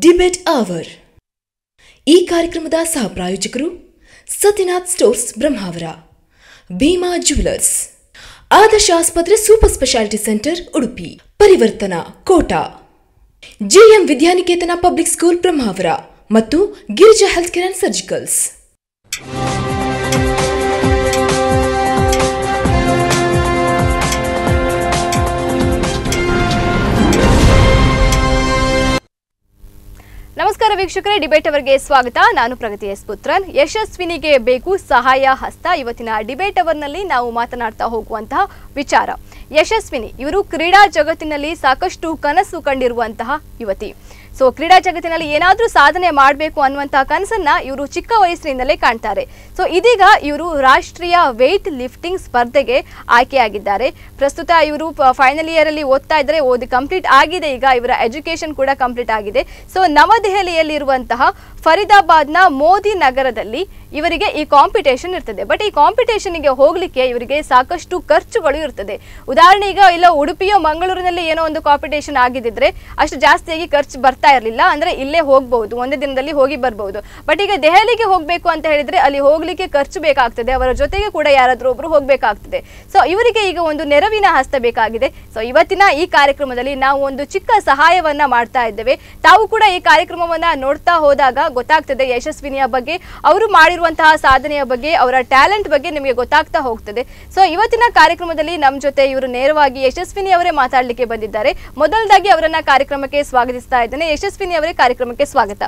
Debate hour ಈ ಕಾರ್ಯಕ್ರಮದ ಸಹ ಪ್ರಾಯೋಜಕರು ಸತ್ಯನಾಥ್ ಸ್ಟೋರ್ಸ್ ಬ್ರಹ್ಮಾವರ, ಭೀಮಾ ಜ್ಯುವೆಲರ್ಸ್, ಆದರ್ಶ ಆಸ್ಪತ್ರೆ super speciality centre Udupi, Parivartana Kota, GM Vidyaniketana public school Brahmavara ಮತ್ತು Girija health care and surgicals. ನಮಸ್ಕಾರ ವೀಕ್ಷಕರೇ, ಡಿಬೇಟ್ ಅವರ್ಗೆ ಸ್ವಾಗತ. ನಾನು ಪ್ರಗತಿ ಎಸ್ ಪುತ್ರನ್. ಯಶಸ್ವಿನಿಗೆ ಬೇಕು ಸಹಾಯ ಹಸ್ತ. ಇವತ್ತಿನ ಡಿಬೇಟ್ ಅವರ್ನಲ್ಲಿ ನಾವು ಮಾತನಾಡ್ತಾ ಹೋಗುವಂತಹ ವಿಚಾರ ಯಶಸ್ವಿನಿ. ಇವರು ಕ್ರೀಡಾ ಜಗತ್ತಿನಲ್ಲಿ ಸಾಕಷ್ಟು ಕನಸು ಕಂಡಿರುವಂತಹ ಯುವತಿ. ಸೊ ಕ್ರೀಡಾ ಜಗತ್ತಿನಲ್ಲಿ ಏನಾದರೂ ಸಾಧನೆ ಮಾಡಬೇಕು ಅನ್ನುವಂತಹ ಕನಸನ್ನ ಇವರು ಚಿಕ್ಕ ವಯಸ್ಸಿನಿಂದಲೇ ಕಾಣ್ತಾರೆ. ಸೊ ಇದೀಗ ಇವರು ರಾಷ್ಟ್ರೀಯ ವೇಟ್ ಲಿಫ್ಟಿಂಗ್ ಸ್ಪರ್ಧೆಗೆ ಆಯ್ಕೆಯಾಗಿದ್ದಾರೆ. ಪ್ರಸ್ತುತ ಇವರು ಫೈನಲ್ ಇಯರ್ ಅಲ್ಲಿ ಓದ್ತಾ ಇದ್ದಾರೆ. ಓದಿ ಕಂಪ್ಲೀಟ್ ಆಗಿದೆ. ಈಗ ಇವರ ಎಜುಕೇಶನ್ ಕೂಡ ಕಂಪ್ಲೀಟ್ ಆಗಿದೆ. ಸೊ ನವದೆಹಲಿಯಲ್ಲಿರುವಂತಹ ಫರೀದಾಬಾದ್ನ ಮೋದಿ ನಗರದಲ್ಲಿ ಇವರಿಗೆ ಈ ಕಾಂಪಿಟೇಷನ್ ಇರ್ತದೆ. ಬಟ್ ಈ ಕಾಂಪಿಟೇಷನ್ಗೆ ಹೋಗ್ಲಿಕ್ಕೆ ಇವರಿಗೆ ಸಾಕಷ್ಟು ಖರ್ಚುಗಳು ಇರ್ತದೆ. ಉದಾಹರಣೆ, ಈಗ ಇಲ್ಲ ಉಡುಪಿಯೋ ಮಂಗಳೂರಿನಲ್ಲಿ ಏನೋ ಒಂದು ಕಾಂಪಿಟೇಷನ್ ಆಗಿದ್ದಿದ್ರೆ ಅಷ್ಟು ಜಾಸ್ತಿಯಾಗಿ ಖರ್ಚು ಬರ್ತಾ ಇರಲಿಲ್ಲ. ಅಂದ್ರೆ ಇಲ್ಲೇ ಹೋಗ್ಬಹುದು, ಒಂದೇ ದಿನದಲ್ಲಿ ಹೋಗಿ ಬರ್ಬಹುದು. ಬಟ್ ಈಗ ದೆಹಲಿಗೆ ಹೋಗ್ಬೇಕು ಅಂತ ಹೇಳಿದ್ರೆ ಅಲ್ಲಿ ಹೋಗ್ಲಿಕ್ಕೆ ಖರ್ಚು ಬೇಕಾಗ್ತದೆ. ಅವರ ಜೊತೆಗೆ ಕೂಡ ಯಾರಾದ್ರೂ ಒಬ್ರು ಹೋಗ್ಬೇಕಾಗ್ತದೆ. ಸೊ ಇವರಿಗೆ ಈಗ ಒಂದು ನೆರವಿನ ಹಸ್ತ ಬೇಕಾಗಿದೆ. ಸೊ ಇವತ್ತಿನ ಈ ಕಾರ್ಯಕ್ರಮದಲ್ಲಿ ನಾವು ಒಂದು ಚಿಕ್ಕ ಸಹಾಯವನ್ನ ಮಾಡ್ತಾ ಇದ್ದೇವೆ. ತಾವು ಕೂಡ ಈ ಕಾರ್ಯಕ್ರಮವನ್ನ ನೋಡ್ತಾ ಹೋದಾಗ ಗೊತ್ತಾಗ್ತದೆ ಯಶಸ್ವಿನಿಯ ಬಗ್ಗೆ, ಅವರು ಮಾಡಿರುವಂತಹ ಸಾಧನೆಯ ಬಗ್ಗೆ, ಅವರ ಟ್ಯಾಲೆಂಟ್ ಬಗ್ಗೆ ನಿಮಗೆ ಗೊತ್ತಾಗ್ತಾ ಹೋಗ್ತದೆ. ಸೊ ಇವತ್ತಿನ ಕಾರ್ಯಕ್ರಮದಲ್ಲಿ ನಮ್ಮ ಜೊತೆ ಇವರು ನೇರವಾಗಿ ಯಶಸ್ವಿನಿ ಅವರೇ ಮಾತಾಡಲಿಕ್ಕೆ ಬಂದಿದ್ದಾರೆ. ಮೊದಲದಾಗಿ ಅವರನ್ನ ಕಾರ್ಯಕ್ರಮಕ್ಕೆ ಸ್ವಾಗತಿಸ್ತಾ ಇದ್ದೇನೆ. ಯಶಸ್ವಿನಿ ಅವರೇ, ಕಾರ್ಯಕ್ರಮಕ್ಕೆ ಸ್ವಾಗತ.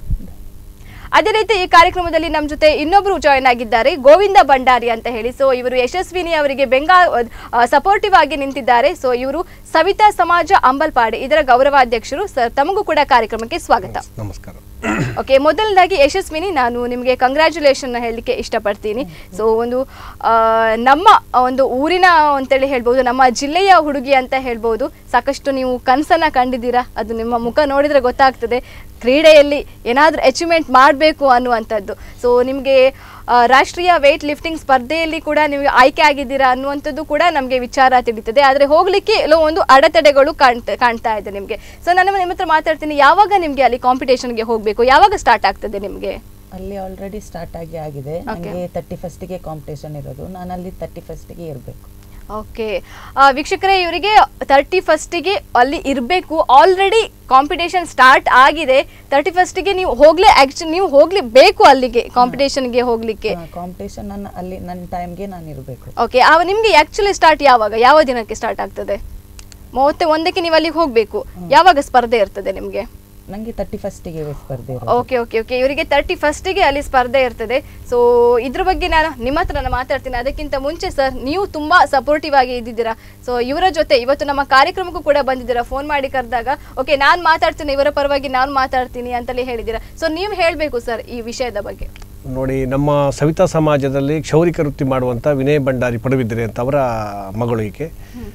ಅದೇ ರೀತಿ ಈ ಕಾರ್ಯಕ್ರಮದಲ್ಲಿ ನಮ್ಮ ಜೊತೆ ಇನ್ನೊಬ್ರು ಜಾಯ್ನ್ ಆಗಿದ್ದಾರೆ, ಗೋವಿಂದ ಭಂಡಾರಿ ಅಂತ ಹೇಳಿ. ಸೊ ಇವರು ಯಶಸ್ವಿನಿ ಅವರಿಗೆ ಸಪೋರ್ಟಿವ್ ಆಗಿ ನಿಂತಿದ್ದಾರೆ. ಸೊ ಇವರು ಸವಿತಾ ಸಮಾಜ ಅಂಬಲ್ಪಾಡಿ ಇದರ ಗೌರವಾಧ್ಯಕ್ಷರು. ಸರ್, ತಮಗೂ ಕೂಡ ಕಾರ್ಯಕ್ರಮಕ್ಕೆ ಸ್ವಾಗತ. ನಮಸ್ಕಾರ. ಓಕೆ, ಮೊದಲದಾಗಿ ಯಶಸ್ವಿನಿ, ನಾನು ನಿಮಗೆ ಕಂಗ್ರ್ಯಾಚುಲೇಷನ್ ಹೇಳಲಿಕ್ಕೆ ಇಷ್ಟಪಡ್ತೀನಿ. ಸೊ ಒಂದು ನಮ್ಮ ಒಂದು ಊರಿನ ಅಂತೇಳಿ ಹೇಳ್ಬೋದು, ನಮ್ಮ ಜಿಲ್ಲೆಯ ಹುಡುಗಿ ಅಂತ ಹೇಳ್ಬೋದು. ಸಾಕಷ್ಟು ನೀವು ಕನಸನ್ನ ಕಂಡಿದ್ದೀರಾ, ಅದು ನಿಮ್ಮ ಮುಖ ನೋಡಿದ್ರೆ ಗೊತ್ತಾಗ್ತದೆ. ಕ್ರೀಡೆಯಲ್ಲಿ ಏನಾದರೂ ಅಚೀವ್ಮೆಂಟ್ ಮಾಡಬೇಕು ಅನ್ನುವಂಥದ್ದು. ಸೊ ನಿಮಗೆ ರಾಷ್ಟ್ರೀಯ ವೇಟ್ ಲಿಫ್ಟಿಂಗ್ ಸ್ಪರ್ಧೆಯಲ್ಲಿ ಕೂಡ ನೀವು ಆಯ್ಕೆ ಆಗಿದ್ದೀರಾ ಅನ್ನುವಂಥದ್ದು ಕೂಡ ನಮಗೆ ವಿಚಾರ ತಿಳಿತದೆ. ಆದರೆ ಹೋಗ್ಲಿಕ್ಕೆ ಎಲ್ಲೋ ಒಂದು ಅಡೆತಡೆಗಳು ಕಾಣ್ತಾ ಇದೆ ನಿಮಗೆ. ಸೊ ನಾನು ನಿಮ್ಮ ಹತ್ರ ಮಾತಾಡ್ತೀನಿ, ಯಾವಾಗ ನಿಮಗೆ ಅಲ್ಲಿ ಕಾಂಪಿಟೇಷನ್ಗೆ ಹೋಗಬೇಕು, ಯಾವಾಗ ಸ್ಟಾರ್ಟ್ ಆಗ್ತದೆ ನಿಮಗೆ? ಅಲ್ಲಿ ಆಲ್ರೆಡಿ ಸ್ಟಾರ್ಟ್ ಆಗಿದೆ. ನನಗೆ 31ಗೆ ಕಾಂಪಿಟೇಷನ್ ಇರೋದು. ನಾನು ಅಲ್ಲಿ 31ಗೆ ಇರಬೇಕು. ಓಕೆ ವೀಕ್ಷಕರೇ, ಇವರಿಗೆ 31ಗೆ ಅಲ್ಲಿ ಇರಬೇಕು. ಆಲ್ರೆಡಿ ಕಾಂಪಿಟೇಷನ್ ಸ್ಟಾರ್ಟ್ ಆಗಿದೆ. 31ಗೆ ನೀವು ಹೋಗ್ಲೇಬೇಕು ಅಲ್ಲಿಗೆ ಕಾಂಪಿಟೇಷನ್ಗೆ ಹೋಗ್ಲಿಕ್ಕೆ. ಕಾಂಪಿಟೇಷನ್ ಅಲ್ಲಿ ನನ್ನ ಟೈಮ್ಗೆ ನಾನು ಇರಬೇಕು. ಓಕೆ, ನಿಮ್ಗೆ ಆಕ್ಚುಲಿ ಸ್ಟಾರ್ಟ್ ಯಾವ ದಿನಕ್ಕೆ ಸ್ಟಾರ್ಟ್ ಆಗ್ತದೆ? 31ಕ್ಕೆ ನೀವು ಅಲ್ಲಿಗೆ ಹೋಗ್ಬೇಕು. ಯಾವಾಗ ಸ್ಪರ್ಧೆ ಇರ್ತದೆ ನಿಮ್ಗೆ? ನನಗೆ 31ಗೆ ಸ್ಪರ್ಧೆ. ಓಕೆ ಓಕೆ ಓಕೆ, ಇವರಿಗೆ 31ಗೆ ಅಲ್ಲಿ ಸ್ಪರ್ಧೆ ಇರ್ತದೆ. ಸೊ ಇದ್ರ ಬಗ್ಗೆ ನಾನು ನಿಮ್ಮ ಹತ್ರ ಮಾತಾಡ್ತೀನಿ. ಅದಕ್ಕಿಂತ ಮುಂಚೆ ಸರ್, ನೀವು ತುಂಬಾ ಸಪೋರ್ಟಿವ್ ಆಗಿ ಇದ್ದಿದ್ದೀರಾ. ಸೊ ಇವರ ಜೊತೆ ಇವತ್ತು ನಮ್ಮ ಕಾರ್ಯಕ್ರಮಕ್ಕೂ ಕೂಡ ಬಂದಿದ್ದೀರಾ. ಫೋನ್ ಮಾಡಿ ಕರೆದಾಗ ಓಕೆ ನಾನು ಮಾತಾಡ್ತೀನಿ, ಇವರ ಪರವಾಗಿ ನಾನು ಮಾತಾಡ್ತೀನಿ ಅಂತಲೇ ಹೇಳಿದ್ದೀರಾ. ಸೊ ನೀವು ಹೇಳಬೇಕು ಸರ್ ಈ ವಿಷಯದ ಬಗ್ಗೆ. ನೋಡಿ, ನಮ್ಮ ಸವಿತಾ ಸಮಾಜದಲ್ಲಿ ಕ್ಷೌರಿಕ ವೃತ್ತಿ ಮಾಡುವಂಥ ವಿನಯ್ ಭಂಡಾರಿ ಪಡುಬಿದ್ರಿ ಅಂತ ಅವರ ಮಗಳು ಈಕೆ.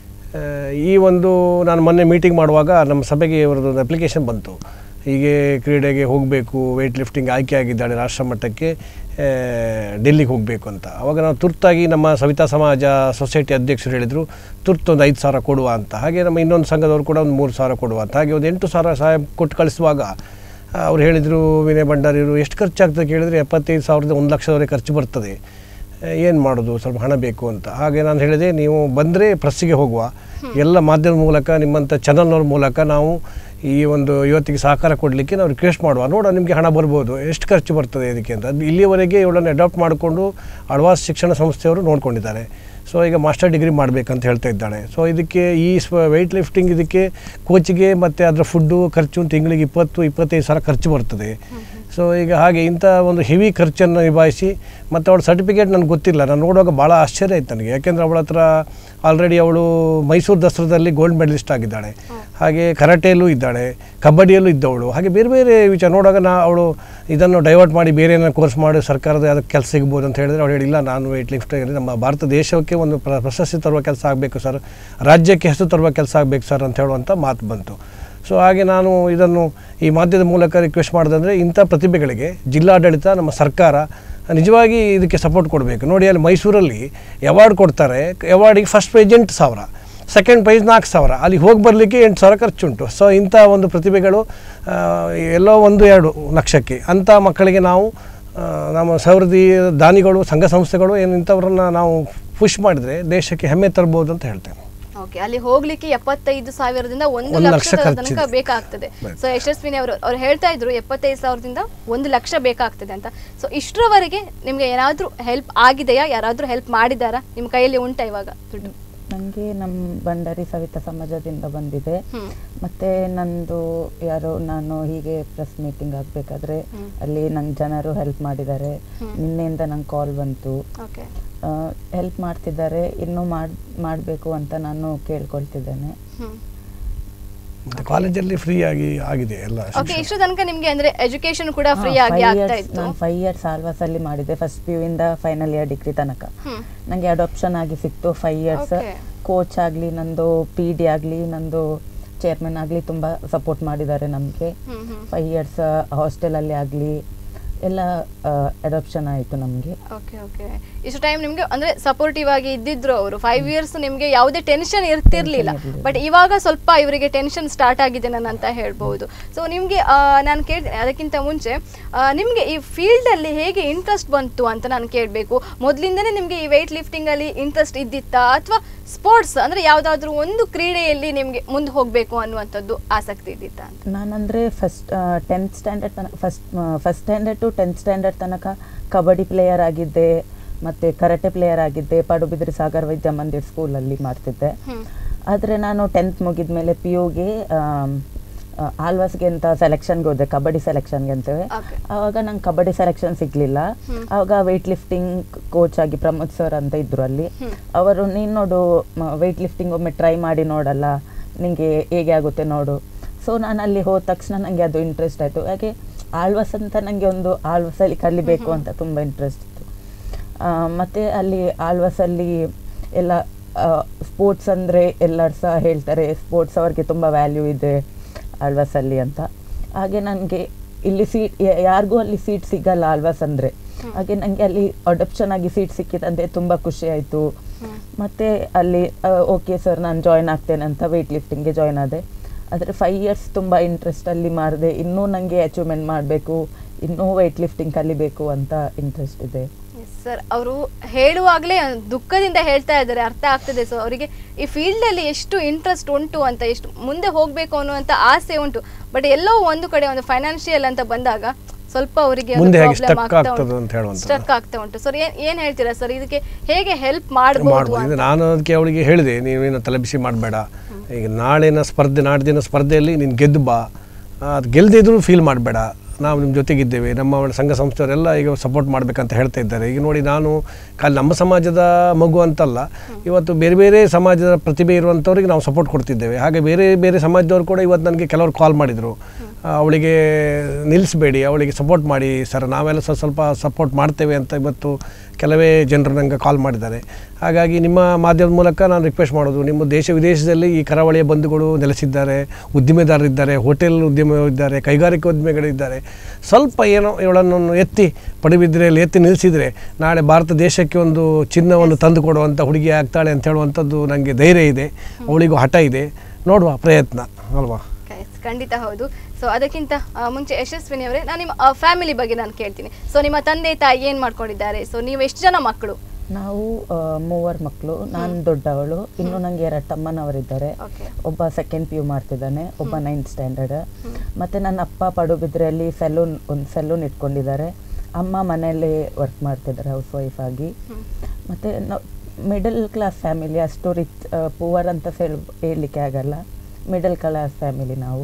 ಈ ಒಂದು ನಾನು ಮೊನ್ನೆ ಮೀಟಿಂಗ್ ಮಾಡುವಾಗ ನಮ್ಮ ಸಭೆಗೆ ಇವರದೊಂದು ಅಪ್ಲಿಕೇಶನ್ ಬಂತು. ಹೀಗೆ ಕ್ರೀಡೆಗೆ ಹೋಗಬೇಕು, ವೆಯ್ಟ್ ಲಿಫ್ಟಿಂಗ್ ಆಯ್ಕೆ ಆಗಿದ್ದಾಳೆ, ರಾಷ್ಟ್ರ ಮಟ್ಟಕ್ಕೆ ಡೆಲ್ಲಿಗೆ ಹೋಗಬೇಕು ಅಂತ. ಆವಾಗ ನಾವು ತುರ್ತಾಗಿ ನಮ್ಮ ಸವಿತಾ ಸಮಾಜ ಸೊಸೈಟಿ ಅಧ್ಯಕ್ಷರು ಹೇಳಿದರು, ತುರ್ತು ಒಂದು 5,000 ಕೊಡುವ ಅಂತ. ಹಾಗೆ ನಮ್ಮ ಇನ್ನೊಂದು ಸಂಘದವರು ಕೂಡ ಒಂದು 3,000 ಕೊಡುವ ಅಂತ. ಹಾಗೆ ಒಂದು 8,000 ಸಹಾಯ ಕೊಟ್ಟು ಕಳಿಸುವಾಗ ಅವ್ರು ಹೇಳಿದರು, ವಿನಯ್ ಭಂಡಾರಿಯವರು ಎಷ್ಟು ಖರ್ಚಾಗ್ತದೆ ಕೇಳಿದರೆ 75,000ದಿಂದ 1,00,000 ಖರ್ಚು ಬರ್ತದೆ, ಏನು ಮಾಡೋದು, ಸ್ವಲ್ಪ ಹಣ ಬೇಕು ಅಂತ. ಹಾಗೆ ನಾನು ಹೇಳಿದೆ, ನೀವು ಬಂದರೆ ಪ್ರೆಸ್ಸಿಗೆ ಹೋಗುವ, ಎಲ್ಲ ಮಾಧ್ಯಮದ ಮೂಲಕ ನಿಮ್ಮಂಥ ಚಾನಲ್ನವ್ರ ಮೂಲಕ ನಾವು ಈ ಒಂದು ಯುವತಿಗೆ ಸಹಕಾರ ಕೊಡಲಿಕ್ಕೆ ನಾವು ರಿಕ್ವೆಸ್ಟ್ ಮಾಡುವ, ನೋಡೋ ನಿಮಗೆ ಹಣ ಬರ್ಬೋದು, ಎಷ್ಟು ಖರ್ಚು ಬರ್ತದೆ ಇದಕ್ಕೆ ಅಂತ. ಅದು ಇಲ್ಲಿಯವರೆಗೆ ಇವಳನ್ನು ಅಡಾಪ್ಟ್ ಮಾಡಿಕೊಂಡು ಆಳ್ವಾಸ್ ಶಿಕ್ಷಣ ಸಂಸ್ಥೆಯವರು ನೋಡ್ಕೊಂಡಿದ್ದಾರೆ. ಸೊ ಈಗ ಮಾಸ್ಟರ್ ಡಿಗ್ರಿ ಮಾಡಬೇಕಂತ ಹೇಳ್ತಾ ಇದ್ದಾಳೆ. ಸೊ ಇದಕ್ಕೆ ಈ ವೆಯ್ಟ್ ಲಿಫ್ಟಿಂಗ್ ಇದಕ್ಕೆ ಕೋಚಿಗೆ ಮತ್ತು ಅದರ ಫುಡ್ಡು ಖರ್ಚು ತಿಂಗಳಿಗೆ 20-25,000 ಖರ್ಚು ಬರ್ತದೆ. ಸೊ ಈಗ ಹಾಗೆ ಇಂಥ ಒಂದು ಹೆವಿ ಖರ್ಚನ್ನು ನಿಭಾಯಿಸಿ, ಮತ್ತು ಅವಳ ಸರ್ಟಿಫಿಕೇಟ್ ನನಗೆ ಗೊತ್ತಿಲ್ಲ. ನಾನು ನೋಡುವಾಗ ಭಾಳ ಆಶ್ಚರ್ಯ ಆಯ್ತು ನನಗೆ. ಯಾಕೆಂದರೆ ಅವಳ ಹತ್ರ ಆಲ್ರೆಡಿ ಅವಳು ಮೈಸೂರು ದಸರಾದಲ್ಲಿ ಗೋಲ್ಡ್ ಮೆಡಲಿಸ್ಟ್ ಆಗಿದ್ದಾಳೆ, ಹಾಗೆ ಕರಾಟೆಯಲ್ಲೂ ಇದ್ದಾಳೆ, ಕಬಡ್ಡಿಯಲ್ಲೂ ಇದ್ದವಳು. ಹಾಗೆ ಬೇರೆ ಬೇರೆ ವಿಚಾರ ನೋಡುವಾಗ ಅವಳು ಇದನ್ನು ಡೈವರ್ಟ್ ಮಾಡಿ ಬೇರೆ ಏನೋ ಕೋರ್ಸ್ ಮಾಡಿ ಸರ್ಕಾರದ ಯಾವುದಕ್ಕೆ ಕೆಲಸ ಸಿಗ್ಬೋದು ಅಂತ ಹೇಳಿದರೆ ಅವಳು ಹೇಳಿಲ್ಲ, ನಾನು ವೆಯ್ಟ್ ಲಿಫ್ಟಿಂಗ್ ನಮ್ಮ ಭಾರತ ದೇಶಕ್ಕೆ ಒಂದು ಪ್ರಶಸ್ತಿ ತರುವ ಕೆಲಸ ಆಗಬೇಕು ಸರ್, ರಾಜ್ಯಕ್ಕೆ ಹೆಸರು ತರುವ ಕೆಲಸ ಆಗಬೇಕು ಸರ್ ಅಂತ ಹೇಳುವಂಥ ಮಾತು ಬಂತು. ಸೊ ಹಾಗೆ ನಾನು ಇದನ್ನು ಈ ಮಾಧ್ಯಮದ ಮೂಲಕ ರಿಕ್ವೆಸ್ಟ್ ಮಾಡೋದಂದರೆ, ಇಂಥ ಪ್ರತಿಭೆಗಳಿಗೆ ಜಿಲ್ಲಾಡಳಿತ, ನಮ್ಮ ಸರ್ಕಾರ ನಿಜವಾಗಿ ಇದಕ್ಕೆ ಸಪೋರ್ಟ್ ಕೊಡಬೇಕು. ನೋಡಿ, ಅಲ್ಲಿ ಮೈಸೂರಲ್ಲಿ ಅವಾರ್ಡ್ ಕೊಡ್ತಾರೆ. ಅವಾರ್ಡಿಗೆ ಫಸ್ಟ್ ಪ್ರೈಸ್ 8,000, ಸೆಕೆಂಡ್ ಪ್ರೈಸ್ 4,000, ಅಲ್ಲಿ ಹೋಗಿ ಬರಲಿಕ್ಕೆ 8,000 ಖರ್ಚುಂಟು. ಸೊ ಇಂಥ ಒಂದು ಪ್ರತಿಭೆಗಳು ಎಲ್ಲೋ 1-2 ಲಕ್ಷಕ್ಕೆ ಅಂಥ ಮಕ್ಕಳಿಗೆ ನಾವು ನಮ್ಮ ಸಹೃದಯಿ ದಾನಿಗಳು ಸಂಘ ಸಂಸ್ಥೆಗಳು ಇಂಥವ್ರನ್ನ ನಾವು ಪುಷ್ ಮಾಡಿದರೆ ದೇಶಕ್ಕೆ ಹೆಮ್ಮೆ ತರ್ಬೋದು ಅಂತ ಹೇಳ್ತೇನೆ. ಓಕೆ, ಅಲ್ಲಿ ಹೋಗ್ಲಿಕ್ಕೆ 75,000ದಿಂದ 1 ಲಕ್ಷದ ತನಕ ಬೇಕಾಗ್ತದೆ. ಸೊ ಯಶಸ್ವಿನಿ ಅವ್ರು ಹೇಳ್ತಾ ಇದ್ರು 75,000ದಿಂದ 1 ಲಕ್ಷ ಬೇಕಾಗ್ತದೆ ಅಂತ. ಸೊ ಇಷ್ಟರವರೆಗೆ ನಿಮ್ಗೆ ಏನಾದ್ರೂ ಹೆಲ್ಪ್ ಆಗಿದೆಯಾ? ಯಾರಾದ್ರೂ ಹೆಲ್ಪ್ ಮಾಡಿದಾರಾ? ನಿಮ್ಮ ಕೈಯಲ್ಲಿ ಉಂಟಾ ಇವಾಗ ದುಡ್ಡು? ನನಗೆ ನಮ್ಮ ಬಂಡಾರಿ ಸವಿತಾ ಸಮಾಜದಿಂದ ಬಂದಿದೆ. ಮತ್ತೆ ನಂದು ನಾನು ಹೀಗೆ ಪ್ರೆಸ್ ಮೀಟಿಂಗ್ ಆಗಬೇಕಾದ್ರೆ ಅಲ್ಲಿ ನಂಗೆ ಜನರು ಹೆಲ್ಪ್ ಮಾಡಿದ್ದಾರೆ. ನಿನ್ನೆಯಿಂದ ನಂಗೆ ಕಾಲ್ ಬಂತು, ಹೆಲ್ಪ್ ಮಾಡ್ತಿದ್ದಾರೆ, ಇನ್ನೂ ಮಾಡಬೇಕು ಅಂತ ನಾನು ಕೇಳ್ಕೊಳ್ತಿದ್ದೇನೆ. ಕಾಲೇಜಲ್ಲಿ ಫ್ರೀ ಆಗಿದೆ ಎಲ್ಲ. ಓಕೆ, ಇಷ್ಟು ತನಕ ನಿಮಗೆ ಅಂದ್ರೆ ಎಜುಕೇಶನ್ ಕೂಡ ಫ್ರೀ ಆಗಿ ಆಗ್ತಾ ಇತ್ತು? ನಾನು 5 ಇಯರ್ಸ್ ಆಳ್ವಾಸ್ ಅಲ್ಲಿ ಮಾಡಿದೆ, ಫಸ್ಟ್ PU ಇಂದ ಫೈನಲ್ ಇಯರ್ ಡಿಗ್ರಿ ತನಕ. ನಂಗೆ ಅಡಾಪ್ಷನ್ ಆಗಿ ಸಿಕ್ತು 5 ಇಯರ್ಸ್. ಕೋಚ್ ಆಗಲಿ, ನಂದು PD ಆಗಲಿ, ನಂದು ಚೇರ್ಮನ್ ಆಗಲಿ ತುಂಬಾ ಸಪೋರ್ಟ್ ಮಾಡಿದ್ದಾರೆ ನಮಗೆ. 5 ಇಯರ್ಸ್ ಹಾಸ್ಟೆಲಲ್ಲಿ ಆಗಲಿ ಎಲ್ಲ ಅಡಾಪ್ಷನ್ ಆಯಿತು ನಮಗೆ. ಓಕೆ ಓಕೆ, ಇಷ್ಟು ಟೈಮ್ ನಿಮಗೆ ಅಂದರೆ ಸಪೋರ್ಟಿವ್ ಆಗಿ ಇದ್ದಿದ್ರು ಅವರು. 5 ಇಯರ್ಸ್ ನಿಮಗೆ ಯಾವುದೇ ಟೆನ್ಷನ್ ಇರ್ತಿರ್ಲಿಲ್ಲ. ಬಟ್ ಇವಾಗ ಸ್ವಲ್ಪ ಇವರಿಗೆ ಟೆನ್ಷನ್ ಸ್ಟಾರ್ಟ್ ಆಗಿದೆ ನಾನು ಅಂತ ಹೇಳ್ಬೋದು. ಸೊ ನಿಮಗೆ ನಾನು ಕೇಳ್ತೀನಿ, ಅದಕ್ಕಿಂತ ಮುಂಚೆ ನಿಮಗೆ ಈ ಫೀಲ್ಡಲ್ಲಿ ಹೇಗೆ ಇಂಟ್ರೆಸ್ಟ್ ಬಂತು ಅಂತ ನಾನು ಕೇಳಬೇಕು. ಮೊದಲಿಂದನೇ ನಿಮಗೆ ಈ ವೆಯ್ಟ್ ಲಿಫ್ಟಿಂಗಲ್ಲಿ ಇಂಟ್ರೆಸ್ಟ್ ಇದ್ದಿತ್ತಾ, ಅಥವಾ ಸ್ಪೋರ್ಟ್ಸ್ ಅಂದರೆ ಯಾವುದಾದ್ರೂ ಒಂದು ಕ್ರೀಡೆಯಲ್ಲಿ ನಿಮಗೆ ಮುಂದೆ ಹೋಗಬೇಕು ಅನ್ನುವಂಥದ್ದು ಆಸಕ್ತಿ ಇದ್ದಿತ್ತಾ ಅಂತ? ನಾನಂದರೆ ಫಸ್ಟ್ 10th ಸ್ಟ್ಯಾಂಡರ್ಡ್ ತನಕ first standard to 10th standard ತನಕ ಕಬಡ್ಡಿ ಪ್ಲೇಯರ್ ಆಗಿದ್ದೆ, ಮತ್ತು ಕರಾಟೆ ಪ್ಲೇಯರ್ ಆಗಿದ್ದೆ. ಪಡುಬಿದ್ರಿ ಸಾಗರ್ ವಿದ್ಯಾ ಮಂದಿರ್ ಸ್ಕೂಲಲ್ಲಿ ಮಾಡ್ತಿದ್ದೆ. ಆದರೆ ನಾನು 10th ಮುಗಿದ ಮೇಲೆ PUಗೆ ಆಳ್ವಾಸ್ಗೆ ಅಂತ ಸೆಲೆಕ್ಷನ್ಗೆ ಹೋದೆ, ಕಬಡ್ಡಿ ಸೆಲೆಕ್ಷನ್ಗೆ ಅಂತೇವೆ. ಆವಾಗ ನಂಗೆ ಕಬಡ್ಡಿ ಸೆಲೆಕ್ಷನ್ ಸಿಗ್ಲಿಲ್ಲ. ಆವಾಗ ವೆಯ್ಟ್ ಲಿಫ್ಟಿಂಗ್ ಕೋಚ್ ಆಗಿ ಪ್ರಮೋದ್ ಸರ್ ಅಂತ ಇದ್ರು ಅಲ್ಲಿ. ಅವರು ನೀನು ನೋಡು ವೆಯ್ಟ್ ಲಿಫ್ಟಿಂಗ್ ಒಮ್ಮೆ ಟ್ರೈ ಮಾಡಿ ನೋಡಲ್ಲ, ನಿಂಗೆ ಹೇಗೆ ಆಗುತ್ತೆ ನೋಡು. ಸೊ ನಾನು ಅಲ್ಲಿ ಹೋದ ತಕ್ಷಣ ನನಗೆ ಅದು ಇಂಟ್ರೆಸ್ಟ್ ಆಯಿತು. ಯಾಕೆ ಆಳ್ವಾಸ್ ಅಂತ ನನಗೆ ಒಂದು ಆಳ್ವಾಸಲ್ಲಿ ಕಲಿಬೇಕು ಅಂತ ತುಂಬ ಇಂಟ್ರೆಸ್ಟ್ ಇತ್ತು. ಮತ್ತು ಅಲ್ಲಿ ಆಳ್ವಾಸಲ್ಲಿ ಎಲ್ಲ ಸ್ಪೋರ್ಟ್ಸ್ ಅಂದರೆ ಎಲ್ಲರೂ ಸಹ ಹೇಳ್ತಾರೆ ಸ್ಪೋರ್ಟ್ಸ್ ಅವ್ರಿಗೆ ತುಂಬ ವ್ಯಾಲ್ಯೂ ಇದೆ ಆಳ್ವಾಸಲ್ಲಿ ಅಂತ. ಹಾಗೆ ನನಗೆ ಇಲ್ಲಿ ಯಾರಿಗೂ ಅಲ್ಲಿ ಸೀಟ್ ಸಿಗಲ್ಲ ಆಳ್ವಾಸ್ ಅಂದರೆ. ಹಾಗೆ ನನಗೆ ಅಲ್ಲಿ ಅಡಾಪ್ಷನ್ ಆಗಿ ಸೀಟ್ ಸಿಕ್ಕಿದಂತೆ ತುಂಬ ಖುಷಿ ಆಯಿತು. ಮತ್ತು ಅಲ್ಲಿ ಓಕೆ ಸರ್ ನಾನು ಜಾಯ್ನ್ ಆಗ್ತೇನೆ ಅಂತ ವೆಯ್ಟ್ ಲಿಫ್ಟಿಂಗ್ಗೆ ಜಾಯ್ನ್ ಆದೆ. ಆದರೆ 5 ಇಯರ್ಸ್ ತುಂಬ ಇಂಟ್ರೆಸ್ಟಲ್ಲಿ ಮಾಡಿದೆ. ಇನ್ನೂ ನನಗೆ ಅಚೀವ್ಮೆಂಟ್ ಮಾಡಬೇಕು, ಇನ್ನೂ ವೆಯ್ಟ್ ಲಿಫ್ಟಿಂಗ್ ಕಲಿಬೇಕು ಅಂತ ಇಂಟ್ರೆಸ್ಟ್ ಇದೆ. ಸರ್ ಅವರು ಹೇಳುವಾಗಲೇ ದುಃಖದಿಂದ ಹೇಳ್ತಾ ಇದ್ದಾರೆ, ಅರ್ಥ ಆಗ್ತದೆ. ಸೊ ಅವರಿಗೆ ಈ ಫೀಲ್ಡಲ್ಲಿ ಎಷ್ಟು ಇಂಟ್ರೆಸ್ಟ್ ಉಂಟು ಅಂತ, ಎಷ್ಟು ಮುಂದೆ ಹೋಗಬೇಕು ಅನ್ನುವಂಥ ಆಸೆ ಉಂಟು. ಬಟ್ ಎಲ್ಲೋ ಒಂದು ಕಡೆ ಒಂದು ಫೈನಾನ್ಷಿಯಲ್ ಅಂತ ಬಂದಾಗ ಸ್ವಲ್ಪ ಅವರಿಗೆ ಸ್ಟಕ್ ಆಗ್ತಾ ಉಂಟು. ಸರ್ ಏನ್ ಹೇಳ್ತೀರಾ ಸರ್, ಇದಕ್ಕೆ ಹೇಗೆ ಹೆಲ್ಪ್ ಮಾಡಬಹುದು? ನಾನು ಅದಕ್ಕೆ ಅವಳಿಗೆ ಹೇಳಿದೆ, ನೀವೇನು ತಲೆಬಿಸಿ ಮಾಡಬೇಡ. ಈಗ ನಾಡಿನ ಸ್ಪರ್ಧೆಯಲ್ಲಿ ನೀನು ಗೆದ್ದು ಬಾ, ಅದು ಗೆಲ್ಲದಿದ್ರು ಫೀಲ್ ಮಾಡಬೇಡ, ನಾವು ನಿಮ್ಮ ಜೊತೆಗಿದ್ದೇವೆ, ನಮ್ಮ ಸಂಘ ಸಂಸ್ಥೆಯವರೆಲ್ಲ ಈಗ ಸಪೋರ್ಟ್ ಮಾಡಬೇಕಂತ ಹೇಳ್ತಾ ಇದ್ದಾರೆ. ಈಗ ನೋಡಿ, ನಾನು ನಮ್ಮ ಸಮಾಜದ ಮಗು ಅಂತಲ್ಲ, ಇವತ್ತು ಬೇರೆ ಬೇರೆ ಸಮಾಜದ ಪ್ರತಿಭೆ ಇರುವಂಥವ್ರಿಗೆ ನಾವು ಸಪೋರ್ಟ್ ಕೊಡ್ತಿದ್ದೇವೆ. ಹಾಗೆ ಬೇರೆ ಬೇರೆ ಸಮಾಜದವ್ರು ಕೂಡ ಇವತ್ತು ನನಗೆ ಕೆಲವರು ಕಾಲ್ ಮಾಡಿದರು, ಅವಳಿಗೆ ನಿಲ್ಲಿಸಬೇಡಿ, ಅವಳಿಗೆ ಸಪೋರ್ಟ್ ಮಾಡಿ ಸರ್, ನಾವೆಲ್ಲ ಸ್ವಲ್ಪ ಸಪೋರ್ಟ್ ಮಾಡ್ತೇವೆ ಅಂತ ಇವತ್ತು ಕೆಲವೇ ಜನರು ನನಗೆ ಕಾಲ್ ಮಾಡಿದ್ದಾರೆ. ಹಾಗಾಗಿ ನಿಮ್ಮ ಮಾಧ್ಯಮದ ಮೂಲಕ ನಾನು ರಿಕ್ವೆಸ್ಟ್ ಮಾಡೋದು, ನಿಮ್ಮ ದೇಶ ವಿದೇಶದಲ್ಲಿ ಈ ಕರಾವಳಿಯ ಬಂಧುಗಳು ನೆಲೆಸಿದ್ದಾರೆ, ಉದ್ದಿಮೆದಾರರಿದ್ದಾರೆ, ಹೋಟೆಲ್ ಉದ್ಯಮಿದ್ದಾರೆ, ಕೈಗಾರಿಕಾ ಉದ್ಯಮಿಗಳಿದ್ದಾರೆ. ಸ್ವಲ್ಪ ಏನೋ ಇವಳನ್ನು ಎತ್ತಿ ಪಡುಬಿದ್ರೆಯಲ್ಲಿ ಎತ್ತಿ ನಿಲ್ಲಿಸಿದರೆ ನಾಳೆ ಭಾರತ ದೇಶಕ್ಕೆ ಒಂದು ಚಿನ್ನವನ್ನು ತಂದು ಕೊಡುವಂಥ ಹುಡುಗಿ ಆಗ್ತಾಳೆ ಅಂತ ಹೇಳುವಂಥದ್ದು ನನಗೆ ಧೈರ್ಯ ಇದೆ, ಅವಳಿಗೂ ಹಠ ಇದೆ. ನೋಡುವ ಪ್ರಯತ್ನ ಅಲ್ವಾ? ಖಂಡಿತ ಹೌದು. ಸೊ ಅದಕ್ಕಿಂತ ಮುಂಚೆ ಯಶಸ್ವಿನಿ ಅವರೇ, ನಾನು ನಿಮ್ಮ ಫ್ಯಾಮಿಲಿ ಬಗ್ಗೆ ನಾನು ಕೇಳ್ತೀನಿ. ಸೊ ನಿಮ್ಮ ತಂದೆ ತಾಯಿ ಏನು ಮಾಡ್ಕೊಂಡಿದ್ದಾರೆ? ಸೊ ನೀವು ಎಷ್ಟು ಜನ ಮಕ್ಕಳು? ನಾವು 3 ಮಕ್ಕಳು. ನಾನು ದೊಡ್ಡವಳು, ಇನ್ನು ನನಗೆ 2 ತಮ್ಮನವರಿದ್ದಾರೆ. ಒಬ್ಬ 2nd PU ಮಾಡ್ತಿದ್ದಾನೆ, ಒಬ್ಬ 9th ಸ್ಟ್ಯಾಂಡರ್ಡ್. ಮತ್ತು ನನ್ನ ಅಪ್ಪ ಪಡುಬಿದ್ರೆಯಲ್ಲಿ ಒಂದು ಸೆಲೂನ್ ಇಟ್ಕೊಂಡಿದ್ದಾರೆ. ಅಮ್ಮ ಮನೆಯಲ್ಲೇ ವರ್ಕ್ ಮಾಡ್ತಿದ್ದಾರೆ ಹೌಸ್ ವೈಫ್ ಆಗಿ. ಮತ್ತು ಮಿಡಲ್ ಕ್ಲಾಸ್ ಫ್ಯಾಮಿಲಿ, ಅಷ್ಟು ರಿಚ್ ಪುವರ್ ಅಂತ ಹೇಳಲಿಕ್ಕೆ ಆಗಲ್ಲ, ಮಿಡಲ್ ಕ್ಲಾಸ್ ಫ್ಯಾಮಿಲಿ ನಾವು.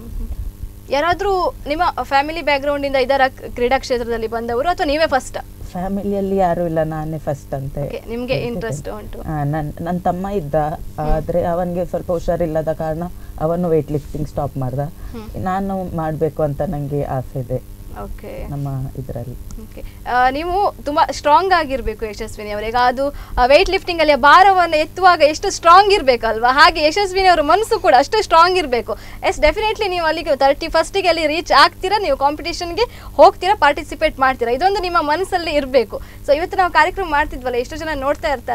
ಯಾರಾದ್ರೂ ನಿಮ್ಮ ಫ್ಯಾಮಿಲಿ ಬ್ಯಾಕ್ಗ್ರೌಂಡ್ ಇಂದ ಇದರ ಕ್ರೀಡಾ ಕ್ಷೇತ್ರದಲ್ಲಿ ಬಂದವರು, ಅಥವಾ ನೀವೇ ಫಸ್ಟ್? ಫ್ಯಾಮಿಲಿಯಲ್ಲಿ ಯಾರು ಇಲ್ಲ, ನಾನೇ ಫಸ್ಟ್ ಅಂತ. ನಿಮ್ಗೆ ಇಂಟ್ರೆಸ್ಟ್ ಉಂಟು? ನನ್ನ ತಮ್ಮ ಇದ್ದ, ಆದ್ರೆ ಅವನಿಗೆ ಸ್ವಲ್ಪ ಹುಷಾರಿಲ್ಲದ ಕಾರಣ ಅವನು ವೇಟ್ ಲಿಫ್ಟಿಂಗ್ ಸ್ಟಾಪ್ ಮಾಡ್ದ. ನಾನು ಮಾಡಬೇಕು ಅಂತ ನನಗೆ ಆಸೆ ಇದೆ ನಮ್ಮ ಇದರಲ್ಲಿ. ನೀವು ತುಂಬಾ ಸ್ಟ್ರಾಂಗ್ ಆಗಿರ್ಬೇಕು ಯಶಸ್ವಿನಿ ಅವರಿಗೆ. ಅದು ವೆಯ್ಟ್ ಲಿಫ್ಟಿಂಗ್ ಅಲ್ಲಿ ಭಾರವನ್ನು ಎತ್ತುವಾಗ ಎಷ್ಟು ಸ್ಟ್ರಾಂಗ್ ಇರ್ಬೇಕಲ್ವಾ, ಹಾಗೆ ಯಶಸ್ವಿನಿ ಅವರ ಮನಸ್ಸು ಕೂಡ ಅಷ್ಟು ಸ್ಟ್ರಾಂಗ್ ಇರಬೇಕು. ಡೆಫಿನೆಟ್ಲಿ ನೀವು ಅಲ್ಲಿಗೆ 31st ಅಲ್ಲಿ ರೀಚ್ ಆಗ್ತೀರಾ, ನೀವು ಕಾಂಪಿಟೇಷನ್ಗೆ ಹೋಗ್ತೀರಾ, ಪಾರ್ಟಿಸಿಪೇಟ್ ಮಾಡ್ತೀರಾ, ಇದೊಂದು ನಿಮ್ಮ ಮನಸ್ಸಲ್ಲಿ ಇರಬೇಕು. ಸೊ ಇವತ್ತು ನಾವು ಕಾರ್ಯಕ್ರಮ ಮಾಡ್ತಿದ್ವಲ್ಲ, ಎಷ್ಟು ಜನ ನೋಡ್ತಾ ಇರ್ತಾರೆ.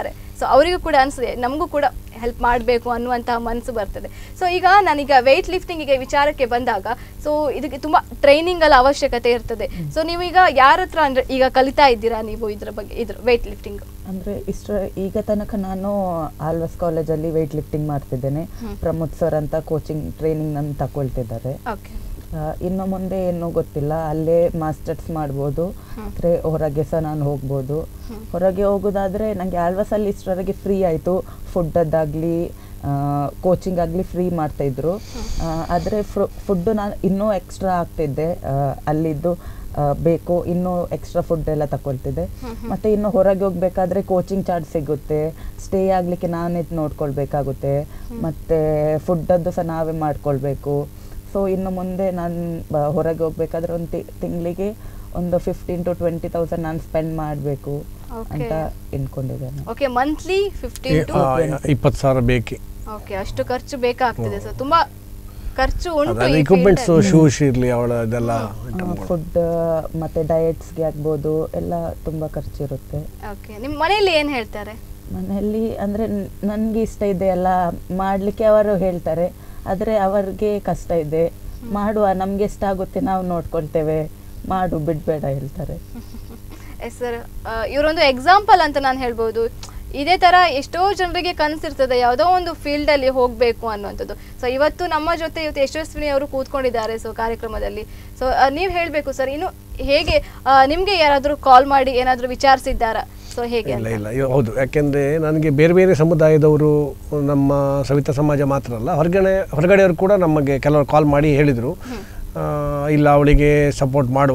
ಸೊ ಅವರಿಗೂ ಕೂಡ ಅನಿಸ್ತದೆ ನಮಗೂ ಕೂಡ ಹೆಲ್ಪ್ ಮಾಡಬೇಕು ಅನ್ನುವಂತಹ ಮನಸ್ಸು ಬರ್ತದೆ. ಸೊ ಈಗ ನಾನೀಗ ವೆಯ್ಟ್ ಲಿಫ್ಟಿಂಗಿಗೆ ವಿಚಾರಕ್ಕೆ ಬಂದಾಗ ಸೊ ಇದಕ್ಕೆ ತುಂಬ ಟ್ರೈನಿಂಗಲ್ಲ ಅವಶ್ಯಕತೆ ಇರ್ತದೆ. ಸೊ ನೀವು ಈಗ ಯಾರ ಹತ್ರ ಅಂದರೆ ಈಗ ಕಲಿತಾ ಇದ್ದೀರಾ ನೀವು ಇದ್ರ ಬಗ್ಗೆ ಇದ್ರ ವೆಯ್ಟ್ ಲಿಫ್ಟಿಂಗ್? ಅಂದರೆ ಈಗ ತನಕ ನಾನು ಆಲ್ವಾಸ್ ಕಾಲೇಜಲ್ಲಿ ವೆಯ್ಟ್ ಲಿಫ್ಟಿಂಗ್ ಮಾಡ್ತಿದ್ದೇನೆ. ಪ್ರಮೋದ್ ಸರ್ ಅಂತ ಕೋಚಿಂಗ್ ಟ್ರೈನಿಂಗ್ ನನ್ನ ತಗೊಳ್ತಿದ್ದಾರೆ. ಇನ್ನು ಮುಂದೆ ಏನೂ ಗೊತ್ತಿಲ್ಲ, ಅಲ್ಲೇ ಮಾಸ್ಟರ್ಸ್ ಮಾಡ್ಬೋದು, ಅಂದರೆ ಹೊರಗೆ ಸಹ ನಾನು ಹೋಗ್ಬೋದು. ಹೊರಗೆ ಹೋಗೋದಾದರೆ ನನಗೆ ಆಲ್ವಾಸಲ್ಲಿ ಇಷ್ಟರವರೆಗೆ ಫ್ರೀ ಆಯಿತು, ಫುಡ್ಡದ್ದಾಗಲಿ ಕೋಚಿಂಗ್ ಆಗಲಿ ಫ್ರೀ ಮಾಡ್ತಾಯಿದ್ರು. ಆದರೆ ಫುಡ್ಡು ನಾನು ಇನ್ನೂ ಎಕ್ಸ್ಟ್ರಾ ಆಗ್ತಿದ್ದೆ, ಅಲ್ಲಿದ್ದು ಬೇಕು ಇನ್ನೂ ಎಕ್ಸ್ಟ್ರಾ ಫುಡ್ ಎಲ್ಲ ತಗೊಳ್ತಿದ್ದೆ. ಮತ್ತು ಇನ್ನು ಹೊರಗೆ ಹೋಗ್ಬೇಕಾದ್ರೆ ಕೋಚಿಂಗ್ ಚಾರ್ಜ್ ಸಿಗುತ್ತೆ, ಸ್ಟೇ ಆಗಲಿಕ್ಕೆ ನಾನೇ ನೋಡ್ಕೊಳ್ಬೇಕಾಗುತ್ತೆ, ಮತ್ತು ಫುಡ್ಡದ್ದು ಸಹ ನಾವೇ ಮಾಡ್ಕೊಳ್ಬೇಕು. ಸೊ ಇನ್ನು ಮುಂದೆ ನಾನು ಹೊರಗೆ ಹೋಗ್ಬೇಕಾದ್ರೆ ಒಂದು ತಿಂಗಳಿಗೆ ಒಂದು 15,000 to 20,000 ನಾನು ಸ್ಪೆಂಡ್ ಮಾಡಬೇಕು ಅಂತ ಎನ್ಕೊಂಡಿದ್ದೇನೆ. ಓಕೆ, ಮಂತ್ಲಿ 15 to 20,000 ಬೇಕೆ. ಓಕೆ, ಅಷ್ಟು ಖರ್ಚು ಬೇಕಾಗ್ತದೆ. ಸೊ ತುಂಬಾ ಖರ್ಚು ಉಂಟು. ಇಕ್ವಿಪ್ಮೆಂಟ್ಸ್, ಶೂಸ್ ಇರಲಿ, ಅವಳ ಇದೆಲ್ಲ ಫುಡ್ ಮತ್ತೆ ಡಯಟ್ಸ್ಗೆ ಆಗ್ಬೋದು, ಎಲ್ಲ ತುಂಬ ಖರ್ಚಿರುತ್ತೆ. ಓಕೆ, ನಿಮ್ಮ ಮನೆಯಲ್ಲಿ ಏನು ಹೇಳ್ತಾರೆ? ಮನೆಯಲ್ಲಿ ಅಂದರೆ ನನಗೆ ಇಷ್ಟ ಇದೆ ಎಲ್ಲ ಮಾಡಲಿಕ್ಕೆ ಅವರು ಹೇಳ್ತಾರೆ, ಆದರೆ ಅವ್ರಿಗೆ ಕಷ್ಟ ಇದೆ. ಮಾಡುವ, ನಮ್ಗೆ ಎಷ್ಟ ಆಗುತ್ತೆ ನಾವು ನೋಡ್ಕೊಳ್ತೇವೆ, ಮಾಡು ಬಿಡಬೇಡ ಹೇಳ್ತಾರೆ. ಎಸ್ ಸರ್, ಇವರೊಂದು ಎಕ್ಸಾಂಪಲ್ ಅಂತ ನಾನು ಹೇಳ್ಬೋದು. ಇದೇ ಥರ ಎಷ್ಟೋ ಜನರಿಗೆ ಕನಸಿರ್ತದೆ ಯಾವುದೋ ಒಂದು ಫೀಲ್ಡಲ್ಲಿ ಹೋಗಬೇಕು ಅನ್ನುವಂಥದ್ದು. ಸೊ ಇವತ್ತು ನಮ್ಮ ಜೊತೆ ಯಶಸ್ವಿನಿ ಅವರು ಕೂತ್ಕೊಂಡಿದ್ದಾರೆ ಸೊ ಕಾರ್ಯಕ್ರಮದಲ್ಲಿ. ಸೊ ನೀವು ಹೇಳಬೇಕು ಸರ್, ಇನ್ನು ಹೇಗೆ ನಿಮಗೆ ಯಾರಾದರೂ ಕಾಲ್ ಮಾಡಿ ಏನಾದರೂ ವಿಚಾರಿಸಿದ್ದಾರಾ? ಸೊ ಹೇಗೆ? ಇಲ್ಲ ಹೌದು, ಯಾಕೆಂದರೆ ನನಗೆ ಬೇರೆ ಬೇರೆ ಸಮುದಾಯದವರು, ನಮ್ಮ ಸವಿತಾ ಸಮಾಜ ಮಾತ್ರ ಅಲ್ಲ, ಹೊರಗಡೆಯವರು ಕೂಡ ನಮಗೆ ಕೆಲವರು ಕಾಲ್ ಮಾಡಿ ಹೇಳಿದರು, ಇಲ್ಲ ಅವಳಿಗೆ ಸಪೋರ್ಟ್ ಮಾಡುವ,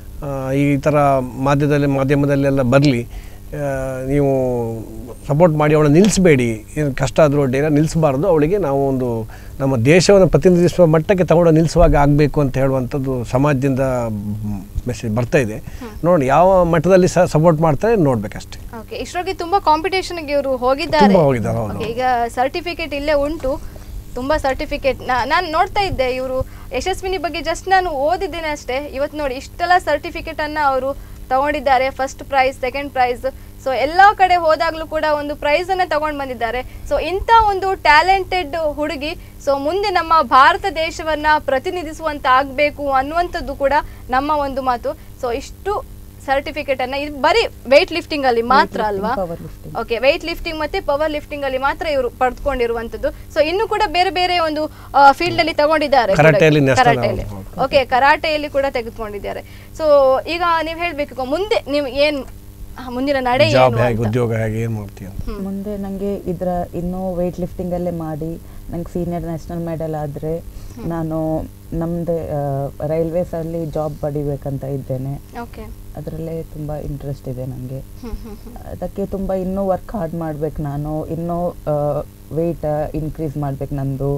ಈ ಥರ ಮಾಧ್ಯಮದಲ್ಲೆಲ್ಲ ಬರಲಿ, ನೀವು ಸಪೋರ್ಟ್ ಮಾಡಿ ಅವಳನ್ನು ನಿಲ್ಲಿಸಬೇಡಿ, ಏನು ಕಷ್ಟ ಆದರೂ ಅಡ್ಡಿಲ್ಲ, ನಿಲ್ಲಿಸಬಾರ್ದು, ಅವಳಿಗೆ ನಾವು ಒಂದು ನಮ್ಮ ದೇಶವನ್ನು ಪ್ರತಿನಿಧಿಸುವ ಮಟ್ಟಕ್ಕೆ ತಗೊಂಡು ನಿಲ್ಲಿಸುವಾಗ ಆಗಬೇಕು ಅಂತ ಹೇಳುವಂಥದ್ದು ಸಮಾಜದಿಂದ ಮೆಸೇಜ್ ಬರ್ತಾ ಇದೆ. ನೋಡಿ ಯಾವ ಮಟ್ಟದಲ್ಲಿ ಸಹ ಸಪೋರ್ಟ್ ಮಾಡ್ತಾರೆ ನೋಡ್ಬೇಕಷ್ಟೇ. ಓಕೆ, ಇಷ್ಟರೊಳಗೆ ತುಂಬ ಕಾಂಪಿಟೇಷನ್ಗೆ ಇವರು ಹೋಗಿದ್ದಾರೆ. ಈಗ ಸರ್ಟಿಫಿಕೇಟ್ ಇಲ್ಲೇ ಉಂಟು, ತುಂಬ ಸರ್ಟಿಫಿಕೇಟ್ ನಾನು ನೋಡ್ತಾ ಇದ್ದೆ. ಇವರು ಯಶಸ್ವಿನಿ ಬಗ್ಗೆ ಜಸ್ಟ್ ನಾನು ಓದಿದ್ದೇನೆ ಅಷ್ಟೇ. ಇವತ್ತು ನೋಡಿ ಇಷ್ಟೆಲ್ಲ ಸರ್ಟಿಫಿಕೇಟನ್ನು ಅವರು ತಗೊಂಡಿದ್ದಾರೆ, first prize, second prize. So ಎಲ್ಲ ಕಡೆ ಹೋದಾಗಲೂ ಕೂಡ ಒಂದು ಪ್ರೈಸನ್ನು ತಗೊಂಡು ಬಂದಿದ್ದಾರೆ. ಸೊ ಇಂಥ ಒಂದು ಟ್ಯಾಲೆಂಟೆಡ್ ಹುಡುಗಿ ಸೊ ಮುಂದೆ ನಮ್ಮ ಭಾರತ ದೇಶವನ್ನು ಪ್ರತಿನಿಧಿಸುವಂತ ಆಗಬೇಕು ಅನ್ನುವಂಥದ್ದು ಕೂಡ ನಮ್ಮ ಒಂದು ಮಾತು. ಸೊ ಇಷ್ಟು ಸರ್ಟಿಫಿಕೇಟನ್ನು ಇದು ಬರೀ ವೆಯ್ಟ್ ಲಿಫ್ಟಿಂಗ್ ಅಲ್ಲಿ ಮಾತ್ರ ಅಲ್ವಾ? ಓಕೆ, ವೆಯ್ಟ್ ಲಿಫ್ಟಿಂಗ್ ಮತ್ತೆ ಪವರ್ ಲಿಫ್ಟಿಂಗ್ ಅಲ್ಲಿ ಮಾತ್ರ ಇವರು ಪಡೆದುಕೊಂಡಿರುವಂಥದ್ದು. ಸೊ ಇನ್ನು ಕೂಡ ಬೇರೆ ಬೇರೆ ಒಂದು ಫೀಲ್ಡ್ ಅಲ್ಲಿ ತಗೊಂಡಿದ್ದಾರೆ. ಕರಾಟೆಯಲ್ಲಿ, ಓಕೆ, ಕರಾಟೆಯಲ್ಲಿ ಕೂಡ ತೆಗೆದುಕೊಂಡಿದ್ದಾರೆ. ಸೊ ಈಗ ನೀವು ಹೇಳ್ಬೇಕು, ಮುಂದೆ ನೀವು ಏನು ಮುಂದಿನ ನಡೆ ಉದ್ಯೋಗ ಹೇಗೆ ಏನು ಮಾಡ್ತೀವಿ? ಮುಂದೆ ನನಗೆ ಇನ್ನೂ ವೆಯ್ಟ್ ಲಿಫ್ಟಿಂಗ್ ಅಲ್ಲೇ ಮಾಡಿ ನಂಗೆ ಸೀನಿಯರ್ ನ್ಯಾಷನಲ್ ಮೆಡಲ್ ಆದರೆ ನಾನು ನಮ್ಮದೇ ರೈಲ್ವೇಸ್ ಅಲ್ಲಿ ಜಾಬ್ ಪಡಿಬೇಕಂತ ಇದ್ದೇನೆ. ಅದರಲ್ಲೇ ತುಂಬ ಇಂಟ್ರೆಸ್ಟ್ ಇದೆ ನನಗೆ. ಅದಕ್ಕೆ ತುಂಬ ಇನ್ನೂ ವರ್ಕ್ ಹಾರ್ಡ್ ಮಾಡ್ಬೇಕು, ನಾನು ಇನ್ನೂ ವೆಯ್ಟ್ ಇನ್ಕ್ರೀಸ್ ಮಾಡ್ಬೇಕು ನಂದು.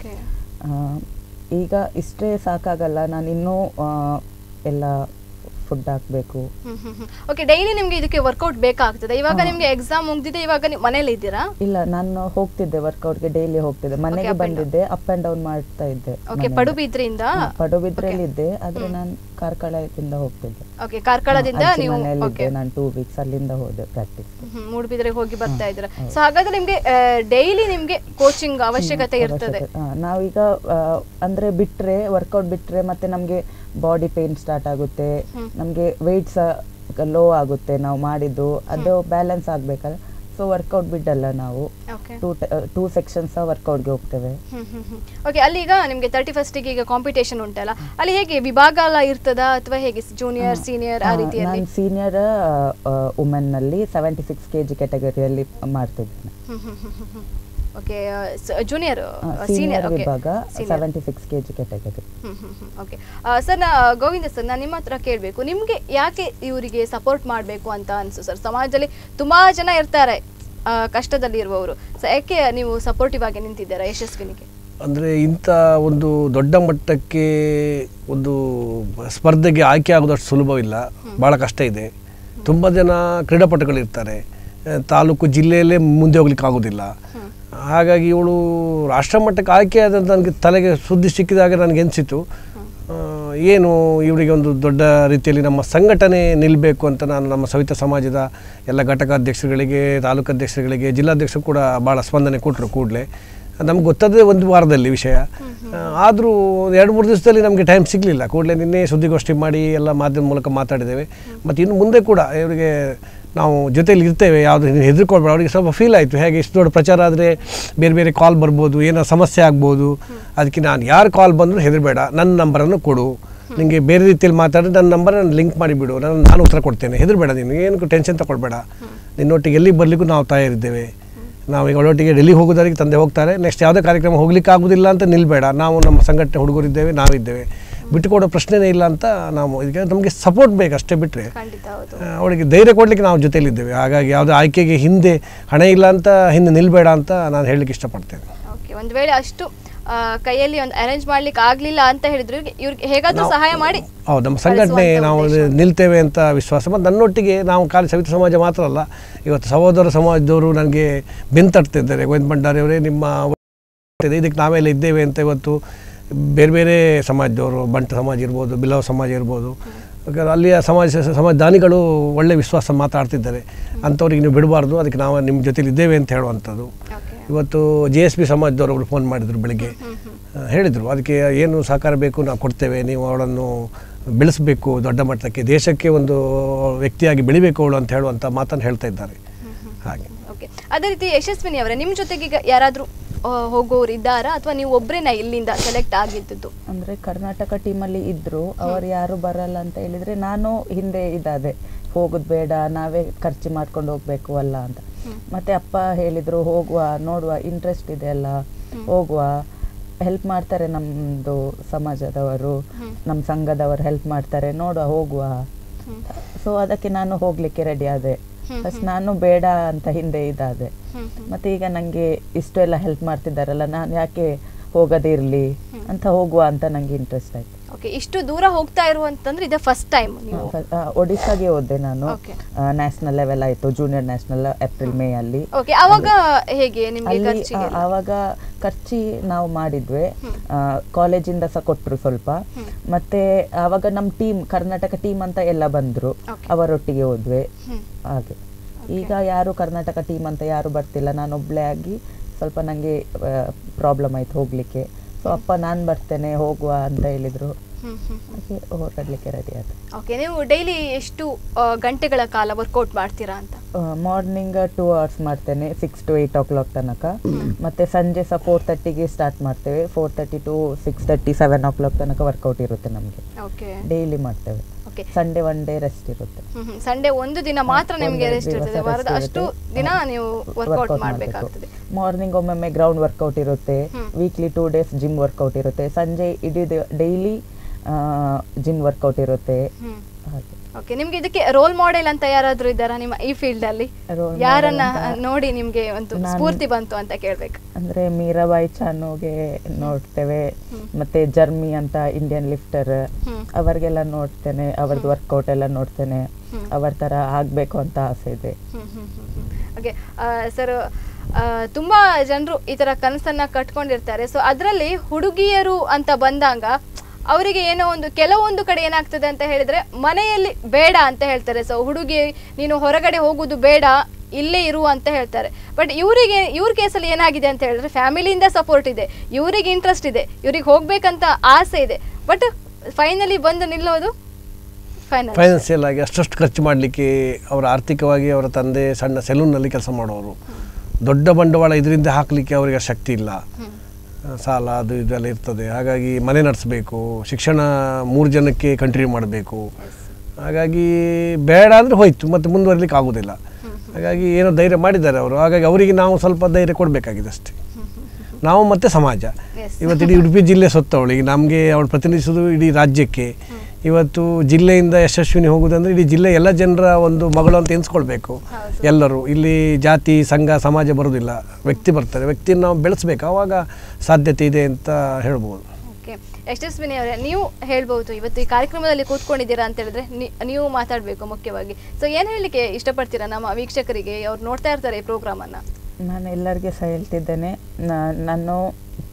ಈಗ ಇಷ್ಟೇ ಸಾಕಾಗಲ್ಲ, ನಾನು ಇನ್ನೂ ಎಲ್ಲ ಫುಡ್ ಹಾಕಬೇಕು. ಓಕೆ, ಡೈಲಿ ನಿಮಗೆ ಇದಕ್ಕೆ ವರ್ಕೌಟ್ ಬೇಕಾಗ್ತದೆ. ಇವಾಗ ನಿಮಗೆ ಎಕ್ಸಾಮ್ ಮುಗಿದಿದೆ, ಇವಾಗ ನೀವು ಮನೇಲಿ ಇದ್ದೀರಾ? ಇಲ್ಲ, ನಾನು ಹೋಗ್ತಿದ್ದೆ ವರ್ಕೌಟ್ಗೆ, ಡೈಲಿ ಹೋಗ್ತಿದ್ದೆ. ಮನೆಗೆ ಬಂದಿದ್ದೆ, ಅಪ್ ಅಂಡ್ ಡೌನ್ ಮಾಡ್ತಾ ಇದ್ದೆ. ಓಕೆ, ಪಡುಬಿದ್ರೆಯಿಂದ? ಪಡುಬಿದ್ರೆಯಲ್ಲಿ ಇದ್ದೆ, ಆದ್ರೆ ನಾನು ಕಾರ್ಕಳದಿಂದ ಹೋಗ್ತಿದ್ದೆ. ಓಕೆ, ಕಾರ್ಕಳದಿಂದ ನೀವು? ಮನೆಯಲ್ಲಿದ್ದೆ ನಾನು 2 weeks, ಅಲ್ಲಿಂದ ಹೋದೆ ಪ್ರಾಕ್ಟೀಸ್. ಮೂಡುಬಿದ್ರೆಗೆ ಹೋಗಿ ಬರ್ತಾ ಇದ್ದೀರಾ? ಸೊ ಹಾಗಾದ್ರೆ ನಿಮಗೆ ಡೈಲಿ ನಿಮಗೆ ಕೋಚಿಂಗ್ ಅವಶ್ಯಕತೆ ಇರ್ತದೆ. ನಾವೀಗ ಅಂದ್ರೆ ಬಿಟ್ರೆ, ವರ್ಕೌಟ್ ಬಿಟ್ರೆ ಮತ್ತೆ ನಮ್ಗೆ ಬಾಡಿ ಪೇನ್ ಸ್ಟಾರ್ಟ್ ಆಗುತ್ತೆ, ನಮಗೆ ವೆಯ್ಟ್ಸ್ ಲೋ ಆಗುತ್ತೆ ನಾವು ಮಾಡಿದ್ದು, ಅದು ಬ್ಯಾಲೆನ್ಸ್ ಆಗಬೇಕಲ್ಲ. ಸೊ ವರ್ಕೌಟ್ ಬಿಡಲ್ಲ ನಾವು, 2 sections ವರ್ಕೌಟ್ಗೆ ಹೋಗ್ತೇವೆ. ಓಕೆ, ಅಲ್ಲಿ ಈಗ ನಿಮಗೆ 31st ಈಗ ಕಾಂಪಿಟೇಷನ್ ಉಂಟಲ್ಲ, ಅಲ್ಲಿ ಹೇಗೆ ವಿಭಾಗ ಎಲ್ಲ ಇರ್ತದ ಅಥವಾ ಹೇಗೆ ಜೂನಿಯರ್ ಸೀನಿಯರ್ ಆ ರೀತಿಯಲ್ಲಿ? ನಾನು ಸೀನಿಯರ್ ವುಮೆನ್ ನಲ್ಲಿ 76 kg ಕ್ಯಾಟಗರಿಯಲ್ಲಿ ಮಾಡ್ತಿದ್ದೇನೆ. ಓಕೆ, ಜೂನಿಯರ್ ಸೀನಿಯರ್ ವಿಭಾಗ 76 kg category. Okay sir, Govinda sir, ನಾನು ನಿಮ್ಮ ಹತ್ರ ಕೇಳಬೇಕು, ನಿಮಗೆ ಯಾಕೆ ಇವರಿಗೆ ಸಪೋರ್ಟ್ ಮಾಡಬೇಕು ಅಂತ ಅನಿಸು ಸರ್? ಸಮಾಜದಲ್ಲಿ ತುಂಬಾ ಜನ ಇರ್ತಾರೆ ಕಷ್ಟದಲ್ಲಿ ಇರುವವರು, ಸೊ ಯಾಕೆ ನೀವು ಸಪೋರ್ಟಿವ್ ಆಗಿ ನಿಂತಿದ್ದೀರಾ ಯಶಸ್ವಿನಿಗೆ? ಅಂದರೆ ಇಂಥ ಒಂದು ದೊಡ್ಡ ಮಟ್ಟಕ್ಕೆ ಒಂದು ಸ್ಪರ್ಧೆಗೆ ಆಯ್ಕೆ ಆಗೋದಷ್ಟು ಸುಲಭವಿಲ್ಲ, ಭಾಳ ಕಷ್ಟ ಇದೆ. ತುಂಬ ಜನ ಕ್ರೀಡಾಪಟುಗಳಿರ್ತಾರೆ, ತಾಲೂಕು ಜಿಲ್ಲೆಯಲ್ಲೇ ಮುಂದೆ ಹೋಗ್ಲಿಕ್ಕೆ ಆಗೋದಿಲ್ಲ. ಹಾಗಾಗಿ ಇವಳು ರಾಷ್ಟ್ರ ಮಟ್ಟಕ್ಕೆ ಆಯ್ಕೆ ಆದಂತ ನನಗೆ ತಲೆಗೆ ಸುದ್ದಿ ಸಿಕ್ಕಿದಾಗ ನನಗೆ ಅನಿಸಿತು, ಏನು ಇವರಿಗೆ ಒಂದು ದೊಡ್ಡ ರೀತಿಯಲ್ಲಿ ನಮ್ಮ ಸಂಘಟನೆ ನಿಲ್ಲಬೇಕು ಅಂತ ನಾನು ನಮ್ಮ ಸವಿತಾ ಸಮಾಜದ ಎಲ್ಲ ಘಟಕಾಧ್ಯಕ್ಷರುಗಳಿಗೆ, ತಾಲೂಕು ಅಧ್ಯಕ್ಷರುಗಳಿಗೆ, ಜಿಲ್ಲಾಧ್ಯಕ್ಷರು ಕೂಡ ಭಾಳ ಸ್ಪಂದನೆ ಕೊಟ್ಟರು. ಕೂಡಲೇ ನಮ್ಗೆ ಗೊತ್ತಾದರೆ ಒಂದು ವಾರದಲ್ಲಿ ವಿಷಯ, ಆದರೂ 2-3 ದಿವಸದಲ್ಲಿ ನಮಗೆ ಟೈಮ್ ಸಿಗಲಿಲ್ಲ. ಕೂಡಲೇ ನಿನ್ನೆ ಸುದ್ದಿಗೋಷ್ಠಿ ಮಾಡಿ ಎಲ್ಲ ಮಾಧ್ಯಮದ ಮೂಲಕ ಮಾತಾಡಿದ್ದೇವೆ. ಮತ್ತು ಇನ್ನು ಮುಂದೆ ಕೂಡ ಇವರಿಗೆ ನಾವು ಜೊತೆಯಲ್ಲಿ ಇರ್ತೇವೆ, ಯಾವುದು ಹೆದರ್ಕೊಳ್ಬೇಡ. ಅವರಿಗೆ ಸ್ವಲ್ಪ ಫೀಲ್ ಆಯಿತು, ಹೇಗೆ ಇಷ್ಟು ದೊಡ್ಡ ಪ್ರಚಾರ ಆದರೆ ಬೇರೆ ಬೇರೆ ಕಾಲ್ ಬರ್ಬೋದು, ಏನೋ ಸಮಸ್ಯೆ ಆಗ್ಬೋದು, ಅದಕ್ಕೆ ನಾನು ಯಾರು ಕಾಲ್ ಬಂದರೂ ಹೆದರಬೇಡ, ನನ್ನ ನಂಬರನ್ನು ಕೊಡು, ನಿಮಗೆ ಬೇರೆ ರೀತಿಯಲ್ಲಿ ಮಾತಾಡಿದ್ರೆ ನನ್ನ ನಂಬರನ್ನು ಲಿಂಕ್ ಮಾಡಿಬಿಡು, ನಾನು ಉತ್ತರ ಕೊಡ್ತೇನೆ, ಹೆದರಬೇಡ, ನೀನು ಏನಕ್ಕೂ ಟೆನ್ಷನ್ ತಗೊಳ್ಬೇಡ, ನಿನ್ನೊಟ್ಟಿಗೆ ಎಲ್ಲಿ ಬರಲಿಕ್ಕೂ ನಾವು ತಯಾರಿದ್ದೇವೆ. ನಾವೀಗ ಅವಳೊಟ್ಟಿಗೆ ಡೆಲ್ಲಿ ಹೋಗೋದರಿಗೆ ತಂದೆ ಹೋಗ್ತಾರೆ, ನೆಕ್ಸ್ಟ್ ಯಾವುದೇ ಕಾರ್ಯಕ್ರಮ ಹೋಗ್ಲಿಕ್ಕೆ ಆಗೋದಿಲ್ಲ ಅಂತ ನಿಲ್ಲಬೇಡ, ನಾವು ನಮ್ಮ ಸಂಘಟನೆ ಹುಡುಗರಿದ್ದೇವೆ, ನಾವಿದ್ದೇವೆ, ಬಿಟ್ಟುಕೊಡೋ ಪ್ರಶ್ನೆನೇ ಇಲ್ಲ ಅಂತ ನಾವು ಇದಕ್ಕೆ ನಮಗೆ ಸಪೋರ್ಟ್ ಬೇಕು ಅಷ್ಟೇ. ಬಿಟ್ಟರೆ ಅವಳಿಗೆ ಧೈರ್ಯ ಕೊಡಲಿಕ್ಕೆ ನಾವು ಜೊತೆಯಲ್ಲಿದ್ದೇವೆ. ಹಾಗಾಗಿ ಯಾವುದೇ ಆಯ್ಕೆಗೆ ಹಿಂದೆ ಹಣ ಇಲ್ಲ ಅಂತ ಹಿಂದೆ ನಿಲ್ಲಬೇಡ ಅಂತ ನಾನು ಹೇಳಲಿಕ್ಕೆ ಇಷ್ಟಪಡ್ತೇನೆ. ಓಕೆ, ಒಂದು ವೇಳೆ ಅಷ್ಟು ಕೈಯಲ್ಲಿ ಒಂದು ಅರೇಂಜ್ ಮಾಡ್ಲಿಕ್ಕೆ ಆಗಲಿಲ್ಲ ಅಂತ ಹೇಳಿದ್ರು ಇವ್ರಿಗೆ ಹೇಗಾದರೂ ಸಹಾಯ ಮಾಡಿ. ಹೌದು, ನಮ್ಮ ಸಂಘಟನೆ ನಾವು ನಿಲ್ತೇವೆ ಅಂತ ವಿಶ್ವಾಸ. ಮತ್ತು ನನ್ನೊಟ್ಟಿಗೆ ನಾವು ಖಾಲಿ ಸವಿತಾ ಸಮಾಜ ಮಾತ್ರ ಅಲ್ಲ, ಇವತ್ತು ಸಹೋದರ ಸಮಾಜದವರು ನನಗೆ ಬೆಂತಟ್ತಿದ್ದಾರೆ. ಗೋವಿಂದ ಭಂಡಾರಿ ಅವರೇ, ನಿಮ್ಮ ಇದಕ್ಕೆ ನಾವೆಲ್ಲ ಇದ್ದೇವೆ ಅಂತ ಇವತ್ತು ಬೇರೆ ಬೇರೆ ಸಮಾಜದವರು, ಬಂಟ ಸಮಾಜ ಇರ್ಬೋದು, ಬಿಲ್ಲವ ಸಮಾಜ ಇರ್ಬೋದು, ಅಲ್ಲಿಯ ಸಮಾಜ ದಾನಿಗಳು ಒಳ್ಳೆ ವಿಶ್ವಾಸ ಮಾತಾಡ್ತಿದ್ದಾರೆ. ಅಂಥವ್ರಿಗೆ ನೀವು ಬಿಡಬಾರ್ದು, ಅದಕ್ಕೆ ನಾವು ನಿಮ್ಮ ಜೊತೆಲಿ ಇದ್ದೇವೆ ಅಂತ ಹೇಳುವಂಥದ್ದು. ಇವತ್ತು JSB ಸಮಾಜದವರು ಅವರು ಫೋನ್ ಮಾಡಿದರು, ಬೆಳಗ್ಗೆ ಹೇಳಿದರು, ಅದಕ್ಕೆ ಏನು ಸಹಕಾರ ಬೇಕು ನಾವು ಕೊಡ್ತೇವೆ, ನೀವು ಅವಳನ್ನು ಬೆಳೆಸಬೇಕು, ದೊಡ್ಡ ಮಟ್ಟಕ್ಕೆ ದೇಶಕ್ಕೆ ಒಂದು ವ್ಯಕ್ತಿಯಾಗಿ ಬೆಳಿಬೇಕು ಅವಳು ಅಂತ ಹೇಳುವಂಥ ಮಾತನ್ನು ಹೇಳ್ತಾ ಇದ್ದಾರೆ. ಹಾಗೆ ಓಕೆ, ಅದೇ ರೀತಿ ಯಶಸ್ವಿನಿ ಅವರೇ, ನಿಮ್ಮ ಜೊತೆಗೆ ಈಗ ಯಾರಾದರೂ ಹೋಗೋರು ಇದ್ದಾರಾ ಅಥವಾ ನೀವು ಒಬ್ಬರೇನ ಇಲ್ಲಿಂದ ಸೆಲೆಕ್ಟ್ ಆಗಿದ್ದು? ಅಂದರೆ ಕರ್ನಾಟಕ ಟೀಮಲ್ಲಿ ಇದ್ದರು, ಅವರು ಯಾರು ಬರಲ್ಲ ಅಂತ ಹೇಳಿದರೆ ನಾನು ಹಿಂದೆ ಇದ್ದಾದೆ, ಹೋಗೋದು ಬೇಡ, ನಾವೇ ಖರ್ಚು ಮಾಡ್ಕೊಂಡು ಹೋಗಬೇಕು ಅಲ್ಲ ಅಂತ. ಮತ್ತು ಅಪ್ಪ ಹೇಳಿದರು, ಹೋಗುವ, ನೋಡುವ, ಇಂಟ್ರೆಸ್ಟ್ ಇದೆ ಅಲ್ಲ, ಹೋಗುವ, ಹೆಲ್ಪ್ ಮಾಡ್ತಾರೆ, ನಮ್ಮದು ಸಮಾಜದವರು, ನಮ್ಮ ಸಂಘದವರು ಹೆಲ್ಪ್ ಮಾಡ್ತಾರೆ, ನೋಡುವ, ಹೋಗುವ. ಸೊ ಅದಕ್ಕೆ ನಾನು ಹೋಗಲಿಕ್ಕೆ ರೆಡಿ ಆದೆ. ಫಸ್ಟ್ ನಾನು ಬೇಡ ಅಂತ ಹಿಂದೆ ಇದ್ದಾದೆ. ಮತ್ತು ಈಗ ನನಗೆ ಇಷ್ಟು ಎಲ್ಲ ಹೆಲ್ಪ್ ಮಾಡ್ತಿದ್ದಾರಲ್ಲ, ನಾನು ಯಾಕೆ ಹೋಗೋದಿರಲಿ ಅಂತ ಹೋಗುವ ಅಂತ ನನಗೆ ಇಂಟ್ರೆಸ್ಟ್ ಆಯ್ತು. ಓಕೆ, ಇಷ್ಟು ದೂರ ಹೋಗ್ತಾ ಇರುವಂತಂದ್ರೆ ಇದು ಫಸ್ಟ್ ಟೈಮ್ ನೀವು? ಒಡಿಸ್ಸಾಗೆ ಹೋದೆ ನಾನು. ನ್ಯಾಷನಲ್ ಲೆವೆಲ್ ಆಯಿತು, ಜೂನಿಯರ್ ನ್ಯಾಷನಲ್ ಏಪ್ರಿಲ್ ಮೇ ಅಲ್ಲಿ. ಓಕೆ, ಆವಾಗ ಹೇಗೆ ನಿಮಗೆ? ಆವಾಗ ಖರ್ಚಿ ನಾವು ಮಾಡಿದ್ವಿ, ಕಾಲೇಜಿಂದ ಸಹ ಕೊಟ್ಟರು ಸ್ವಲ್ಪ. ಮತ್ತೆ ಆವಾಗ ನಮ್ಮ ಟೀಮ್, ಕರ್ನಾಟಕ ಟೀಮ್ ಅಂತ ಎಲ್ಲ ಬಂದರು, ಅವರೊಟ್ಟಿಗೆ ಹೋದ್ವಿ. ಹಾಗೆ ಈಗ ಯಾರು ಕರ್ನಾಟಕ ಟೀಮ್ ಅಂತ ಯಾರು ಬರ್ತಿಲ್ಲ, ನಾನೊಬ್ಳೇ ಆಗಿ ಸ್ವಲ್ಪ ನನಗೆ ಪ್ರಾಬ್ಲಮ್ ಆಯ್ತು ಹೋಗ್ಲಿಕ್ಕೆ. ಸೊ ಅಪ್ಪ ನಾನು ಬರ್ತೇನೆ, ಹೋಗುವ ಅಂತ ಹೇಳಿದರು, ಹೊರಡ್ಲಿಕ್ಕೆ ರೆಡಿ ಆಯ್ತು. ಓಕೆ, ನೀವು ಡೈಲಿ ಎಷ್ಟು ಗಂಟೆಗಳ ಕಾಲ ವರ್ಕೌಟ್ ಮಾಡ್ತೀರಾ ಅಂತ? ಮಾರ್ನಿಂಗ್ 2 hours ಮಾಡ್ತೇನೆ, 6 to 8 o'clock ತನಕ. ಮತ್ತೆ ಸಂಜೆ ಸಹ 4:30ಗೆ ಸ್ಟಾರ್ಟ್ ಮಾಡ್ತೇವೆ, 4:30 to 6:30, 7 o'clock ತನಕ ವರ್ಕೌಟ್ ಇರುತ್ತೆ ನಮಗೆ. ಡೈಲಿ ಮಾಡ್ತೇವೆ. ಸಂಡೇ 1 day ರೆಸ್ಟ್ ಇರುತ್ತೆ. ಸಂಡೇ ಒಂದು ದಿನ ಮಾತ್ರ ನಿಮಗೆ ರೆಸ್ಟ್ ಇರುತ್ತೆ, ವಾರದ ಅಷ್ಟು ದಿನ ನೀವು ವರ್ಕೌಟ್ ಮಾಡಬೇಕಾಗ್ತದೆ. ಮಾರ್ನಿಂಗ್ ಒಮ್ಮೊಮ್ಮೆ ಗ್ರೌಂಡ್ ವರ್ಕೌಟ್ ಇರುತ್ತೆ, ವೀಕ್ಲಿ 2 days ಜಿಮ್ ವರ್ಕೌಟ್ ಇರುತ್ತೆ, ಸಂಜೆ ಇಡೀ ಡೈಲಿ ಜಿಮ್ ವರ್ಕೌಟ್ ಇರುತ್ತೆ. ಓಕೆ, ನಿಮ್ಗೆ ಇದಕ್ಕೆ ರೋಲ್ ಮಾಡೆಲ್ ಅಂತ ಯಾರಾದ್ರೂ ಇದ್ದಾರಾ ನಿಮ್ಮ ಈ ಫೀಲ್ಡ್ ಅಲ್ಲಿ? ಯಾರನ್ನ ನೋಡಿ ನಿಮ್ಗೆ ಒಂದು ಸ್ಫೂರ್ತಿ ಬಂತು ಅಂತ ಕೇಳ್ಬೇಕು? ಅಂದ್ರೆ ಮೀರಾಬಾಯಿ ಚಾನುಗೆ ನೋಡ್ತೇವೆ, ಮತ್ತೆ ಜರ್ಮಿ ಅಂತ ಇಂಡಿಯನ್ ಲಿಫ್ಟರ್, ಅವರಿಗೆಲ್ಲ ನೋಡ್ತೇನೆ, ಅವ್ರದ್ದು ವರ್ಕೌಟ್ ಎಲ್ಲ ನೋಡ್ತೇನೆ, ಅವರ ತರ ಆಗ್ಬೇಕು ಅಂತ ಆಸೆ ಇದೆ. ಓಕೆ ಸರ್, ತುಂಬಾ ಜನರು ಈ ತರ ಕನಸನ್ನ ಕಟ್ಕೊಂಡಿರ್ತಾರೆ. ಸೊ ಅದರಲ್ಲಿ ಹುಡುಗಿಯರು ಅಂತ ಬಂದಾಗ ಅವರಿಗೆ ಏನೋ ಒಂದು ಕೆಲವೊಂದು ಕಡೆ ಏನಾಗ್ತದೆ ಅಂತ ಹೇಳಿದ್ರೆ ಮನೆಯಲ್ಲಿ ಬೇಡ ಅಂತ ಹೇಳ್ತಾರೆ. ಸೊ ಹುಡುಗಿ ನೀನು ಹೊರಗಡೆ ಹೋಗುದು ಬೇಡ, ಇಲ್ಲೇ ಇರು ಅಂತ ಹೇಳ್ತಾರೆ. ಬಟ್ ಇವ್ರ ಕೇಸಲ್ಲಿ ಏನಾಗಿದೆ ಅಂತ ಹೇಳಿದ್ರೆ ಫ್ಯಾಮಿಲಿಯಿಂದ ಸಪೋರ್ಟ್ ಇದೆ, ಇವರಿಗೆ ಇಂಟ್ರೆಸ್ಟ್ ಇದೆ, ಇವ್ರಿಗೆ ಹೋಗ್ಬೇಕಂತ ಆಸೆ ಇದೆ, ಬಟ್ ಫೈನಲಿ ಬಂದು ನಿಲ್ಲೋದು ಫೈನಾನ್ಸಿಯಲ್ ಆಗಿ ಅಷ್ಟು ಖರ್ಚು ಮಾಡಲಿಕ್ಕೆ, ಅವರ ಆರ್ಥಿಕವಾಗಿ ಅವರ ತಂದೆ ಸಣ್ಣ ಸೆಲೂನ್ನಲ್ಲಿ ಕೆಲಸ ಮಾಡೋರು, ದೊಡ್ಡ ಬಂಡವಾಳ ಇದರಿಂದ ಹಾಕಲಿಕ್ಕೆ ಅವರಿಗೆ ಶಕ್ತಿ ಇಲ್ಲ, ಸಾಲ ಅದು ಇದೆಲ್ಲ ಇರ್ತದೆ. ಹಾಗಾಗಿ ಮನೆ ನಡೆಸಬೇಕು, ಶಿಕ್ಷಣ 3 ಜನಕ್ಕೆ ಕಂಟಿನ್ಯೂ ಮಾಡಬೇಕು. ಹಾಗಾಗಿ ಬೇಡ ಅಂದರೆ ಹೋಯ್ತು, ಮತ್ತು ಮುಂದುವರಿಲಿಕ್ಕೆ ಆಗೋದಿಲ್ಲ. ಹಾಗಾಗಿ ಏನೋ ಧೈರ್ಯ ಮಾಡಿದ್ದಾರೆ ಅವರು. ಹಾಗಾಗಿ ಅವರಿಗೆ ನಾವು ಸ್ವಲ್ಪ ಧೈರ್ಯ ಕೊಡಬೇಕಾಗಿದೆ ಅಷ್ಟೇ, ನಾವು ಮತ್ತು ಸಮಾಜ. ಇವತ್ತು ಇಡೀ ಉಡುಪಿ ಜಿಲ್ಲೆ ಸೊತ್ತವಳಿಗೆ, ನಮಗೆ ಅವಳು ಪ್ರತಿನಿಧಿಸೋದು ಇಡೀ ರಾಜ್ಯಕ್ಕೆ. ಇವತ್ತು ಜಿಲ್ಲೆಯಿಂದ ಯಶಸ್ವಿನಿ ಹೋಗುವುದಂದರೆ ಇಡೀ ಜಿಲ್ಲೆ ಎಲ್ಲ ಜನರ ಒಂದು ಮಗಳು ಅಂತ ಎನಿಸ್ಕೊಳ್ಬೇಕು ಎಲ್ಲರೂ. ಇಲ್ಲಿ ಜಾತಿ ಸಂಘ ಸಮಾಜ ಬರೋದಿಲ್ಲ, ವ್ಯಕ್ತಿ ಬರ್ತಾರೆ, ವ್ಯಕ್ತಿಯನ್ನು ನಾವು ಬೆಳೆಸಬೇಕು, ಆವಾಗ ಸಾಧ್ಯತೆ ಇದೆ ಅಂತ ಹೇಳ್ಬೋದು. ಓಕೆ, ಯಶಸ್ವಿನಿ ಅವರೇ, ನೀವು ಹೇಳ್ಬೋದು, ಇವತ್ತು ಈ ಕಾರ್ಯಕ್ರಮದಲ್ಲಿ ಕೂತ್ಕೊಂಡಿದ್ದೀರಾ ಅಂತ ಹೇಳಿದ್ರೆ ನೀವು ಮಾತಾಡಬೇಕು ಮುಖ್ಯವಾಗಿ. ಸೊ ಏನು ಹೇಳಲಿಕ್ಕೆ ಇಷ್ಟಪಡ್ತೀರಾ ನಮ್ಮ ವೀಕ್ಷಕರಿಗೆ, ಅವ್ರು ನೋಡ್ತಾ ಇರ್ತಾರೆ ಈ ಪ್ರೋಗ್ರಾಮನ್ನು? ನಾನು ಎಲ್ಲರಿಗೆ ಸಹ ಹೇಳ್ತಿದ್ದೇನೆ, ನಾನು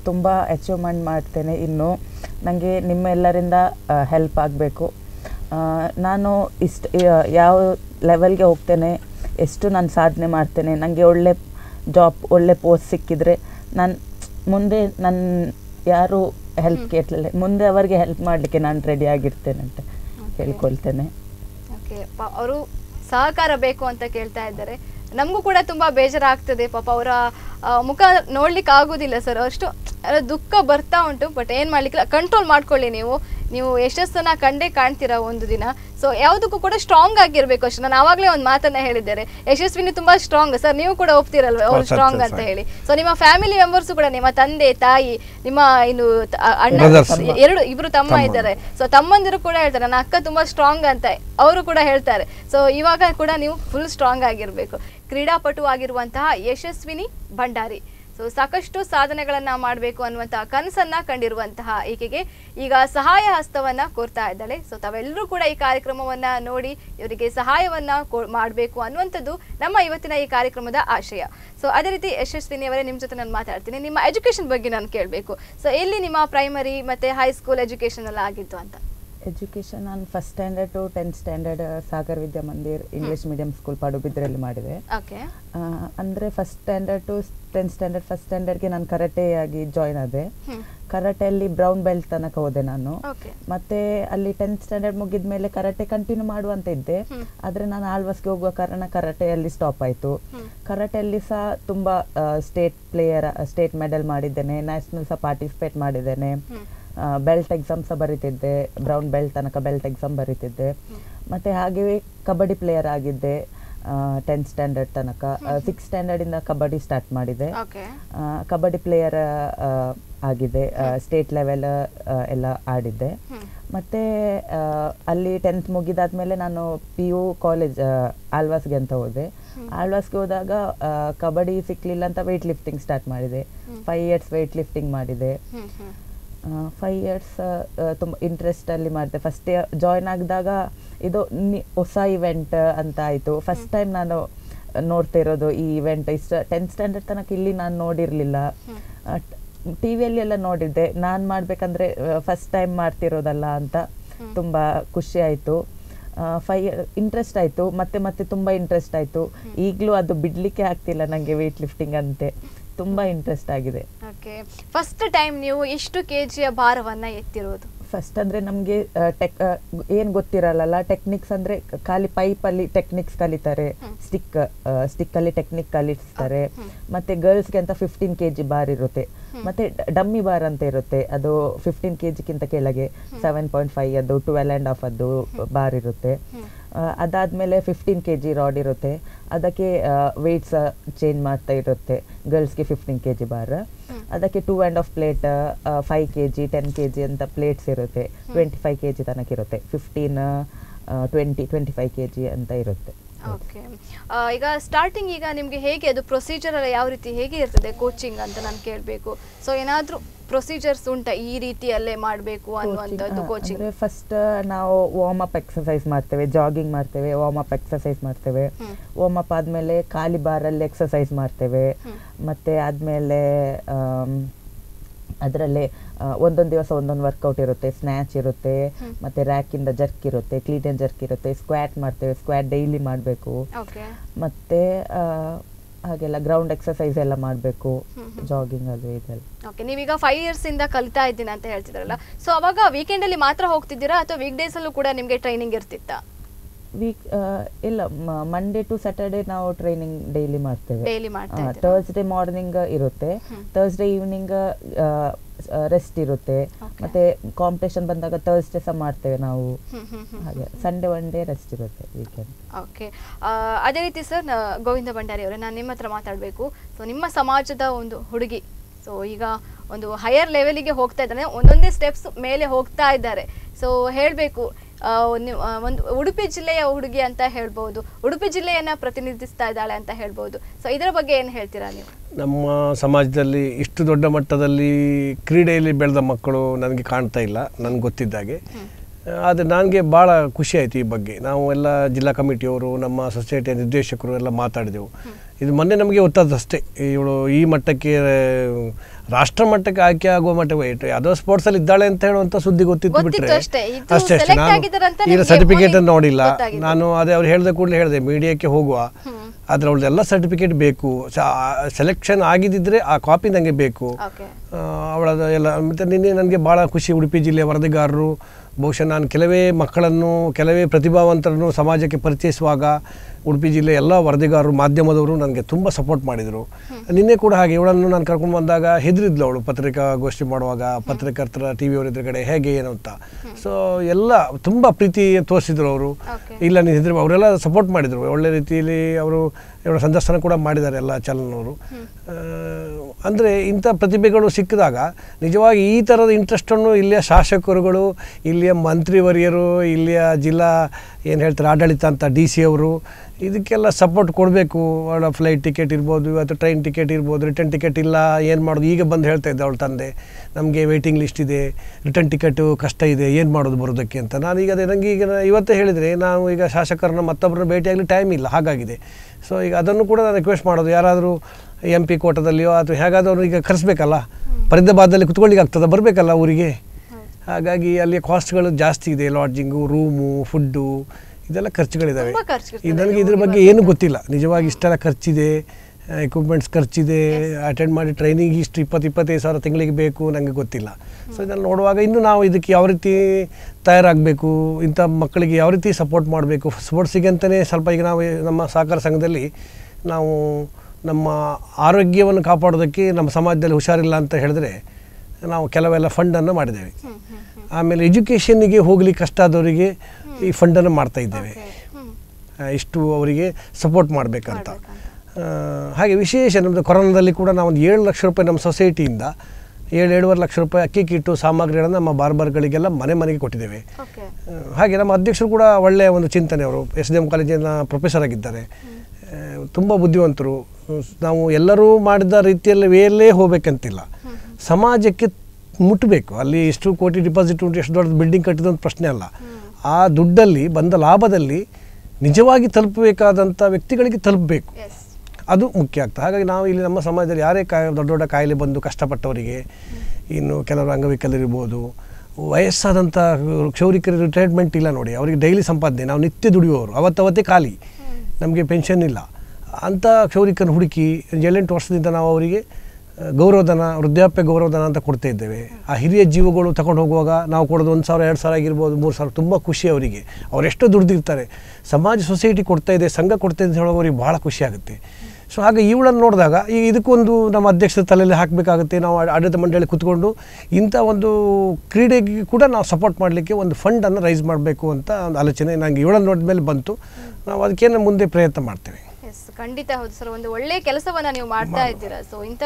ತುಂಬ ಅಚೀವ್ಮೆಂಟ್ ಮಾಡ್ತೇನೆ. ಇನ್ನು ನನಗೆ ನಿಮ್ಮೆಲ್ಲರಿಂದ ಹೆಲ್ಪ್ ಆಗಬೇಕು. ನಾನು ಯಾವ ಲೆವೆಲ್ಗೆ ಹೋಗ್ತೇನೆ, ಎಷ್ಟು ನಾನು ಸಾಧನೆ ಮಾಡ್ತೇನೆ, ನನಗೆ ಒಳ್ಳೆ ಜಾಬ್ ಒಳ್ಳೆ ಪೋಸ್ಟ್ ಸಿಕ್ಕಿದರೆ ನಾನು ಮುಂದೆ ಯಾರು ಹೆಲ್ಪ್ ಕೇಳಲಿಲ್ಲ, ಮುಂದೆ ಅವರಿಗೆ ಹೆಲ್ಪ್ ಮಾಡಲಿಕ್ಕೆ ನಾನು ರೆಡಿ ಆಗಿರ್ತೇನೆ ಅಂತ ಹೇಳ್ಕೊಳ್ತೇನೆ. ಓಕೆ, ಅವರು ಸಹಕಾರ ಬೇಕು ಅಂತ ಕೇಳ್ತಾ ಇದ್ದಾರೆ. ನಮಗೂ ಕೂಡ ತುಂಬಾ ಬೇಜಾರಾಗ್ತದೆ, ಪಾಪ ಅವರ ಮುಖ ನೋಡ್ಲಿಕ್ಕೆ ಆಗೋದಿಲ್ಲ ಸರ್, ಅಷ್ಟು ದುಃಖ ಬರ್ತಾ ಉಂಟು. ಬಟ್ ಏನು ಮಾಡ್ಲಿಕ್ಕಿಲ್ಲ, ಕಂಟ್ರೋಲ್ ಮಾಡ್ಕೊಳ್ಳಿ. ನೀವು ಯಶಸ್ಸನ್ನ ಕಂಡೇ ಕಾಣ್ತೀರಾ ಒಂದು ದಿನ. ಸೊ ಯಾವುದಕ್ಕೂ ಕೂಡ ಸ್ಟ್ರಾಂಗ್ ಆಗಿರ್ಬೇಕು ಅಷ್ಟೇ. ನಾನು ಆವಾಗಲೇ ಒಂದು ಮಾತನ್ನ ಹೇಳಿದ್ದೇನೆ, ಯಶಸ್ವಿನಿ ತುಂಬಾ ಸ್ಟ್ರಾಂಗ್ ಸರ್, ನೀವು ಕೂಡ ಒಪ್ತಿರಲ್ವ ಅವ್ರು ಸ್ಟ್ರಾಂಗ್ ಅಂತ ಹೇಳಿ. ಸೊ ನಿಮ್ಮ ಫ್ಯಾಮಿಲಿ ಮೆಂಬರ್ಸ್ ಕೂಡ, ನಿಮ್ಮ ತಂದೆ ತಾಯಿ, ನಿಮ್ಮ ಇನ್ನು ಅಣ್ಣ, ಇಬ್ರು ತಮ್ಮ ಇದ್ದಾರೆ. ಸೊ ತಮ್ಮಂದಿರು ಕೂಡ ಹೇಳ್ತಾರೆ ನನ್ನ ಅಕ್ಕ ತುಂಬಾ ಸ್ಟ್ರಾಂಗ್ ಅಂತ, ಅವರು ಕೂಡ ಹೇಳ್ತಾರೆ. ಸೊ ಇವಾಗ ಕೂಡ ನೀವು ಫುಲ್ ಸ್ಟ್ರಾಂಗ್ ಆಗಿರ್ಬೇಕು. ಕ್ರೀಡಾಪಟು ಆಗಿರುವಂತಹ ಯಶಸ್ವಿನಿ ಭಂಡಾರಿ ಸೊ ಸಾಕಷ್ಟು ಸಾಧನೆಗಳನ್ನ ಮಾಡಬೇಕು ಅನ್ನುವಂತಹ ಕನಸನ್ನ ಕಂಡಿರುವಂತಹ ಈಕೆಗೆ ಈಗ ಸಹಾಯ ಹಸ್ತವನ್ನ ಕೋರ್ತಾ ಇದ್ದಾಳೆ. ಸೊ ತಾವೆಲ್ಲರೂ ಕೂಡ ಈ ಕಾರ್ಯಕ್ರಮವನ್ನ ನೋಡಿ ಇವರಿಗೆ ಸಹಾಯವನ್ನ ಮಾಡಬೇಕು ಅನ್ನುವಂಥದ್ದು ನಮ್ಮ ಇವತ್ತಿನ ಈ ಕಾರ್ಯಕ್ರಮದ ಆಶಯ. ಸೊ ಅದೇ ರೀತಿ ಯಶಸ್ವಿನಿ ಅವರೇ, ನಿಮ್ಮ ಜೊತೆ ನಾನು ಮಾತಾಡ್ತೀನಿ. ನಿಮ್ಮ ಎಜುಕೇಶನ್ ಬಗ್ಗೆ ನಾನು ಕೇಳಬೇಕು. ಸೊ ಎಲ್ಲಿ ನಿಮ್ಮ ಪ್ರೈಮರಿ ಮತ್ತೆ ಹೈಸ್ಕೂಲ್ ಎಜುಕೇಶನ್ ಎಲ್ಲ ಆಗಿತ್ತು ಅಂತ? ಎಜುಕೇಷನ್ ನಾನು first standard to 10th standard Sagar Vidyamandir English medium school ಪಡುಬಿದ್ರೆಯಲ್ಲಿ ಮಾಡಿದೆ. ಅಂದರೆ first standard to 10th standard, first ಸ್ಟ್ಯಾಂಡರ್ಡ್ಗೆ ನಾನು ಕರಾಟೆ ಆಗಿ ಜಾಯ್ನ್ ಆದೆ. ಕರಾಟೆಯಲ್ಲಿ ಬ್ರೌನ್ ಬೆಲ್ಟ್ ತನಕ ಹೋದೆ ನಾನು. ಮತ್ತೆ ಅಲ್ಲಿ 10th ಸ್ಟ್ಯಾಂಡರ್ಡ್ ಮುಗಿದ ಮೇಲೆ ಕರಾಟೆ ಕಂಟಿನ್ಯೂ ಮಾಡುವಂತ ಇದ್ದೆ, ಆದ್ರೆ ನಾನು ಆಳ್ವಾಸ್ಗೆ ಹೋಗುವ ಕಾರಣ ಕರಾಟೆಯಲ್ಲಿ ಸ್ಟಾಪ್ ಆಯ್ತು. ಕರಾಟೆಯಲ್ಲಿ ಸಹ ತುಂಬಾ ಸ್ಟೇಟ್ ಮೆಡಲ್ ಮಾಡಿದ್ದೇನೆ, ನ್ಯಾಷನಲ್ ಸಹ ಪಾರ್ಟಿಸಿಪೇಟ್ ಮಾಡಿದ್ದೇನೆ. ಬೆಲ್ಟ್ ಎಕ್ಸಾಮ್ ಸಹ ಬರೀತಿದ್ದೆ, ಬ್ರೌನ್ ಬೆಲ್ಟ್ ತನಕ ಬೆಲ್ಟ್ ಎಕ್ಸಾಮ್ ಬರೀತಿದ್ದೆ. ಮತ್ತೆ ಹಾಗೆಯೇ ಕಬಡ್ಡಿ ಪ್ಲೇಯರ್ ಆಗಿದ್ದೆ 10th ಸ್ಟ್ಯಾಂಡರ್ಡ್ ತನಕ. 6th ಸ್ಟ್ಯಾಂಡರ್ಡ್ ಇಂದ ಕಬಡ್ಡಿ ಸ್ಟಾರ್ಟ್ ಮಾಡಿದೆ. ಕಬಡ್ಡಿ ಪ್ಲೇಯರ್ ಆಗಿದೆ, ಸ್ಟೇಟ್ ಲೆವೆಲ್ ಎಲ್ಲ ಆಡಿದ್ದೆ. ಮತ್ತೆ ಅಲ್ಲಿ 10th ಮುಗಿದಾದ್ಮೇಲೆ ನಾನು PU ಕಾಲೇಜ್ ಆಳ್ವಾಸ್ಗೆ ಅಂತ ಹೋದೆ. ಆಳ್ವಾಸ್ಗೆ ಹೋದಾಗ ಕಬಡ್ಡಿ ಸಿಕ್ಲಿಲ್ಲ ಅಂತ ವೆಯ್ಟ್ ಲಿಫ್ಟಿಂಗ್ ಸ್ಟಾರ್ಟ್ ಮಾಡಿದೆ. 5 years ವೆಯ್ಟ್ ಲಿಫ್ಟಿಂಗ್ ಮಾಡಿದೆ. 5 years ತುಂಬ ಇಂಟ್ರೆಸ್ಟ್ ಅಲ್ಲಿ ಮಾಡಿದೆ. ಫಸ್ಟ್ ಜಾಯ್ನ್ ಆಗಿದಾಗ ಇದು ಹೊಸ ಇವೆಂಟ್ ಅಂತ ಆಯಿತು. ಫಸ್ಟ್ ಟೈಮ್ ನಾನು ನೋಡ್ತಿರೋದು ಈ ಇವೆಂಟ್. 10th ಸ್ಟ್ಯಾಂಡರ್ಡ್ ತನಕ ಇಲ್ಲಿ ನಾನು ನೋಡಿರಲಿಲ್ಲ, ಟಿವಿಯಲ್ಲಿ ಎಲ್ಲ ನೋಡಿದ್ದೆ. ನಾನು ಮಾಡಬೇಕಂದ್ರೆ ಫಸ್ಟ್ ಟೈಮ್ ಮಾಡ್ತಿರೋದಲ್ಲ ಅಂತ ತುಂಬ ಖುಷಿ ಆಯಿತು. ಇಂಟ್ರೆಸ್ಟ್ ಆಯಿತು, ಮತ್ತೆ ಮತ್ತೆ ತುಂಬ ಇಂಟ್ರೆಸ್ಟ್ ಆಯಿತು. ಈಗಲೂ ಅದು ಬಿಡಲಿಕ್ಕೆ ಆಗ್ತಿಲ್ಲ ನನಗೆ, ವೆಯ್ಟ್ ಲಿಫ್ಟಿಂಗ್ ಅಂತೆ ತುಂಬ ಇಂಟ್ರೆಸ್ಟ್ ಆಗಿದೆ. ಓಕೆ, ಫಸ್ಟ್ ಟೈಮ್ ನೀವು ಎಷ್ಟು ಕೆಜಿಯ ಭಾರವನ್ನ ಎತ್ತಿರೋದು? ಫಸ್ಟ್ ಅಂದರೆ ನಮಗೆ ಏನು ಗೊತ್ತಿರಲ್ಲ, ಟೆಕ್ನಿಕ್ಸ್ ಅಂದರೆ ಖಾಲಿ ಪೈಪಲ್ಲಿ ಟೆಕ್ನಿಕ್ಸ್ ಕಲಿತಾರೆ, ಸ್ಟಿಕ್ಕಲ್ಲಿ ಟೆಕ್ನಿಕ್ ಕಲಿಸ್ತಾರೆ. ಮತ್ತು ಗರ್ಲ್ಸ್ಗೆ ಅಂತ 15 kg ಬಾರ್ ಇರುತ್ತೆ. ಮತ್ತು ಡಮ್ಮಿ ಬಾರ್ ಅಂತ ಇರುತ್ತೆ, ಅದು 15 kgಕ್ಕಿಂತ ಕೆಳಗೆ 7.5 ಅದು 12.5 ಅದು ಬಾರ್ ಇರುತ್ತೆ. ಅದಾದಮೇಲೆ 15 kg ರಾಡ್ ಇರುತ್ತೆ, ಅದಕ್ಕೆ ವೆಯ್ಟ್ಸ್ ಚೇಂಜ್ ಮಾಡ್ತಾ ಇರುತ್ತೆ. ಗರ್ಲ್ಸ್ಗೆ 15 kg ಬಾರ್, ಅದಕ್ಕೆ 2.5 ಪ್ಲೇಟ್, 5 kg 10 kg ಅಂತ ಪ್ಲೇಟ್ಸ್ ಇರುತ್ತೆ. 25 kg ತನಕ ಇರುತ್ತೆ, 15, 20, 25 kg ಅಂತ ಇರುತ್ತೆ. ಓಕೆ, ಈಗ ಸ್ಟಾರ್ಟಿಂಗ್ ಈಗ ನಿಮಗೆ ಹೇಗೆ ಅದು ಪ್ರೊಸೀಜರ್ ಎಲ್ಲ ಯಾವ ರೀತಿ ಹೇಗೆ ಇರ್ತದೆ ಕೋಚಿಂಗ್ ಅಂತ ನಾನು ಕೇಳಬೇಕು. ಸೊ ಏನಾದರೂ ಪ್ರೊಸೀಜರ್ಸ್ ಉಂಟಾ ಈ ರೀತಿಯಲ್ಲೇ ಮಾಡಬೇಕು ಅನ್ನುವಂಥದ್ದು ಕೋಚಿಂಗ್? ಫಸ್ಟ್ ನಾವು ವಾರ್ಮ್ ಅಪ್ ಎಕ್ಸಸೈಸ್ ಮಾಡ್ತೇವೆ, ಜಾಗಿಂಗ್ ಮಾಡ್ತೇವೆ, ವಾರ್ಮ್ ಅಪ್ ಎಕ್ಸಸೈಸ್ ಮಾಡ್ತೇವೆ. ವಾರ್ಮ್ ಅಪ್ ಆದಮೇಲೆ ಖಾಲಿ ಬಾರಲ್ಲಿ ಎಕ್ಸಸೈಸ್ ಮಾಡ್ತೇವೆ. ಮತ್ತೆ ಆದಮೇಲೆ ಅದರಲ್ಲೇ ಒಂದೊಂದು ದಿವಸ ಒಂದೊಂದು ವರ್ಕೌಟ್ ಇರುತ್ತೆ. ಸ್ನ್ಯಾಚ್ ಇರುತ್ತೆ, ಮತ್ತೆ ರ್ಯಾಕಿಂದ ಜರ್ಕ್ ಇರುತ್ತೆ, ಕ್ಲೀನ್ ಆ್ಯಂಡ್ ಜರ್ಕ್ ಇರುತ್ತೆ. ಸ್ಕ್ವಾಟ್ ಮಾಡ್ತೇವೆ, ಸ್ಕ್ವಾಟ್ ಡೈಲಿ ಮಾಡಬೇಕು. ಮತ್ತೆ ಹಾಗೆಲ್ಲ ಗ್ರೌಂಡ್ ಎಕ್ಸಸೈಸ್ ಎಲ್ಲ ಮಾಡಬೇಕು, ಜಾಗಿಂಗ್ ಅದು ಇದೆಲ್ಲ. ಓಕೆ, ನೀವೀಗ 5 years ಇಂದ ಕಲಿತಾ ಇದ್ದೀನಿ ಅಂತ ಹೇಳ್ತಿದ್ರಲ್ಲ, ಸೊ ಅವಾಗ ವೀಕೆಂಡಲ್ಲಿ ಮಾತ್ರ ಹೋಗ್ತಿದ್ದೀರಾ ಅಥವಾ ವೀಕ್ ಡೇಸಲ್ಲೂ ಕೂಡ ನಿಮಗೆ ಟ್ರೈನಿಂಗ್ ಇರ್ತಿತ್ತಾ? ಇಲ್ಲ, ಮಂಡೇ ಟು ಸ್ಯಾಟರ್ಡೇ ನಾವು ಟ್ರೈನಿಂಗ್ ಡೈಲಿ ಮಾಡ್ತೇವೆ. ಥರ್ಸ್ಡೇ ಮಾರ್ನಿಂಗ್ ಇರುತ್ತೆ, ಥರ್ಸ್ಡೇ ಈವ್ನಿಂಗ್ ರೆಸ್ಟ್ ಇರುತ್ತೆ. ಮತ್ತೆ ಕಾಂಪಿಟೇಷನ್ ಬಂದಾಗ ಥರ್ಸ್ಡೇ ಸಹ ಮಾಡ್ತೇವೆ ನಾವು. ಹಾಗೆ ಸಂಡೇ 1 day ರೆಸ್ಟ್ ಇರುತ್ತೆ ವೀಕೆಂಡ್. ಓಕೆ, ಅದೇ ರೀತಿ ಸರ್ ಗೋವಿಂದ ಭಂಡಾರಿ ಅವರೇ, ನಾನು ನಿಮ್ಮ ಹತ್ರ ಮಾತಾಡಬೇಕು. ಸೊ ನಿಮ್ಮ ಸಮಾಜದ ಒಂದು ಹುಡುಗಿ, ಸೊ ಈಗ ಒಂದು ಹೈಯರ್ ಲೆವೆಲಿಗೆ ಹೋಗ್ತಾ ಇದ್ದಾರೆ, ಒಂದೊಂದೇ ಸ್ಟೆಪ್ಸ್ ಮೇಲೆ ಹೋಗ್ತಾ ಇದ್ದಾರೆ. ಸೊ ಹೇಳಬೇಕು, ಒಂದು ಉಡುಪಿ ಜಿಲ್ಲೆಯ ಹುಡುಗಿ ಅಂತ ಹೇಳ್ಬೋದು, ಉಡುಪಿ ಜಿಲ್ಲೆಯನ್ನ ಪ್ರತಿನಿಧಿಸ್ತಾ ಇದ್ದಾಳೆ ಅಂತ ಹೇಳ್ಬೋದು. ಸೊ ಇದರ ಬಗ್ಗೆ ಏನು ಹೇಳ್ತೀರಾ ನೀವು? ನಮ್ಮ ಸಮಾಜದಲ್ಲಿ ಇಷ್ಟು ದೊಡ್ಡ ಮಟ್ಟದಲ್ಲಿ ಕ್ರೀಡೆಯಲ್ಲಿ ಬೆಳೆದ ಮಕ್ಕಳು ನನಗೆ ಕಾಣ್ತಾ ಇಲ್ಲ, ನನಗೆ ಗೊತ್ತಿದ್ದಾಗೆ. ಆದರೆ ನನಗೆ ಭಾಳ ಖುಷಿ ಆಯಿತು ಈ ಬಗ್ಗೆ. ನಾವು ಎಲ್ಲ ಜಿಲ್ಲಾ ಕಮಿಟಿಯವರು, ನಮ್ಮ ಸೊಸೈಟಿಯ ನಿರ್ದೇಶಕರು ಎಲ್ಲ ಮಾತಾಡಿದೆವು. ಇದು ಮೊನ್ನೆ ನಮಗೆ ಗೊತ್ತಾದಷ್ಟೇ, ಇವಳು ಈ ಮಟ್ಟಕ್ಕೆ ರಾಷ್ಟ್ರ ಮಟ್ಟಕ್ಕೆ ಆಯ್ಕೆ ಆಗುವ ಮಟ್ಟಕ್ಕೆ ಯಾವುದೋ ಸ್ಪೋರ್ಟ್ಸಲ್ಲಿ ಇದ್ದಾಳೆ ಅಂತ ಹೇಳುವಂಥ ಸುದ್ದಿ ಗೊತ್ತಿತ್ತು ಬಿಟ್ಟರೆ ಅಷ್ಟೇ. ನಾನು ಈಗ ಸರ್ಟಿಫಿಕೇಟನ್ನು ನೋಡಿಲ್ಲ. ನಾನು ಅದೇ ಅವ್ರು ಹೇಳಿದ ಕೂಡಲೇ ಹೇಳಿದೆ ಮೀಡಿಯಾಕ್ಕೆ ಹೋಗುವ, ಆದರೆ ಅವಳದೆಲ್ಲ ಸರ್ಟಿಫಿಕೇಟ್ ಬೇಕು. ಸೆಲೆಕ್ಷನ್ ಆಗಿದ್ದಿದ್ರೆ ಆ ಕಾಪಿ ನನಗೆ ಬೇಕು. ಅವಳದ ಎಲ್ಲ ಮತ್ತು ನಿನ್ನೆ ನನಗೆ ಭಾಳ ಖುಷಿ. ಉಡುಪಿ ಜಿಲ್ಲೆಯ ವರದಿಗಾರರು ಬಹುಶಃ ನಾನು ಕೆಲವೇ ಪ್ರತಿಭಾವಂತರನ್ನು ಸಮಾಜಕ್ಕೆ ಪರಿಚಯಿಸುವಾಗ ಉಡುಪಿ ಜಿಲ್ಲೆಯ ಎಲ್ಲ ವರದಿಗಾರರು, ಮಾಧ್ಯಮದವರು ನನಗೆ ತುಂಬ ಸಪೋರ್ಟ್ ಮಾಡಿದರು. ನಿನ್ನೆ ಕೂಡ ಹಾಗೆ ಇವಳನ್ನು ನಾನು ಕರ್ಕೊಂಡು ಬಂದಾಗ ಹೆದರಿದ್ಲು ಅವಳು, ಪತ್ರಿಕಾಗೋಷ್ಠಿ ಮಾಡುವಾಗ ಪತ್ರಕರ್ತರ ಟಿ ವಿಯವ್ರ ಎದುರುಗಡೆ ಹೇಗೆ ಏನು ಅಂತ. ಸೊ ಎಲ್ಲ ತುಂಬ ಪ್ರೀತಿ ತೋರಿಸಿದ್ರು ಅವರು. ಇಲ್ಲ ನೀವು ಹೆದರಿ, ಅವರೆಲ್ಲ ಸಪೋರ್ಟ್ ಮಾಡಿದರು ಒಳ್ಳೆ ರೀತಿಯಲ್ಲಿ. ಅವರು ಇವಳ ಸಂದರ್ಶನ ಕೂಡ ಮಾಡಿದ್ದಾರೆ ಎಲ್ಲ ಚಾನಲ್ನವರು. ಅಂದರೆ ಇಂಥ ಪ್ರತಿಭೆಗಳು ಸಿಕ್ಕಿದಾಗ ನಿಜವಾಗಿ ಈ ಥರದ ಇಂಟ್ರೆಸ್ಟನ್ನು ಇಲ್ಲಿಯ ಶಾಸಕರುಗಳು, ಇಲ್ಲಿಯ ಮಂತ್ರಿವರಿಯರು, ಇಲ್ಲಿಯ ಜಿಲ್ಲಾ ಏನು ಹೇಳ್ತಾರೆ ಆಡಳಿತ ಅಂತ DC ಅವರು ಇದಕ್ಕೆಲ್ಲ ಸಪೋರ್ಟ್ ಕೊಡಬೇಕು. ಅವಳ ಫ್ಲೈಟ್ ಟಿಕೆಟ್ ಇರ್ಬೋದು, ಇವತ್ತು ಟ್ರೈನ್ ಟಿಕೆಟ್ ಇರ್ಬೋದು, ರಿಟರ್ನ್ ಟಿಕೆಟ್ ಇಲ್ಲ, ಏನು ಮಾಡೋದು ಈಗ ಬಂದು ಹೇಳ್ತಾ ಇದ್ದೆ ಅವಳ ತಂದೆ, ನಮಗೆ ವೆಯ್ಟಿಂಗ್ ಲಿಸ್ಟ್ ಇದೆ, ರಿಟರ್ನ್ ಟಿಕೆಟು ಕಷ್ಟ ಇದೆ, ಏನು ಮಾಡೋದು ಬರೋದಕ್ಕೆ ಅಂತ. ನಾನೀಗ ನನಗೆ ಈಗ ಇವತ್ತೇ ಹೇಳಿದರೆ, ನಾವು ಈಗ ಶಾಸಕರನ್ನ ಮತ್ತೊಬ್ಬರನ್ನ ಭೇಟಿಯಾಗಲಿ ಟೈಮ್ ಇಲ್ಲ, ಹಾಗಾಗಿದೆ. ಸೊ ಈಗ ಅದನ್ನು ಕೂಡ ನಾನು ರಿಕ್ವೆಸ್ಟ್ ಮಾಡೋದು, ಯಾರಾದರೂ MP ಕೋಟದಲ್ಲಿಯೋ ಅಥವಾ ಹೇಗಾದರೂ ಈಗ ಕರೆಸ್ಬೇಕಲ್ಲ, ಫರೀದಾಬಾದಲ್ಲಿ ಕುತ್ಕೊಳ್ಳಿಕ್ಕೆ ಆಗ್ತದೆ, ಬರಬೇಕಲ್ಲ ಊರಿಗೆ. ಹಾಗಾಗಿ ಅಲ್ಲಿ ಕಾಸ್ಟ್ಗಳು ಜಾಸ್ತಿ ಇದೆ, ಲಾಡ್ಜಿಂಗು, ರೂಮು, ಫುಡ್ಡು, ಇದೆಲ್ಲ ಖರ್ಚುಗಳಿದ್ದಾವೆ. ನನಗೆ ಇದ್ರ ಬಗ್ಗೆ ಏನೂ ಗೊತ್ತಿಲ್ಲ ನಿಜವಾಗಿ. ಇಷ್ಟೆಲ್ಲ ಖರ್ಚಿದೆ, ಎಕ್ವಿಪ್ಮೆಂಟ್ಸ್ ಖರ್ಚಿದೆ, ಅಟೆಂಡ್ ಮಾಡಿ ಟ್ರೈನಿಂಗ್ ಇಷ್ಟು 20-25 ಸಾವಿರ ತಿಂಗಳಿಗೆ ಬೇಕು, ನನಗೆ ಗೊತ್ತಿಲ್ಲ. ಸೊ ಇದನ್ನು ನೋಡುವಾಗ ಇನ್ನು ನಾವು ಇದಕ್ಕೆ ಯಾವ ರೀತಿ ತಯಾರಾಗಬೇಕು, ಇಂಥ ಮಕ್ಕಳಿಗೆ ಯಾವ ರೀತಿ ಸಪೋರ್ಟ್ ಮಾಡಬೇಕು, ಸ್ಪೋರ್ಟ್ಸಿಗೆ ಅಂತಲೇ ಸ್ವಲ್ಪ ಈಗ ನಾವು ನಮ್ಮ ಸಹಕಾರ ಸಂಘದಲ್ಲಿ ನಾವು ನಮ್ಮ ಆರೋಗ್ಯವನ್ನು ಕಾಪಾಡೋದಕ್ಕೆ ನಮ್ಮ ಸಮಾಜದಲ್ಲಿ ಹುಷಾರಿಲ್ಲ ಅಂತ ಹೇಳಿದ್ರೆ ನಾವು ಕೆಲವೆಲ್ಲ ಫಂಡನ್ನು ಮಾಡಿದ್ದೇವೆ. ಆಮೇಲೆ ಎಜುಕೇಷನ್ನಿಗೆ ಹೋಗ್ಲಿಕ್ಕೆ ಕಷ್ಟ ಆದವರಿಗೆ ಈ ಫಂಡನ್ನು ಮಾಡ್ತಾ ಇದ್ದೇವೆ, ಇಷ್ಟು ಅವರಿಗೆ ಸಪೋರ್ಟ್ ಮಾಡಬೇಕಂತ. ಹಾಗೆ ವಿಶೇಷ ನಮ್ಮದು ಕೊರೋನಾದಲ್ಲಿ ಕೂಡ ನಾವು ಒಂದು 7 ಲಕ್ಷ ರೂಪಾಯಿ ನಮ್ಮ ಸೊಸೈಟಿಯಿಂದ 7-7.5 ಲಕ್ಷ ರೂಪಾಯಿ ಅಕ್ಕಿ ಕಿಟ್ಟು ಸಾಮಗ್ರಿಗಳನ್ನು ನಮ್ಮ ಬಾರ್ಬರ್ಗಳಿಗೆಲ್ಲ ಮನೆಗೆ ಕೊಟ್ಟಿದ್ದೇವೆ. ಹಾಗೆ ನಮ್ಮ ಅಧ್ಯಕ್ಷರು ಕೂಡ ಒಳ್ಳೆಯ ಒಂದು ಚಿಂತನೆ, ಅವರು SDM ಕಾಲೇಜಿನ ಪ್ರೊಫೆಸರ್ ಆಗಿದ್ದಾರೆ, ತುಂಬ ಬುದ್ಧಿವಂತರು. ನಾವು ಎಲ್ಲರೂ ಮಾಡಿದ ರೀತಿಯಲ್ಲಿ ವೇಯಲ್ಲೇ ಹೋಗಬೇಕಂತಿಲ್ಲ, ಸಮಾಜಕ್ಕೆ ಮುಟ್ಟಬೇಕು. ಅಲ್ಲಿ ಎಷ್ಟು ಕೋಟಿ ಡಿಪಾಸಿಟ್ ಉಂಟು, ಎಷ್ಟು ದೊಡ್ಡ ಬಿಲ್ಡಿಂಗ್ ಕಟ್ಟಿದ ಪ್ರಶ್ನೆ ಅಲ್ಲ. ಆ ದುಡ್ಡಲ್ಲಿ ಬಂದ ಲಾಭದಲ್ಲಿ ನಿಜವಾಗಿ ತಲುಪಬೇಕಾದಂಥ ವ್ಯಕ್ತಿಗಳಿಗೆ ತಲುಪಬೇಕು, ಅದು ಮುಖ್ಯ ಆಗ್ತದೆ. ಹಾಗಾಗಿ ನಾವು ಇಲ್ಲಿ ನಮ್ಮ ಸಮಾಜದಲ್ಲಿ ಯಾರೇ ದೊಡ್ಡ ದೊಡ್ಡ ಕಾಯಿಲೆ ಬಂದು ಕಷ್ಟಪಟ್ಟವರಿಗೆ, ಇನ್ನು ಕೆಲವರು ಅಂಗವಿಕಲರಿರ್ಬೋದು, ವಯಸ್ಸಾದಂಥ ಕ್ಷೌರಿಕರಿಗೆ ರಿಟೈರ್ಮೆಂಟ್ ಇಲ್ಲ ನೋಡಿ, ಅವರಿಗೆ ಡೈಲಿ ಸಂಪಾದನೆ, ನಾವು ನಿತ್ಯ ದುಡಿಯುವವರು, ಅವತ್ತೇ ಖಾಲಿ, ನಮಗೆ ಪೆನ್ಷನ್ ಇಲ್ಲ ಅಂಥ ಕ್ಷೌರಿಕರನ್ನು ಹುಡುಕಿ 7-8 ವರ್ಷದಿಂದ ನಾವು ಅವರಿಗೆ ಗೌರವಧನ, ವೃದ್ಧಾಪ್ಯ ಗೌರವಧನ ಅಂತ ಕೊಡ್ತಾ ಇದ್ದೇವೆ. ಆ ಹಿರಿಯ ಜೀವಗಳು ತಗೊಂಡು ಹೋಗುವಾಗ ನಾವು ಕೊಡೋದು 1,000, 2,000 ಆಗಿರ್ಬೋದು, 3,000, ತುಂಬ ಖುಷಿ ಅವರಿಗೆ. ಅವರೆಷ್ಟು ದುಡ್ದಿರ್ತಾರೆ, ಸಮಾಜ ಸೊಸೈಟಿ ಕೊಡ್ತಾ ಇದೆ, ಸಂಘ ಕೊಡ್ತಾ ಇದೆ ಅಂತ ಹೇಳೋವಾಗ ಅವ್ರಿಗೆ ಭಾಳ ಖುಷಿ ಆಗುತ್ತೆ. ಸೊ ಹಾಗೆ ಇವಳನ್ನು ನೋಡಿದಾಗ ಈಗ ಇದಕ್ಕೊಂದು ನಮ್ಮ ಅಧ್ಯಕ್ಷರ ತಲೆಯಲ್ಲಿ ಹಾಕಬೇಕಾಗುತ್ತೆ. ನಾವು ಆಡಳಿತ ಮಂಡಳಿ ಕೂತ್ಕೊಂಡು ಇಂಥ ಒಂದು ಕ್ರೀಡೆಗೆ ಕೂಡ ನಾವು ಸಪೋರ್ಟ್ ಮಾಡಲಿಕ್ಕೆ ಒಂದು ಫಂಡನ್ನು ರೈಸ್ ಮಾಡಬೇಕು ಅಂತ ಒಂದು ಆಲೋಚನೆ ನನಗೆ ಇವಳನ್ನು ನೋಡಿದ ಮೇಲೆ ಬಂತು. ನಾವು ಅದಕ್ಕೇನು ಮುಂದೆ ಪ್ರಯತ್ನ ಮಾಡ್ತೇವೆ. ಖಂಡಿತ ಹೌದು ಸರ್, ಒಂದು ಒಳ್ಳೆಯ ಕೆಲಸವನ್ನು ನೀವು ಮಾಡ್ತಾ ಇದ್ದೀರಾ. ಸೊ ಇಂಥ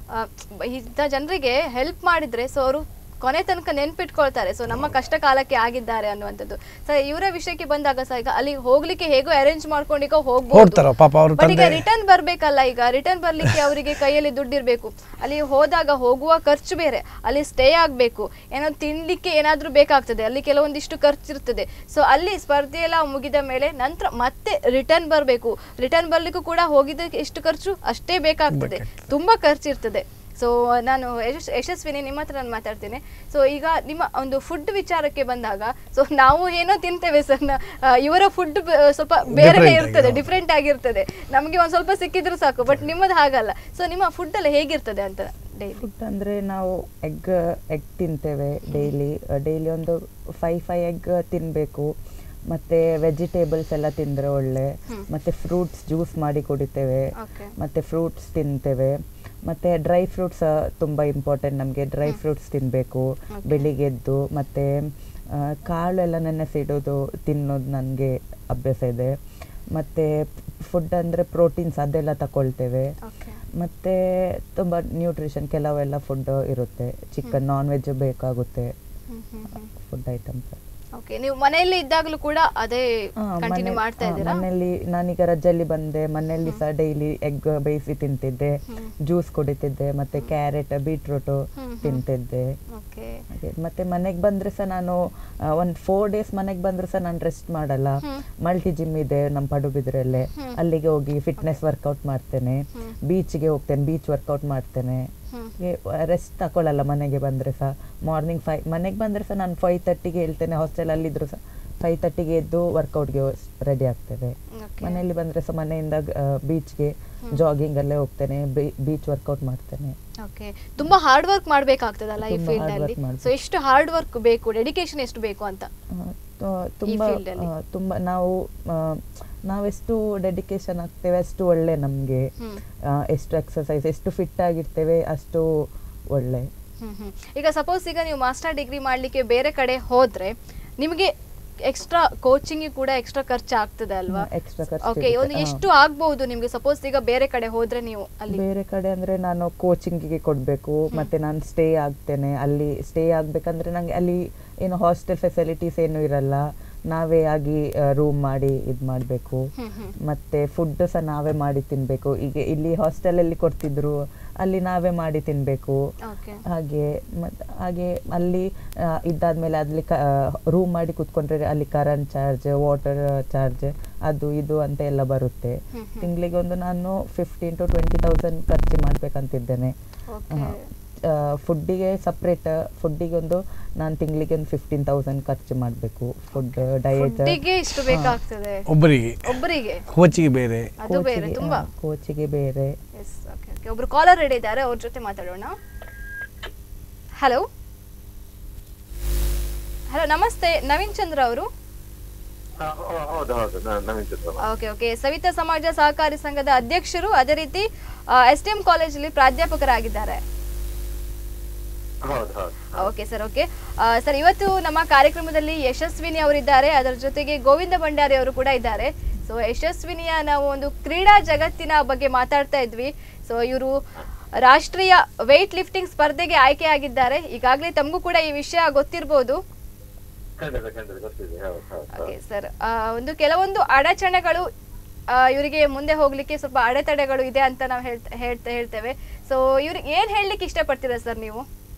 ಜನರಿಗೆ ಹೆಲ್ಪ್ ಮಾಡಿದ್ರೆ ಸೊ ಅವರು ಕೊನೆ ತನಕ ನೆನ್ಪಿಟ್ಕೊಳ್ತಾರೆ, ಸೊ ನಮ್ಮ ಕಷ್ಟ ಕಾಲಕ್ಕೆ ಆಗಿದ್ದಾರೆ ಅನ್ನುವಂಥದ್ದು. ಸರ್ ಇವರ ವಿಷಯಕ್ಕೆ ಬಂದಾಗ ಸರ್, ಈಗ ಅಲ್ಲಿ ಹೋಗ್ಲಿಕ್ಕೆ ಹೇಗೋ ಅರೇಂಜ್ ಮಾಡ್ಕೊಂಡು ಈಗ ಹೋಗ್ಬೋದು, ಬಟ್ ಈಗ ರಿಟರ್ನ್ ಬರ್ಬೇಕಲ್ಲ. ಈಗ ರಿಟರ್ನ್ ಬರ್ಲಿಕ್ಕೆ ಅವರಿಗೆ ಕೈಯಲ್ಲಿ ದುಡ್ಡಿರ್ಬೇಕು, ಅಲ್ಲಿ ಹೋದಾಗ ಹೋಗುವ ಖರ್ಚು ಬೇರೆ, ಅಲ್ಲಿ ಸ್ಟೇ ಆಗ್ಬೇಕು, ಏನೋ ತಿನ್ಲಿಕ್ಕೆ ಏನಾದ್ರೂ ಬೇಕಾಗ್ತದೆ, ಅಲ್ಲಿ ಕೆಲವೊಂದಿಷ್ಟು ಖರ್ಚಿರ್ತದೆ. ಸೊ ಅಲ್ಲಿ ಸ್ಪರ್ಧೆ ಎಲ್ಲ ಮುಗಿದ ಮೇಲೆ ನಂತರ ಮತ್ತೆ ರಿಟರ್ನ್ ಬರ್ಬೇಕು, ರಿಟರ್ನ್ ಬರ್ಲಿಕ್ಕೂ ಕೂಡ ಹೋಗಿದ್ದಕ್ಕೆ ಎಷ್ಟು ಖರ್ಚು ಅಷ್ಟೇ ಬೇಕಾಗ್ತದೆ, ತುಂಬಾ ಖರ್ಚಿರ್ತದೆ. ಸೊ ನಾನು ಯಶಸ್ವಿನಿ ನಿಮ್ಮ ಹತ್ರ ನಾನು ಮಾತಾಡ್ತೇನೆ. ಸೊ ಈಗ ನಿಮ್ಮ ಒಂದು ಫುಡ್ ವಿಚಾರಕ್ಕೆ ಬಂದಾಗ, ಸೊ ನಾವು ಏನೋ ತಿಂತೇವೆ ಸರ್, ಇವರ ಫುಡ್ ಸ್ವಲ್ಪ ಬೇರೆ ಇರ್ತದೆ, ಡಿಫ್ರೆಂಟ್ ಆಗಿರ್ತದೆ, ನಮಗೆ ಒಂದು ಸ್ವಲ್ಪ ಸಿಕ್ಕಿದ್ರು ಸಾಕು, ಬಟ್ ನಿಮ್ಮದು ಹಾಗಲ್ಲ. ಸೊ ನಿಮ್ಮ ಫುಡ್ ಎಲ್ಲ ಹೇಗಿರ್ತದೆ ಅಂತ? ಫುಡ್ ಅಂದರೆ ನಾವು ಎಗ್ ತಿಂತೇವೆ ಡೈಲಿ ಒಂದು 5 ಎಗ್ ತಿನ್ನಬೇಕು. ಮತ್ತು ವೆಜಿಟೇಬಲ್ಸ್ ಎಲ್ಲ ತಿಂದರೆ ಒಳ್ಳೆ, ಮತ್ತು ಫ್ರೂಟ್ಸ್ ಜ್ಯೂಸ್ ಮಾಡಿ ಕುಡಿತೇವೆ, ಮತ್ತು ಫ್ರೂಟ್ಸ್ ತಿಂತೇವೆ. ಮತ್ತು ಡ್ರೈ ಫ್ರೂಟ್ಸ್ ತುಂಬ ಇಂಪಾರ್ಟೆಂಟ್ ನಮಗೆ, ಡ್ರೈ ಫ್ರೂಟ್ಸ್ ತಿನ್ನಬೇಕು ಬೆಳಿಗ್ಗೆದ್ದು. ಮತ್ತು ಕಾಳು ಎಲ್ಲ ನೆನೆಸಿಡೋದು ತಿನ್ನೋದು ನನಗೆ ಅಭ್ಯಾಸ ಇದೆ. ಮತ್ತು ಫುಡ್ ಅಂದರೆ ಪ್ರೋಟೀನ್ಸ್ ಅದೆಲ್ಲ ತಗೊಳ್ತೇವೆ. ಮತ್ತು ತುಂಬ ನ್ಯೂಟ್ರಿಷನ್ ಕೆಲವೆಲ್ಲ ಫುಡ್ ಇರುತ್ತೆ, ಚಿಕನ್ ನಾನ್ ವೆಜ್ ಬೇಕಾಗುತ್ತೆ ಫುಡ್ ಐಟಮ್ಸ್. ಓಕೆ, ನೀವು ಮನೆಯಲ್ಲಿ ಇದ್ದಾಗಲೂ ಕೂಡ ಅದೇ ಕಂಟಿನ್ಯೂ ಮಾಡ್ತಾ ಇದ್ದೀರಾ? ಮನೆಯಲ್ಲಿ ನಾನೀಗ ರಜೆಯಲ್ಲಿ ಬಂದೆ, ಮನೆಯಲ್ಲಿ ಸಹ ಡೈಲಿ ಎಗ್ ಬೇಯಿಸಿ ತಿಂತಿದ್ದೆ, ಜ್ಯೂಸ್ ಕುಡಿತಿದ್ದೆ, ಮತ್ತೆ ಕ್ಯಾರೆಟ್ ಬೀಟ್ರೂಟ್ ತಿಂತಿದ್ದೆ. ಮತ್ತೆ ಮನೆಗೆ ಬಂದ್ರೆ ಸಹ ನಾನು ಒಂದು 4 days ಮನೆಗೆ ಬಂದ್ರೆ ಸಹ ನಾನು ರೆಸ್ಟ್ ಮಾಡಲ್ಲ. ಮಲ್ಟಿ ಜಿಮ್ ಇದೆ ನಮ್ಮ ಪಡುಬಿದ್ರಲ್ಲೇ, ಅಲ್ಲಿಗೆ ಹೋಗಿ ಫಿಟ್ನೆಸ್ ವರ್ಕೌಟ್ ಮಾಡ್ತೇನೆ, ಬೀಚ್ಗೆ ಹೋಗ್ತೇನೆ, ಬೀಚ್ ವರ್ಕೌಟ್ ಮಾಡ್ತೇನೆ. ರೆಸ್ಟ್ ತಗೊಳ್ಳಲ್ಲ ಮನೆಗೆ ಬಂದ್ರೆ ಸಹ. ಮಾರ್ನಿಂಗ್ ಮನೆಗೆ ಬಂದ್ರೆ ಸಹ ನಾನು 5:30ಗೆ ಹೇಳ್ತೇನೆ, ಹಾಸ್ಟೆಲ್ ಅಲ್ಲಿದ್ರು ಸಹ 5:30ಗೆ ಎದ್ದು ವರ್ಕೌಟ್ಗೆ ರೆಡಿ ಆಗ್ತೇವೆ. ಮನೆಯಲ್ಲಿ ಬಂದ್ರೆ ಸಹ ಮನೆಯಿಂದ ಬೀಚ್ಗೆ ಜಾಗಿಂಗ್ ಅಲ್ಲೇ ಹೋಗ್ತೇನೆ, ಬೀಚ್ ವರ್ಕೌಟ್ ಮಾಡ್ತೇನೆ. ಓಕೆ, ತುಂಬಾ ಹಾರ್ಡ್ ವರ್ಕ್ ಮಾಡ್ಬೇಕಾಗ್ತದಲ್ಲ ಈ ಫೀಲ್ಡ್ ಅಲ್ಲಿ. ಸೊ ಎಷ್ಟು ಹಾರ್ಡ್ ವರ್ಕ್ ಬೇಕು, ಡೆಡಿಕೇಶನ್ ಎಷ್ಟು ಬೇಕು ಅಂತ? ತುಂಬಾ ನಾವೆಷ್ಟು ಡೆಡಿಕೇಶನ್ ಆಗ್ತೇವೆ ಅಷ್ಟು ಒಳ್ಳೆ ನಮ್ಗೆ. ಎಷ್ಟು ಎಕ್ಸರ್ಸೈಸ್, ಎಷ್ಟು ಫಿಟ್ ಆಗಿರ್ತೇವೆ ಅಷ್ಟು ಒಳ್ಳೆ. ಈಗ ಸಪೋಸ್ ಈಗ ನೀವು ಮಾಸ್ಟರ್ ಡಿಗ್ರಿ ಮಾಡ್ಲಿಕ್ಕೆ ಬೇರೆ ಕಡೆ ಹೋದ್ರೆ ನಿಮಗೆ ಎಕ್ಸ್ಟ್ರಾ ಕೋಚಿಂಗ್ ಕೂಡ ಎಕ್ಸ್ಟ್ರಾ ಖರ್ಚು ಆಗ್ತದೆ ಅಲ್ವಾ? ಓಕೆ, ಒಂದು ಎಷ್ಟು ಆಗ್ಬಹುದು ನಿಮ್ಗೆ ಸಪೋಸ್ ಈಗ ಬೇರೆ ಕಡೆ ಹೋದ್ರೆ? ನೀವು ಅಲ್ಲಿ ಬೇರೆ ಕಡೆ ಅಂದ್ರೆ ನಾನು ಕೋಚಿಂಗಿಗೆ ಕೊಡ್ಬೇಕು, ಮತ್ತೆ ನಾನು ಸ್ಟೇ ಆಗ್ತೇನೆ. ಅಲ್ಲಿ ಸ್ಟೇ ಆಗ್ಬೇಕಂದ್ರೆ ನಂಗೆ ಅಲ್ಲಿ ಏನು ಹಾಸ್ಟೆಲ್ ಫೆಸಿಲಿಟೀಸ್ ಏನು ಇರಲ್ಲ, ನಾವೇ ಆಗಿ ರೂಮ್ ಮಾಡಿ ಇದ್ ಮಾಡ್ಬೇಕು. ಮತ್ತೆ ಫುಡ್ ಸಹ ನಾವೇ ಮಾಡಿ ತಿನ್ಬೇಕು. ಈಗ ಇಲ್ಲಿ ಹಾಸ್ಟೆಲ್ ಅಲ್ಲಿ ಕೊಡ್ತಿದ್ರು, ಅಲ್ಲಿ ನಾವೇ ಮಾಡಿ ತಿನ್ಬೇಕು. ಹಾಗೆ ಅಲ್ಲಿ ಇದ್ದಾದ್ಮೇಲೆ ಅಲ್ಲಿ ರೂಮ್ ಮಾಡಿ ಕುತ್ಕೊಂಡ್ರೆ ಅಲ್ಲಿ ಕರೆಂಟ್ ಚಾರ್ಜ್, ವಾಟರ್ ಚಾರ್ಜ್, ಅದು ಇದು ಅಂತ ಎಲ್ಲ ಬರುತ್ತೆ. ತಿಂಗಳಿಗೆ ಒಂದು ನಾನು 15,000 to 20,000 ಖರ್ಚು ಮಾಡ್ಬೇಕಂತಿದ್ದೇನೆ. ಫುಡ್ಡಿಗೆ ಸಪ್ರೇಟ್, ಫುಡ್ಡಿಗೆ ಒಂದು ನಾನು ತಿಂಗಳಿಗೆ ಒಂದು 15,000 ಖರ್ಚು ಮಾಡಬೇಕು. ಫುಡ್ ಡಯಟ್ ಇಷ್ಟು ಬೇಕಾಗ್ತದೆ ಒಬ್ಬರಿಗೆ, ಕೋಚಿಗೆ ಬೇರೆ, ಅದು ಬೇರೆ ತುಂಬಾ. ಕೋಚಿಗೆ ಬೇರೆ. ಒಬ್ರು ಕಾಲರ್ ರೆಡಿ ಇದ್ದಾರೆ, ಅವ್ರ ಜೊತೆ ಮಾತಾಡೋಣ. ಹಲೋ ಹಲೋ, ನಮಸ್ತೆ. ನವೀನ್ ಚಂದ್ರ ಅವರು? ಓಕೆ ಓಕೆ, ಸವಿತಾ ಸಮಾಜ ಸಹಕಾರಿ ಸಂಘದ ಅಧ್ಯಕ್ಷರು, ಅದೇ ರೀತಿ STM ಕಾಲೇಜಲ್ಲಿ ಪ್ರಾಧ್ಯಾಪಕರಾಗಿದ್ದಾರೆ. ಓಕೆ ಸರ್, ಓಕೆ ಸರ್, ಇವತ್ತು ನಮ್ಮ ಕಾರ್ಯಕ್ರಮದಲ್ಲಿ ಯಶಸ್ವಿನಿ ಅವರಿದ್ದಾರೆ, ಅದರ ಜೊತೆಗೆ ಗೋವಿಂದ ಭಂಡಾರಿ ಅವರು ಕೂಡ ಇದ್ದಾರೆ. ಸೊ ಯಶಸ್ವಿನಿಯ ನಾವು ಒಂದು ಕ್ರೀಡಾ ಜಗತ್ತಿನ ಬಗ್ಗೆ ಮಾತಾಡ್ತಾ ಇದ್ವಿ. ಸೊ ಇವರು ರಾಷ್ಟ್ರೀಯ ವೇಟ್ ಲಿಫ್ಟಿಂಗ್ ಸ್ಪರ್ಧೆಗೆ ಆಯ್ಕೆ ಆಗಿದ್ದಾರೆ. ಈಗಾಗಲೇ ತಮಗೂ ಕೂಡ ಈ ವಿಷಯ ಗೊತ್ತಿರಬಹುದು. ಓಕೆ ಸರ್, ಒಂದು ಕೆಲವೊಂದು ಅಡಚಣೆಗಳು ಇವರಿಗೆ ಮುಂದೆ ಹೋಗ್ಲಿಕ್ಕೆ ಸ್ವಲ್ಪ ಅಡೆತಡೆಗಳು ಇದೆ ಅಂತ ನಾವು ಹೇಳ್ತೇವೆ. ಸೊ ಇವ್ರಿಗೆ ಏನ್ ಹೇಳಲಿಕ್ಕೆ ಇಷ್ಟಪಡ್ತೀರಾ ಸರ್ ನೀವು?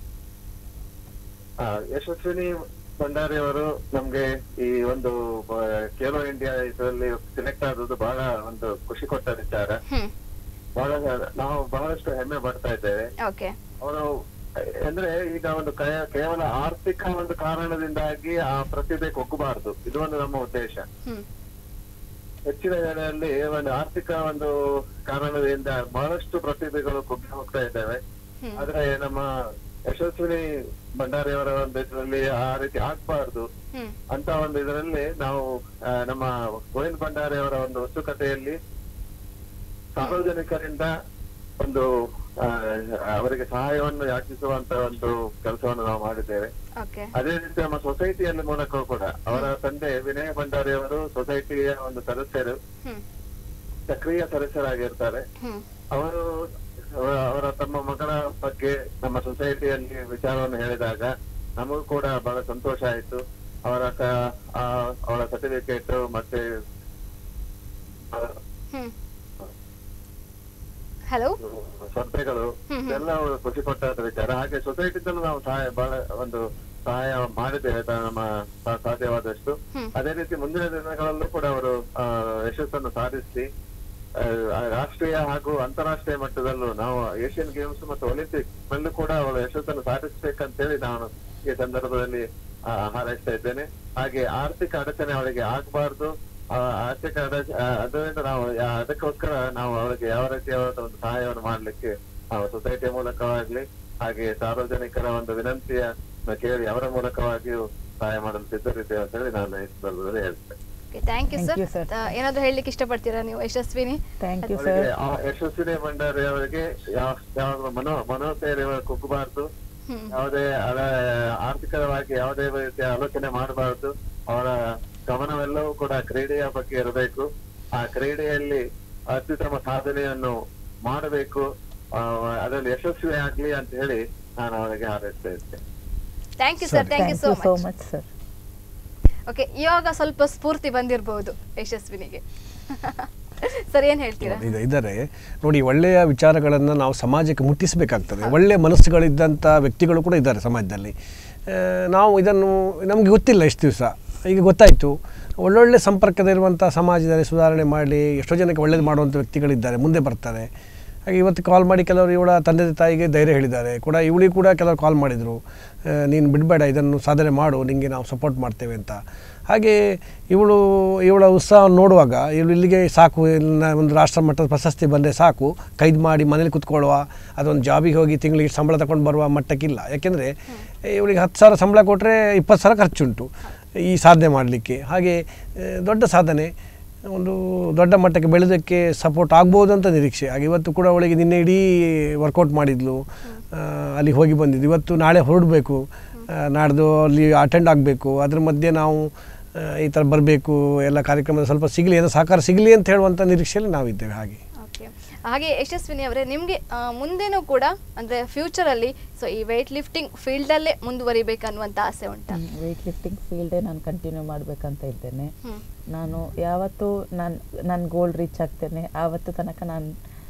ಯಶಸ್ವಿನಿ ಭಂಡಾರಿ ಅವರು ನಮ್ಗೆ ಈ ಒಂದು ಖೇಲೋ ಇಂಡಿಯಾ ಇದರಲ್ಲಿ ಸೆಲೆಕ್ಟ್ ಆದದ್ದು ಬಹಳ ಒಂದು ಖುಷಿ ಕೊಟ್ಟ ವಿಚಾರ. ನಾವು ಬಹಳಷ್ಟು ಹೆಮ್ಮೆ ಪಡ್ತಾ ಇದ್ದೇವೆ. ಅವರು ಅಂದ್ರೆ ಈಗ ಒಂದು ಕೇವಲ ಆರ್ಥಿಕ ಒಂದು ಕಾರಣದಿಂದಾಗಿ ಆ ಪ್ರತಿಭೆ ಕೊಕ್ಕಬಾರದು, ಇದು ಒಂದು ನಮ್ಮ ಉದ್ದೇಶ. ಹೆಚ್ಚಿನ ವೇಳೆಯಲ್ಲಿ ಒಂದು ಆರ್ಥಿಕ ಒಂದು ಕಾರಣದಿಂದ ಬಹಳಷ್ಟು ಪ್ರತಿಭೆಗಳು ಕುಗ್ಗಿ ಹೋಗ್ತಾ ಇದ್ದೇವೆ. ಆದ್ರೆ ನಮ್ಮ ಯಶಸ್ವಿನಿ ಭಂಡಾರಿ ಅವರ ಒಂದು ಇದರಲ್ಲಿ ಆ ರೀತಿ ಆಗ್ಬಾರ್ದು ಅಂತ ಒಂದು ಇದರಲ್ಲಿ ನಾವು ನಮ್ಮ ಗೋವಿಂದ್ ಭಂಡಾರಿ ಅವರ ಒಂದು ಉತ್ಸುಕತೆಯಲ್ಲಿ ಸಾರ್ವಜನಿಕರಿಂದ ಒಂದು ಅವರಿಗೆ ಸಹಾಯವನ್ನು ಯಾಚಿಸುವಂತ ಒಂದು ಕೆಲಸವನ್ನು ನಾವು ಮಾಡಿದ್ದೇವೆ. ಅದೇ ರೀತಿ ನಮ್ಮ ಸೊಸೈಟಿಯಲ್ಲಿ ಮೂಲಕ ಕೂಡ ಅವರ ತಂದೆ ವಿನಯ ಭಂಡಾರಿ ಅವರು ಸೊಸೈಟಿಯ ಒಂದು ಸದಸ್ಯರು, ಸಕ್ರಿಯ ಸದಸ್ಯರಾಗಿರ್ತಾರೆ. ಅವರು ಅವರ ತಮ್ಮ ಮಗಳ ಬಗ್ಗೆ ನಮ್ಮ ಸೊಸೈಟಿಯಲ್ಲಿ ವಿಚಾರವನ್ನು ಹೇಳಿದಾಗ ನಮಗೂ ಕೂಡ ಬಹಳ ಸಂತೋಷ ಆಯ್ತು. ಅವಳ ಸರ್ಟಿಫಿಕೇಟ್ ಮತ್ತೆ ಸ್ಪರ್ಧೆಗಳು ಎಲ್ಲ ಖುಷಿ ಪಟ್ಟ ವಿಚಾರ. ಹಾಗೆ ಸೊಸೈಟಿದಲ್ಲೂ ನಾವು ಸಹಾಯ ಮಾಡಿದ್ದೇವೆ ನಮ್ಮ ಸಾಧ್ಯವಾದಷ್ಟು. ಅದೇ ರೀತಿ ಮುಂದಿನ ದಿನಗಳಲ್ಲೂ ಕೂಡ ಅವರು ಯಶಸ್ಸನ್ನು ಸಾಧಿಸಿ ರಾಷ್ಟ್ರೀಯ ಹಾಗೂ ಅಂತಾರಾಷ್ಟ್ರೀಯ ಮಟ್ಟದಲ್ಲೂ ನಾವು ಏಷ್ಯನ್ ಗೇಮ್ಸ್ ಮತ್ತು ಒಲಿಂಪಿಕ್ ನಲ್ಲೂ ಕೂಡ ಅವಳು ಯಶಸ್ಸನ್ನು ಸಾಧಿಸಬೇಕಂತೇಳಿ ನಾನು ಈ ಸಂದರ್ಭದಲ್ಲಿ ಹಾರೈಸ್ತಾ ಇದ್ದೇನೆ. ಹಾಗೆ ಆರ್ಥಿಕ ಅಡಚಣೆ ಅವಳಿಗೆ ಆಗ್ಬಾರ್ದು. ಆರ್ಥಿಕ ಅದರಿಂದ ನಾವು ಅದಕ್ಕೋಸ್ಕರ ನಾವು ಅವರಿಗೆ ಯಾವ ರೀತಿಯಾದ ಒಂದು ಸಹಾಯವನ್ನು ಮಾಡ್ಲಿಕ್ಕೆ ನಾವು ಸೊಸೈಟಿಯ ಮೂಲಕವಾಗ್ಲಿ ಹಾಗೆ ಸಾರ್ವಜನಿಕರ ಒಂದು ವಿನಂತಿಯ ಕೇಳಿ ಅವರ ಮೂಲಕವಾಗಿಯೂ ಸಹಾಯ ಮಾಡಲು ಸಿದ್ಧರಿದ್ದೇವೆ ಅಂತ ಹೇಳಿ ನಾನು ಈ ಸಂದರ್ಭದಲ್ಲಿ ಹೇಳ್ತೇನೆ. Thank you sir. ಏನಾದ್ರು ಹೇಳಲಿಕ್ಕೆ ಇಷ್ಟಪಡ್ತೀರಾ ನೀವು ಯಶಸ್ವಿನಿ? ಯಶಸ್ವಿನಿ ಭಂಡಾರಿ ಅವರಿಗೆ ಯಾವಾಗ ಮನೋಧೈರ್ಯ ಕುಗ್ಗಬಾರ್ದು, ಯಾವುದೇ ಆರ್ಥಿಕವಾಗಿ ಯಾವುದೇ ರೀತಿಯ ಆಲೋಚನೆ ಮಾಡಬಾರದು. ಅವರ ಗಮನವೆಲ್ಲವೂ ಕೂಡ ಕ್ರೀಡೆಯ ಬಗ್ಗೆ ಇರಬೇಕು. ಆ ಕ್ರೀಡೆಯಲ್ಲಿ ಅತ್ಯುತ್ತಮ ಸಾಧನೆಯನ್ನು ಮಾಡಬೇಕು, ಅದರಲ್ಲಿ ಯಶಸ್ವಿ ಆಗ್ಲಿ ಅಂತ ಹೇಳಿ ನಾನು ಅವರಿಗೆ ಹಾರೈಸ್ತಾ ಇದ್ದೇನೆ. Thank you sir, thank you so much sir. Okay, ಇವಾಗ ಸ್ವಲ್ಪ ಸ್ಫೂರ್ತಿ ಬಂದಿರಬಹುದು ಯಶಸ್ವಿನಿಗೆ. ಸರ್ ಏನ್ ಹೇಳ್ತೀರಾ? ಇದ್ದಾರೆ ನೋಡಿ, ಒಳ್ಳೆಯ ವಿಚಾರಗಳನ್ನು ನಾವು ಸಮಾಜಕ್ಕೆ ಮುಟ್ಟಿಸಬೇಕಾಗ್ತದೆ. ಒಳ್ಳೆಯ ಮನಸ್ಸುಗಳಿದ್ದಂಥ ವ್ಯಕ್ತಿಗಳು ಕೂಡ ಇದ್ದಾರೆ ಸಮಾಜದಲ್ಲಿ. ನಾವು ಇದನ್ನು ನಮಗೆ ಗೊತ್ತಿಲ್ಲ ಇಷ್ಟು ದಿವಸ, ಈಗ ಗೊತ್ತಾಯಿತು. ಒಳ್ಳೊಳ್ಳೆ ಸಂಪರ್ಕದಲ್ಲಿರುವಂಥ ಸಮಾಜದಲ್ಲಿ ಸುಧಾರಣೆ ಮಾಡಿ ಎಷ್ಟೋ ಜನಕ್ಕೆ ಒಳ್ಳೇದು ಮಾಡುವಂಥ ವ್ಯಕ್ತಿಗಳಿದ್ದಾರೆ, ಮುಂದೆ ಬರ್ತಾರೆ. ಹಾಗೆ ಇವತ್ತು ಕಾಲ್ ಮಾಡಿ ಕೆಲವರು ಇವಳ ತಂದೆ ತಾಯಿಗೆ ಧೈರ್ಯ ಹೇಳಿದ್ದಾರೆ ಕೂಡ. ಇವಳಿಗೆ ಕೂಡ ಕೆಲವರು ಕಾಲ್ ಮಾಡಿದರು, ನೀನು ಬಿಡಬೇಡ, ಇದನ್ನು ಸಾಧನೆ ಮಾಡು, ನಿಮಗೆ ನಾವು ಸಪೋರ್ಟ್ ಮಾಡ್ತೇವೆ ಅಂತ. ಹಾಗೆ ಇವಳ ಉತ್ಸಾಹ ನೋಡುವಾಗ ಇವಳು ಇಲ್ಲಿಗೆ ಸಾಕು, ಒಂದು ರಾಷ್ಟ್ರ ಮಟ್ಟದ ಪ್ರಶಸ್ತಿ ಬಂದರೆ ಸಾಕು, ಕೈದು ಮಾಡಿ ಮನೇಲಿ ಕೂತ್ಕೊಳ್ಳುವ, ಅದೊಂದು ಜಾಬಿಗೆ ಹೋಗಿ ತಿಂಗಳಿಗೆ ಸಂಬಳ ತಗೊಂಡು ಬರುವ ಮಟ್ಟಕ್ಕಿಲ್ಲ. ಯಾಕೆಂದರೆ ಇವಳಿಗೆ 10,000 ಸಂಬಳ ಕೊಟ್ಟರೆ 20,000 ಖರ್ಚುಂಟು ಈ ಸಾಧನೆ ಮಾಡಲಿಕ್ಕೆ. ಹಾಗೆ ದೊಡ್ಡ ಸಾಧನೆ, ಒಂದು ದೊಡ್ಡ ಮಟ್ಟಕ್ಕೆ ಬೆಳೆದಕ್ಕೆ ಸಪೋರ್ಟ್ ಆಗ್ಬೋದು ಅಂತ ನಿರೀಕ್ಷೆ. ಹಾಗೆ ಇವತ್ತು ಕೂಡ ಅವಳಿಗೆ ನಿನ್ನೆ ಇಡೀ ವರ್ಕೌಟ್ ಮಾಡಿದ್ಲು, ಅಲ್ಲಿಗೆ ಹೋಗಿ ಬಂದಿದ್ದು. ಇವತ್ತು ನಾಳೆ ಹೊರಡಬೇಕು, ನಾಡ್ದು ಅಲ್ಲಿ ಅಟೆಂಡ್ ಆಗಬೇಕು. ಅದ್ರ ಮಧ್ಯೆ ನಾವು ಈ ಥರ ಬರಬೇಕು, ಎಲ್ಲ ಕಾರ್ಯಕ್ರಮದ ಸ್ವಲ್ಪ ಸಿಗಲಿ, ಏನೋ ಸಹಕಾರ ಸಿಗಲಿ ಅಂತ ಹೇಳುವಂಥ ನಿರೀಕ್ಷೆಯಲ್ಲಿ ನಾವಿದ್ದೇವೆ. ಹಾಗೆ ಹಾಗೆ ಯಶಸ್ವಿನಿ ಅವರೇ, ನಿಮಗೆ ಮುಂದೆನೂ ಕೂಡ ಅಂದರೆ ಫ್ಯೂಚರಲ್ಲಿ ಸೊ ಈ ವೆಯ್ಟ್ ಲಿಫ್ಟಿಂಗ್ ಫೀಲ್ಡಲ್ಲೇ ಮುಂದುವರಿಬೇಕನ್ನುವಂಥ ಆಸೆ ಉಂಟಾ? ವೆಯ್ಟ್ ಲಿಫ್ಟಿಂಗ್ ಫೀಲ್ಡೇ ನಾನು ಕಂಟಿನ್ಯೂ ಮಾಡಬೇಕಂತ ಇದ್ದೇನೆ. ನಾನು ಯಾವತ್ತೂ ನನ್ನ ಗೋಲ್ ರೀಚ್ ಆಗ್ತೇನೆ ಆವತ್ತು ತನಕ ನಾನು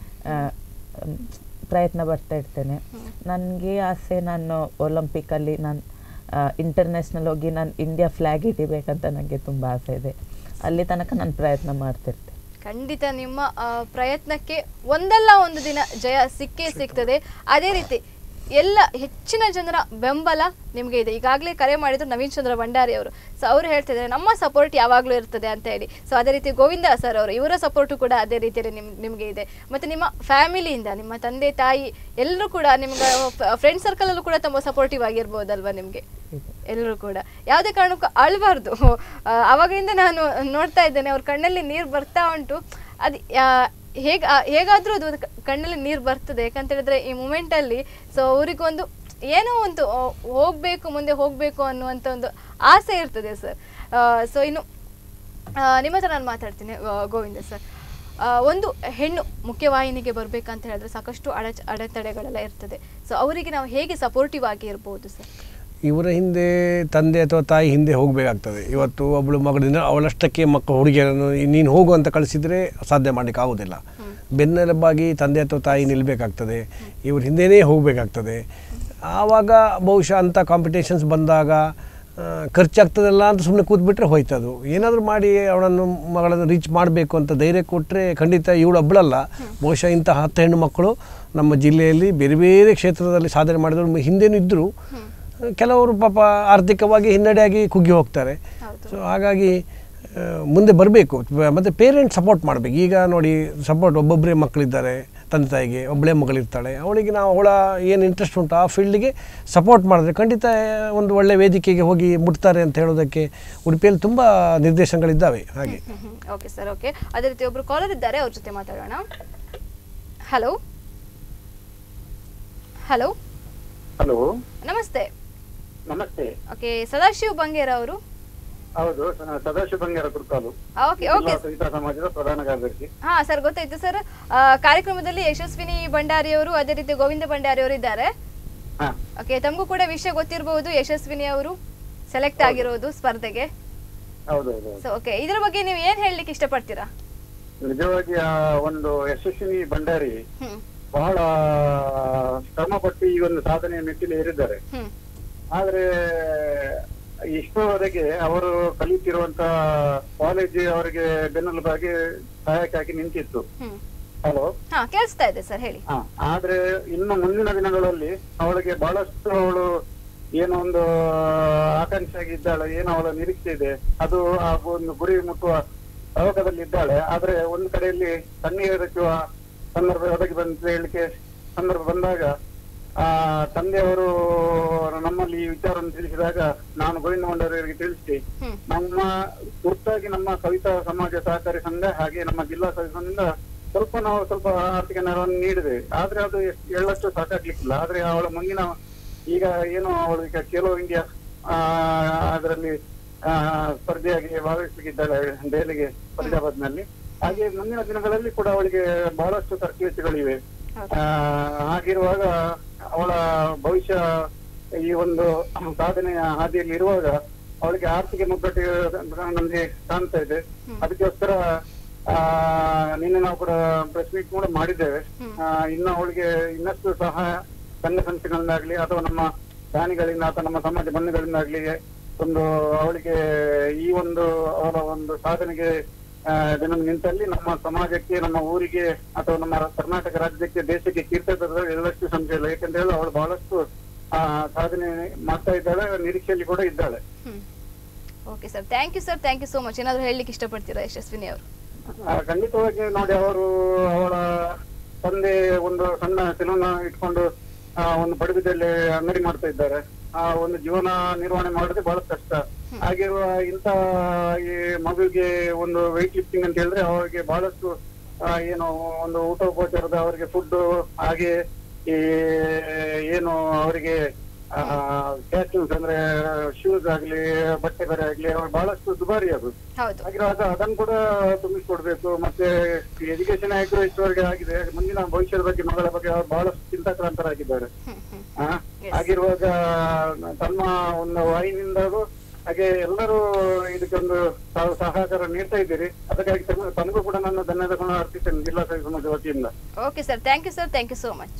ಪ್ರಯತ್ನ ಬರ್ತಾ ಇರ್ತೇನೆ. ನನಗೆ ಆಸೆ, ನಾನು ಒಲಿಂಪಿಕಲ್ಲಿ ನಾನು ಇಂಟರ್ನ್ಯಾಷನಲ್ ಹೋಗಿ ನಾನು ಇಂಡಿಯಾ ಫ್ಲ್ಯಾಗ್ ಹಿಡಿಬೇಕಂತ ನನಗೆ ತುಂಬ ಆಸೆ ಇದೆ. ಅಲ್ಲಿ ತನಕ ನಾನು ಪ್ರಯತ್ನ ಮಾಡ್ತಿರ್ತೇನೆ. ಖಂಡಿತ ನಿಮ್ಮ ಪ್ರಯತ್ನಕ್ಕೆ ಒಂದಲ್ಲ ಒಂದು ದಿನ ಜಯ ಸಿಕ್ಕೇ ಸಿಗ್ತದೆ. ಅದೇ ರೀತಿ ಎಲ್ಲ ಹೆಚ್ಚಿನ ಜನರ ಬೆಂಬಲ ನಿಮಗೆ ಇದೆ. ಈಗಾಗಲೇ ಕರೆ ಮಾಡಿದ್ರು ನವೀನ್ ಚಂದ್ರ ಭಂಡಾರಿ ಅವರು. ಸೊ ಅವರು ಹೇಳ್ತಿದ್ದಾರೆ ನಮ್ಮ ಸಪೋರ್ಟ್ ಯಾವಾಗಲೂ ಇರ್ತದೆ ಅಂತ ಹೇಳಿ. ಸೊ ಅದೇ ರೀತಿ ಗೋವಿಂದ ಸರ್ ಅವರು, ಇವರ ಸಪೋರ್ಟು ಕೂಡ ಅದೇ ರೀತಿಯಲ್ಲಿ ನಿಮಗೆ ಇದೆ. ಮತ್ತು ನಿಮ್ಮ ಫ್ಯಾಮಿಲಿಯಿಂದ, ನಿಮ್ಮ ತಂದೆ ತಾಯಿ ಎಲ್ಲರೂ ಕೂಡ ನಿಮ್ಗೆ, ಫ್ರೆಂಡ್ ಸರ್ಕಲಲ್ಲೂ ಕೂಡ ತುಂಬ ಸಪೋರ್ಟಿವ್ ಆಗಿರ್ಬೋದಲ್ವಾ ನಿಮಗೆ ಎಲ್ಲರೂ ಕೂಡ? ಯಾವುದೇ ಕಾರಣಕ್ಕೂ ಅಳಬಾರ್ದು. ಅವಾಗಿಂದ ನಾನು ನೋಡ್ತಾ ಇದ್ದೇನೆ, ಅವ್ರ ಕಣ್ಣಲ್ಲಿ ನೀರು ಬರ್ತಾ ಉಂಟು. ಅದು ಹೇಗಾದರೂ ಅದು ಕಣ್ಣಲ್ಲಿ ನೀರು ಬರ್ತದೆ. ಯಾಕಂತ ಹೇಳಿದ್ರೆ ಈ ಮೂಮೆಂಟಲ್ಲಿ ಸೊ ಅವರಿಗೊಂದು ಏನೋ ಒಂದು ಹೋಗಬೇಕು, ಮುಂದೆ ಹೋಗಬೇಕು ಅನ್ನುವಂಥ ಒಂದು ಆಸೆ ಇರ್ತದೆ ಸರ್. ಸೊ ಇನ್ನು ನಿಮ್ಮ ಹತ್ರ ನಾನು ಮಾತಾಡ್ತೀನಿ ಗೋವಿಂದ ಸರ್. ಒಂದು ಹೆಣ್ಣು ಮುಖ್ಯವಾಹಿನಿಗೆ ಬರಬೇಕಂತ ಹೇಳಿದ್ರೆ ಸಾಕಷ್ಟು ಅಡೆತಡೆಗಳೆಲ್ಲ ಇರ್ತದೆ. ಸೊ ಅವರಿಗೆ ನಾವು ಹೇಗೆ ಸಪೋರ್ಟಿವ್ ಆಗಿ ಇರ್ಬೋದು ಸರ್? ಇವರ ಹಿಂದೆ ತಂದೆ ಅಥವಾ ತಾಯಿ ಹಿಂದೆ ಹೋಗಬೇಕಾಗ್ತದೆ. ಇವತ್ತು ಒಬ್ಬಳು ಮಗಳಿಂದ ಅವಳಷ್ಟಕ್ಕೆ ಹುಡುಗಿಯರನ್ನು ನೀನು ಹೋಗು ಅಂತ ಕಳಿಸಿದರೆ ಸಾಧ್ಯ ಮಾಡಲಿಕ್ಕೆ ಆಗೋದಿಲ್ಲ. ಬೆನ್ನೆಲುಬಾಗಿ ತಂದೆ ಅಥವಾ ತಾಯಿ ನಿಲ್ಲಬೇಕಾಗ್ತದೆ, ಇವ್ರ ಹಿಂದೆಯೇ ಹೋಗಬೇಕಾಗ್ತದೆ. ಆವಾಗ ಬಹುಶಃ ಅಂಥ ಕಾಂಪಿಟೇಷನ್ಸ್ ಬಂದಾಗ ಖರ್ಚಾಗ್ತದಲ್ಲ ಅಂತ ಸುಮ್ಮನೆ ಕೂತ್ಬಿಟ್ರೆ ಹೋಯ್ತದು. ಏನಾದರೂ ಮಾಡಿ ಅವಳನ್ನು ಮಗಳನ್ನು ರೀಚ್ ಮಾಡಬೇಕು ಅಂತ ಧೈರ್ಯ ಕೊಟ್ಟರೆ ಖಂಡಿತ ಇವಳು ಒಬ್ಬಳಲ್ಲ, ಬಹುಶಃ ಇಂಥ 10 ಹೆಣ್ಣು ಮಕ್ಕಳು ನಮ್ಮ ಜಿಲ್ಲೆಯಲ್ಲಿ ಬೇರೆ ಬೇರೆ ಕ್ಷೇತ್ರದಲ್ಲಿ ಸಾಧನೆ ಮಾಡಿದವರು ಹಿಂದೇನೂ ಇದ್ದರು. ಕೆಲವರು ಪಾಪ ಆರ್ಥಿಕವಾಗಿ ಹಿನ್ನಡೆಯಾಗಿ ಕುಗ್ಗಿ ಹೋಗ್ತಾರೆ. ಸೊ ಹಾಗಾಗಿ ಮುಂದೆ ಬರಬೇಕು. ಮತ್ತು ಪೇರೆಂಟ್ ಸಪೋರ್ಟ್ ಮಾಡಬೇಕು. ಈಗ ನೋಡಿ, ಸಪೋರ್ಟ್ ಒಬ್ಬೊಬ್ಬರೇ ಮಕ್ಕಳಿದ್ದಾರೆ, ತಂದೆ ತಾಯಿಗೆ ಒಬ್ಬಳೇ ಮಗಳಿರ್ತಾಳೆ, ಅವಳಿಗೆ ನಾವು ಅವಳ ಏನು ಇಂಟ್ರೆಸ್ಟ್ ಉಂಟು ಆ ಫೀಲ್ಡಿಗೆ ಸಪೋರ್ಟ್ ಮಾಡಿದ್ರೆ ಖಂಡಿತ ಒಂದು ಒಳ್ಳೆಯ ವೇದಿಕೆಗೆ ಹೋಗಿ ಮುಟ್ತಾರೆ ಅಂತ ಹೇಳೋದಕ್ಕೆ ಉಡುಪಿಯಲ್ಲಿ ತುಂಬ ನಿರ್ದೇಶನಗಳಿದ್ದಾವೆ. ಹಾಗೆ ಓಕೆ ಸರ್, ಓಕೆ. ಅದೇ ರೀತಿ ಒಬ್ಬರು ಕಾಲರ್ ಇದ್ದಾರೆ, ಅವ್ರ ಜೊತೆ ಮಾತಾಡೋಣ. ಹಲೋ ಹಲೋ ಹಲೋ, ನಮಸ್ತೆ. ನಮಸ್ತೆ. ಓಕೆ, ಸದಾಶಿವ್ ಬಂಗೇರ ಅವರು? ಹೌದು, ಸದಾಶಿವ ಬಂಗೇರ ಕುರ್ಕಾಲು, ಓಕೆ ಓಕೆ, ಸವಿತಾ ಸಮಾಜದ ಪ್ರಧಾನ ಕಾರ್ಯದರ್ಶಿ. ಹಾ ಸರ್, ಗೊತ್ತಾಯ್ತು ಸರ್. ಕಾರ್ಯಕ್ರಮದಲ್ಲಿ ಯಶಸ್ವಿನಿ ಭಂಡಾರಿ ಅವರು, ಅದೇ ರೀತಿ ಗೋವಿಂದ ಭಂಡಾರಿ ಅವರು ಇದ್ದಾರೆ. ಓಕೆ, ತಮಗೂ ಕೂಡ ವಿಷಯ ಗೊತ್ತಿರಬಹುದು, ಯಶಸ್ವಿನಿ ಅವರು ಸೆಲೆಕ್ಟ್ ಆಗಿರೋದು ಸ್ಪರ್ಧೆಗೆ. ಹೌದೌದು. ಸೊ ಓಕೆ, ಇದ್ರ ಬಗ್ಗೆ ನೀವು ಏನ್ ಹೇಳಲಿಕ್ಕೆ ಇಷ್ಟಪಡ್ತೀರಾ? ನಿಜವಾಗಿ ಒಂದು ಯಶಸ್ವಿನಿ ಭಂಡಾರಿ ಬಹಳ ಶ್ರಮಪಟ್ಟು ಈ ಒಂದು ಸಾಧನೆಯ ಮೆಟ್ಟಿಲು ಏರಿದ್ದಾರೆ. ಆದ್ರೆ ಇಷ್ಟರವರೆಗೆ ಅವರು ಕಲಿತಿರುವಂತ ಕಾಲೇಜ್ ಅವರಿಗೆ ಬೆನ್ನೆಲುಬಾಗಿ ಸಹಾಯಕ್ಕಾಗಿ ನಿಂತಿತ್ತು. ಹಲೋ, ಕೇಳಿಸ್ತಾ ಇದೆ ಸರ್, ಹೇಳಿ. ಆದ್ರೆ ಇನ್ನು ಮುಂದಿನ ದಿನಗಳಲ್ಲಿ ಅವಳಿಗೆ ಬಹಳಷ್ಟು ಅವಳು ಏನೋ ಒಂದು ಆಕಾಂಕ್ಷೆ ಆಗಿದ್ದಾಳೆ, ಏನೋ ಅವಳ ನಿರೀಕ್ಷೆ ಇದೆ, ಅದು ಆ ಒಂದು ಗುರಿ ಮುಟ್ಟುವ ಪ್ರಯೋಗದಲ್ಲಿ ಇದ್ದಾಳೆ. ಆದ್ರೆ ಒಂದು ಕಡೆಯಲ್ಲಿ ಕಣ್ಣೀರಿಸುವ ಸಂದರ್ಭ ಒದಗಿ ಬಂದ ಹೇಳಿಕೆ ಸಂದರ್ಭ ಬಂದಾಗ ತಂದೆಯವರು ನಮ್ಮಲ್ಲಿ ಈ ವಿಚಾರವನ್ನು ತಿಳಿಸಿದಾಗ ನಾನು ಗೋವಿಂದ ಭಂಡಾರಿಯವರಿಗೆ ತಿಳಿಸಿ ನಮ್ಮ ತುರ್ತಾಗಿ ನಮ್ಮ ಕವಿತಾ ಸಮಾಜ ಸಹಕಾರಿ ಸಂಘ ಹಾಗೆ ನಮ್ಮ ಜಿಲ್ಲಾ ಸಂಘದಿಂದ ಸ್ವಲ್ಪ ಆರ್ಥಿಕ ನೆರವನ್ನು ನೀಡಿದೆ. ಆದ್ರೆ ಅದು ಎಳ್ಳಷ್ಟು ಸಾಕಾಗ್ಲಿಕ್ಕಿಲ್ಲ. ಆದ್ರೆ ಅವಳ ಮುಂದಿನ ಈಗ ಏನು ಅವಳು ಈಗ ಖೇಲೋ ಇಂಡಿಯಾ ಅದರಲ್ಲಿ ಸ್ಪರ್ಧೆಯಾಗಿ ಭಾಗವಹಿಸಲಿಕ್ಕಿದ್ದಾಳೆ ದೆಹಲಿಗೆ, ಫರೀದಾಬಾದ್ ನಲ್ಲಿ. ಹಾಗೆ ಮುಂದಿನ ದಿನಗಳಲ್ಲಿ ಕೂಡ ಅವಳಿಗೆ ಬಹಳಷ್ಟು ಖರ್ಚು ವೆಚ್ಚಗಳಿವೆ. ಹಾಗಿರುವಾಗ ಅವಳ ಭವಿಷ್ಯ ಈ ಒಂದು ಸಾಧನೆಯ ಹಾದಿಯಲ್ಲಿ ಇರುವಾಗ ಅವಳಿಗೆ ಆರ್ಥಿಕ ಮುಗ್ಗಟ್ಟು ನಮ್ಗೆ ಕಾಣ್ತಾ ಇದೆ. ಅದಕ್ಕೋಸ್ಕರ ನಿನ್ನೆ ನಾವು ಕೂಡ ಪ್ರೆಸ್ ಮೀಟ್ ಕೂಡ ಮಾಡಿದ್ದೇವೆ. ಇನ್ನು ಅವಳಿಗೆ ಇನ್ನಷ್ಟು ಸಹಾಯ ಸಂಘ ಸಂಸ್ಥೆಗಳಿಂದಾಗ್ಲಿ ಅಥವಾ ನಮ್ಮ ದಾನಿಗಳಿಂದ ಅಥವಾ ನಮ್ಮ ಸಮಾಜ ಬಂಧುಗಳಿಂದಾಗ್ಲಿ ಒಂದು ಅವಳಿಗೆ ಈ ಒಂದು ಅವರ ಒಂದು ಸಾಧನೆಗೆ ನಿಂತಲ್ಲಿ ನಮ್ಮ ಸಮಾಜಕ್ಕೆ, ನಮ್ಮ ಊರಿಗೆ ಅಥವಾ ನಮ್ಮ ಕರ್ನಾಟಕ ರಾಜ್ಯಕ್ಕೆ, ದೇಶಕ್ಕೆ ಕೀರ್ತಿ ತರೋದ್ರಲ್ಲಿ ಎಲ್ಲಷ್ಟು ಸಂಶಯ ಇಲ್ಲ. ಯಾಕಂತ ಹೇಳಿ ಅವಳು ಬಹಳಷ್ಟು ಸಾಧನೆ ಮಾಡ್ತಾ ಇದ್ದಾಳೆ, ನಿರೀಕ್ಷೆಯಲ್ಲಿ ಕೂಡ ಇದ್ದಾಳೆ. Okay sir, thank you sir, thank you so much. ಏನಾದ್ರು ಹೇಳಲಿಕ್ಕೆ ಇಷ್ಟಪಡ್ತೀರಾ ಯಶಸ್ವಿನಿ ಅವರು? ಖಂಡಿತವಾಗಿ ನೋಡಿ, ಅವಳ ತಂದೆ ಒಂದು ಸಣ್ಣ ಸೆಲೂನ್ ಇಟ್ಕೊಂಡು ಒಂದು ಪಡುಬಿದ್ರಲ್ಲಿ ಅಂಗಡಿ ಮಾಡ್ತಾ ಇದ್ದಾರೆ. ಒಂದು ಜೀವನ ನಿರ್ವಹಣೆ ಮಾಡೋದೇ ಬಹಳ ಕಷ್ಟ. ಹಾಗಿರುವ ಇಂತ ಈ ಮಗುವಿಗೆ ಒಂದು ವೆಯ್ಟ್ ಲಿಫ್ಟಿಂಗ್ ಅಂತ ಹೇಳಿದ್ರೆ ಅವರಿಗೆ ಬಹಳಷ್ಟು ಏನು ಒಂದು ಊಟೋಪಚಾರದ ಅವರಿಗೆ ಫುಡ್, ಹಾಗೆ ಈ ಏನು ಅವರಿಗೆ ಕ್ಯಾಸ್ಟಿಂಗ್ಸ್ ಅಂದ್ರೆ ಶೂಸ್ ಆಗ್ಲಿ, ಬಟ್ಟೆ ಬೇರೆ ಆಗ್ಲಿ, ಅವ್ರು ಬಹಳಷ್ಟು ದುಬಾರಿ ಅದು. ಹಾಗಿರುವಾಗ ಅದನ್ನು ಕೂಡ ತುಂಬಿಸ್ಕೊಡ್ಬೇಕು. ಮತ್ತೆ ಎಜುಕೇಶನ್ ಆಯ್ತು ಇಷ್ಟವರೆಗೆ ಆಗಿದೆ, ಮುಂದಿನ ಭವಿಷ್ಯದ ಬಗ್ಗೆ, ಮಗಳ ಬಗ್ಗೆ ಅವ್ರು ಬಹಳಷ್ಟು ಚಿಂತಾಕ್ರಾಂತರಾಗಿದ್ದಾರೆ. ಹಾಗಿರುವಾಗ ತಮ್ಮ ಒಂದು ವಾಹಿನಿಯಿಂದಾಗೂ ಹಾಗೆ ಎಲ್ಲರೂ ಇದಕ್ಕೊಂದು ಸಹಕಾರ ನೀಡ್ತಾ ಇದ್ದೀರಿ. ಅದಕ್ಕಾಗಿ ತನಗೂ ಕೂಡ ನನ್ನ ಧನ್ಯವಾದಗಳನ್ನು ಅರ್ಪಿಸ್ತೇನೆ ಜಿಲ್ಲಾ ಸಮಿತಿ ಸಮಾಜ ವತಿಯಿಂದ. Okay sir, thank you sir, thank you so much.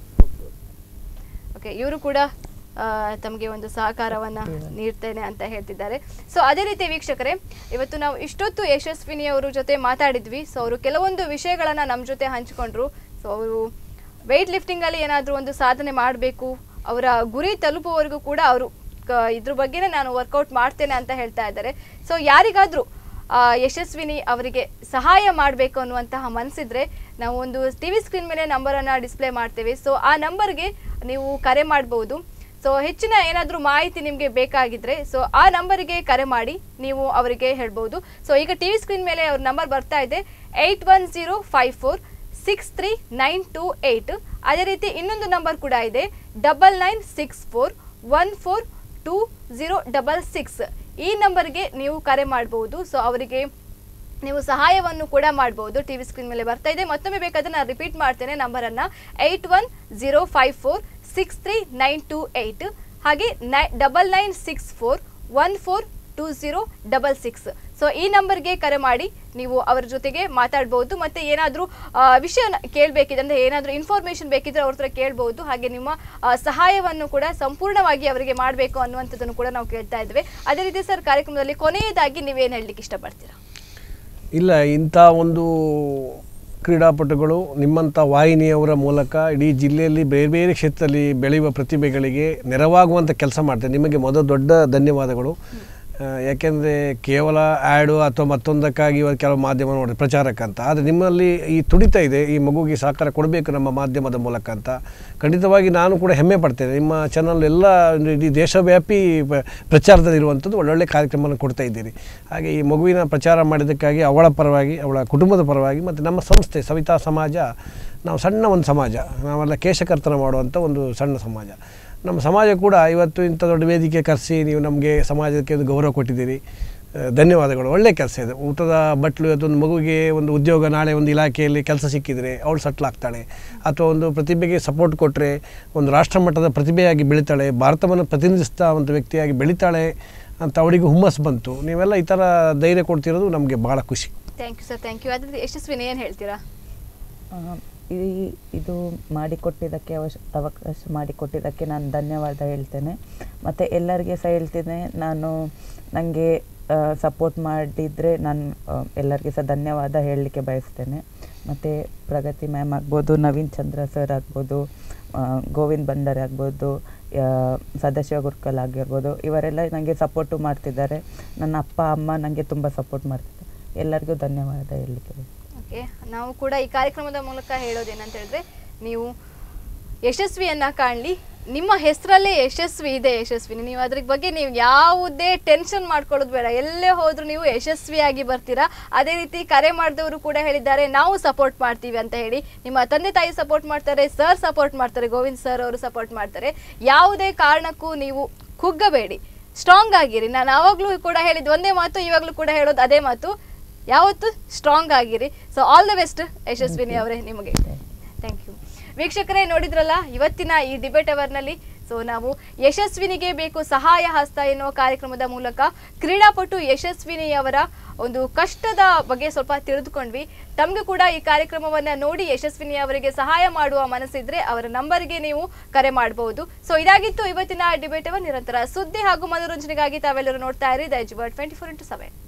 Okay, ಇವರು ಕೂಡ ತಮಗೆ ಒಂದು ಸಹಕಾರವನ್ನ ನೀಡ್ತೇನೆ ಅಂತ ಹೇಳ್ತಿದ್ದಾರೆ. ಸೊ ಅದೇ ರೀತಿ ವೀಕ್ಷಕರೇ, ಇವತ್ತು ನಾವು ಇಷ್ಟೊತ್ತು ಯಶಸ್ವಿನಿ ಅವರ ಜೊತೆ ಮಾತಾಡಿದ್ವಿ. ಸೊ ಅವರು ಕೆಲವೊಂದು ವಿಷಯಗಳನ್ನ ನಮ್ಮ ಜೊತೆ ಹಂಚಿಕೊಂಡ್ರು. ಸೊ ಅವರು ವೆಯ್ಟ್ ಲಿಫ್ಟಿಂಗ್ ಅಲ್ಲಿ ಏನಾದರೂ ಒಂದು ಸಾಧನೆ ಮಾಡಬೇಕು, ಅವರ ಗುರಿ ತಲುಪುವವರೆಗೂ ಕೂಡ ಅವರು ಇದ್ರ ಬಗ್ಗೆನೇ ನಾನು ವರ್ಕೌಟ್ ಮಾಡ್ತೇನೆ ಅಂತ ಹೇಳ್ತಾ ಇದ್ದಾರೆ. ಸೊ ಯಾರಿಗಾದ್ರೂ ಯಶಸ್ವಿನಿ ಅವರಿಗೆ ಸಹಾಯ ಮಾಡಬೇಕು ಅನ್ನುವಂತಹ ಮನಸ್ಸಿದ್ರೆ ನಾವು ಒಂದು ಟಿವಿ ಸ್ಕ್ರೀನ್ ಮೇಲೆ ನಂಬರನ್ನು ಡಿಸ್ಪ್ಲೇ ಮಾಡ್ತೇವೆ. ಸೊ ಆ ನಂಬರ್ಗೆ ನೀವು ಕರೆ ಮಾಡ್ಬೋದು. ಸೊ ಹೆಚ್ಚಿನ ಏನಾದರೂ ಮಾಹಿತಿ ನಿಮಗೆ ಬೇಕಾಗಿದ್ರೆ ಸೊ ಆ ನಂಬರಿಗೆ ಕರೆ ಮಾಡಿ ನೀವು ಅವರಿಗೆ ಹೇಳ್ಬೋದು. ಸೊ ಈಗ ಟಿವಿ ಸ್ಕ್ರೀನ್ ಮೇಲೆ ಅವ್ರ ನಂಬರ್ ಬರ್ತಾ ಇದೆ, 8105463928. ಅದೇ ರೀತಿ ಇನ್ನೊಂದು ನಂಬರ್ ಕೂಡ ಇದೆ, 9964142066. ಈ ನಂಬರ್ಗೆ ನೀವು ಕರೆ ಮಾಡಬಹುದು. ಸೊ ಅವರಿಗೆ ನೀವು ಸಹಾಯವನ್ನು ಕೂಡ ಮಾಡಬಹುದು. ಟಿವಿ ಸ್ಕ್ರೀನ್ ಮೇಲೆ ಬರ್ತಾ ಇದೆ. ಮತ್ತೊಮ್ಮೆ ಬೇಕಾದ್ರೆ ನಾನು ರಿಪೀಟ್ ಮಾಡ್ತೇನೆ ನಂಬರನ್ನು, 8105463928 ಹಾಗೆ 9964142066. ಸೊ ಈ ನಂಬರ್ಗೆ ಕರೆ ಮಾಡಿ ನೀವು ಅವರ ಜೊತೆಗೆ ಮಾತಾಡ್ಬೋದು. ಮತ್ತೆ ಏನಾದರೂ ವಿಷಯ ಕೇಳಬೇಕಿದ್ರೆ, ಅಂದರೆ ಏನಾದರೂ ಇನ್ಫಾರ್ಮೇಷನ್ ಬೇಕಿದ್ರೆ ಅವ್ರ ಹತ್ರ ಕೇಳ್ಬೋದು. ಹಾಗೆ ನಿಮ್ಮ ಸಹಾಯವನ್ನು ಕೂಡ ಸಂಪೂರ್ಣವಾಗಿ ಅವರಿಗೆ ಮಾಡಬೇಕು ಅನ್ನುವಂಥದ್ದನ್ನು ಕೂಡ ನಾವು ಕೇಳ್ತಾ ಇದ್ದೇವೆ. ಅದೇ ರೀತಿ ಸರ್, ಕಾರ್ಯಕ್ರಮದಲ್ಲಿ ಕೊನೆಯದಾಗಿ ನೀವೇನು ಹೇಳಲಿಕ್ಕೆ ಇಷ್ಟಪಡ್ತೀರಾ? ಇಲ್ಲ, ಇಂಥ ಒಂದು ಕ್ರೀಡಾಪಟುಗಳು ನಿಮ್ಮಂಥ ವಾಹಿನಿಯವರ ಮೂಲಕ ಇಡೀ ಜಿಲ್ಲೆಯಲ್ಲಿ ಬೇರೆ ಬೇರೆ ಕ್ಷೇತ್ರದಲ್ಲಿ ಬೆಳೆಯುವ ಪ್ರತಿಭೆಗಳಿಗೆ ನೆರವಾಗುವಂಥ ಕೆಲಸ ಮಾಡ್ತಾರೆ. ನಿಮಗೆ ದೊಡ್ಡ ಧನ್ಯವಾದಗಳು. ಯಾಕೆಂದರೆ ಕೇವಲ ಆ್ಯಡು ಅಥವಾ ಮತ್ತೊಂದಕ್ಕಾಗಿ ಇವಾಗ ಕೆಲವು ಮಾಧ್ಯಮ ನೋಡಿ ಪ್ರಚಾರಕ್ಕಂತ, ಆದರೆ ನಿಮ್ಮಲ್ಲಿ ಈ ತುಡಿತ ಇದೆ, ಈ ಮಗುವಿಗೆ ಸಹಕಾರ ಕೊಡಬೇಕು ನಮ್ಮ ಮಾಧ್ಯಮದ ಮೂಲಕ ಅಂತ. ಖಂಡಿತವಾಗಿ ನಾನು ಕೂಡ ಹೆಮ್ಮೆ ಪಡ್ತೇನೆ. ನಿಮ್ಮ ಚಾನಲ್ ಎಲ್ಲ ಇಡೀ ದೇಶವ್ಯಾಪಿ ಪ್ರಚಾರದಲ್ಲಿರುವಂಥದ್ದು ಒಳ್ಳೊಳ್ಳೆ ಕಾರ್ಯಕ್ರಮವನ್ನು ಕೊಡ್ತಾ ಇದ್ದೀರಿ. ಹಾಗೆ ಈ ಮಗುವಿನ ಪ್ರಚಾರ ಮಾಡಿದ್ದಕ್ಕಾಗಿ ಅವಳ ಪರವಾಗಿ, ಅವಳ ಕುಟುಂಬದ ಪರವಾಗಿ ಮತ್ತು ನಮ್ಮ ಸಂಸ್ಥೆ ಸವಿತಾ ಸಮಾಜ, ನಾವು ಸಣ್ಣ ಒಂದು ಸಮಾಜ, ನಾವೆಲ್ಲ ಕೇಶಕರ್ತನ ಮಾಡುವಂಥ ಒಂದು ಸಣ್ಣ ಸಮಾಜ. ನಮ್ಮ ಸಮಾಜ ಕೂಡ ಇವತ್ತು ಇಂಥ ದೊಡ್ಡ ವೇದಿಕೆ ಕರೆಸಿ ನೀವು ನಮಗೆ ಸಮಾಜಕ್ಕೆ ಒಂದು ಗೌರವ ಕೊಟ್ಟಿದ್ದೀರಿ. ಧನ್ಯವಾದಗಳು. ಒಳ್ಳೆಯ ಕೆಲಸ ಇದೆ. ಊಟದ ಬಟ್ಲು, ಇವತ್ತೊಂದು ಮಗುವಿಗೆ ಒಂದು ಉದ್ಯೋಗ, ನಾಳೆ ಒಂದು ಇಲಾಖೆಯಲ್ಲಿ ಕೆಲಸ ಸಿಕ್ಕಿದರೆ ಅವಳು ಸೆಟ್ಲ್ ಆಗ್ತಾಳೆ, ಅಥವಾ ಒಂದು ಪ್ರತಿಭೆಗೆ ಸಪೋರ್ಟ್ ಕೊಟ್ಟರೆ ಒಂದು ರಾಷ್ಟ್ರ ಮಟ್ಟದ ಪ್ರತಿಭೆಯಾಗಿ ಬೆಳೀತಾಳೆ, ಭಾರತವನ್ನು ಪ್ರತಿನಿಧಿಸ್ತಾ ಒಂದು ವ್ಯಕ್ತಿಯಾಗಿ ಬೆಳೀತಾಳೆ ಅಂತ ಅವಳಿಗೆ ಹುಮ್ಮಸ್ಸು ಬಂತು. ನೀವೆಲ್ಲ ಈ ಥರ ಧೈರ್ಯ ಕೊಡ್ತಿರೋದು ನಮಗೆ ಭಾಳ ಖುಷಿ. Thank you sir, thank you. ಅದೇ ಯಶಸ್ವಿನಿ ಏನು ಹೇಳ್ತೀರಾ? ಇದು ಮಾಡಿಕೊಟ್ಟಿದ್ದಕ್ಕೆ, ಅವಕಾಶ ಮಾಡಿಕೊಟ್ಟಿದ್ದಕ್ಕೆ ನಾನು ಧನ್ಯವಾದ ಹೇಳ್ತೇನೆ. ಮತ್ತು ಎಲ್ಲರಿಗೆ ಸಹ ಹೇಳ್ತೇನೆ, ನನಗೆ ಸಪೋರ್ಟ್ ಮಾಡಿದರೆ ನಾನು ಎಲ್ಲರಿಗೆ ಸಹ ಧನ್ಯವಾದ ಹೇಳಲಿಕ್ಕೆ ಬಯಸ್ತೇನೆ. ಮತ್ತು ಪ್ರಗತಿ ಮ್ಯಾಮ್ ಆಗ್ಬೋದು, ನವೀನ್ ಚಂದ್ರ ಸರ್ ಆಗ್ಬೋದು, ಗೋವಿಂದ್ ಭಂಡಾರಿ ಆಗ್ಬೋದು, ಸದಾಶಿವ ಗುರ್ಕಲ್ ಆಗಿರ್ಬೋದು, ಇವರೆಲ್ಲ ನನಗೆ ಸಪೋರ್ಟು ಮಾಡ್ತಿದ್ದಾರೆ. ನನ್ನ ಅಪ್ಪ ಅಮ್ಮ ನನಗೆ ತುಂಬ ಸಪೋರ್ಟ್ ಮಾಡ್ತಿದ್ದಾರೆ. ಎಲ್ಲರಿಗೂ ಧನ್ಯವಾದ ಹೇಳಲಿಕ್ಕೆ. ಓಕೆ, ನಾವು ಕೂಡ ಈ ಕಾರ್ಯಕ್ರಮದ ಮೂಲಕ ಹೇಳೋದೇನಂತ ಹೇಳಿದ್ರೆ, ನೀವು ಯಶಸ್ವಿಯನ್ನು ಕಾಣಲಿ, ನಿಮ್ಮ ಹೆಸರಲ್ಲೇ ಯಶಸ್ವಿ ಇದೆ. ಯಶಸ್ವಿನಿ, ನೀವು ಅದ್ರ ಬಗ್ಗೆ ನೀವು ಯಾವುದೇ ಟೆನ್ಷನ್ ಮಾಡ್ಕೊಳ್ಳೋದು ಬೇಡ. ಎಲ್ಲೇ ಹೋದರೂ ನೀವು ಯಶಸ್ವಿಯಾಗಿ ಬರ್ತೀರಾ. ಅದೇ ರೀತಿ ಕರೆ ಮಾಡಿದವರು ಕೂಡ ಹೇಳಿದ್ದಾರೆ, ನಾವು ಸಪೋರ್ಟ್ ಮಾಡ್ತೀವಿ ಅಂತ ಹೇಳಿ. ನಿಮ್ಮ ತಂದೆ ತಾಯಿ ಸಪೋರ್ಟ್ ಮಾಡ್ತಾರೆ, ಸರ್ ಸಪೋರ್ಟ್ ಮಾಡ್ತಾರೆ, ಗೋವಿಂದ್ ಸರ್ ಅವರು ಸಪೋರ್ಟ್ ಮಾಡ್ತಾರೆ. ಯಾವುದೇ ಕಾರಣಕ್ಕೂ ನೀವು ಕುಗ್ಗಬೇಡಿ, ಸ್ಟ್ರಾಂಗ್ ಆಗಿರಿ. ನಾನು ಆವಾಗಲೂ ಕೂಡ ಹೇಳಿದ್ದು ಒಂದೇ ಮಾತು, ಇವಾಗಲೂ ಕೂಡ ಹೇಳೋದು ಅದೇ ಮಾತು, ಯಾವತ್ತು ಸ್ಟ್ರಾಂಗ್ ಆಗಿರಿ. So all the best Yashaswini ಅವರೇ ನಿಮಗೆ. Thank you. ವೀಕ್ಷಕರೇ, ನೋಡಿದ್ರಲ್ಲ ಇವತ್ತಿನ ಈ ಡಿಬೇಟ್ ಅವರ್ನಲ್ಲಿ ಸೊ ನಾವು ಯಶಸ್ವಿನಿಗೆ ಬೇಕು ಸಹಾಯ ಹಸ್ತ ಎನ್ನುವ ಕಾರ್ಯಕ್ರಮದ ಮೂಲಕ ಕ್ರೀಡಾಪಟು ಯಶಸ್ವಿನಿಯವರ ಒಂದು ಕಷ್ಟದ ಬಗ್ಗೆ ಸ್ವಲ್ಪ ತಿಳಿದುಕೊಂಡ್ವಿ. ತಮಗೂ ಕೂಡ ಈ ಕಾರ್ಯಕ್ರಮವನ್ನ ನೋಡಿ ಯಶಸ್ವಿನಿ ಅವರಿಗೆ ಸಹಾಯ ಮಾಡುವ ಮನಸ್ಸಿದ್ರೆ ಅವರ ನಂಬರ್ಗೆ ನೀವು ಕರೆ ಮಾಡಬಹುದು. ಸೊ ಇದಾಗಿತ್ತು ಇವತ್ತಿನ ಡಿಬೇಟ್ ಅವರ್. ನಿರಂತರ ಸುದ್ದಿ ಹಾಗೂ ಮನೋರಂಜನೆಗಾಗಿ ತಾವೆಲ್ಲರೂ ನೋಡ್ತಾ ಇರಿ ದೈಜ್ ವರ್ಲ್ಡ್ 24x7.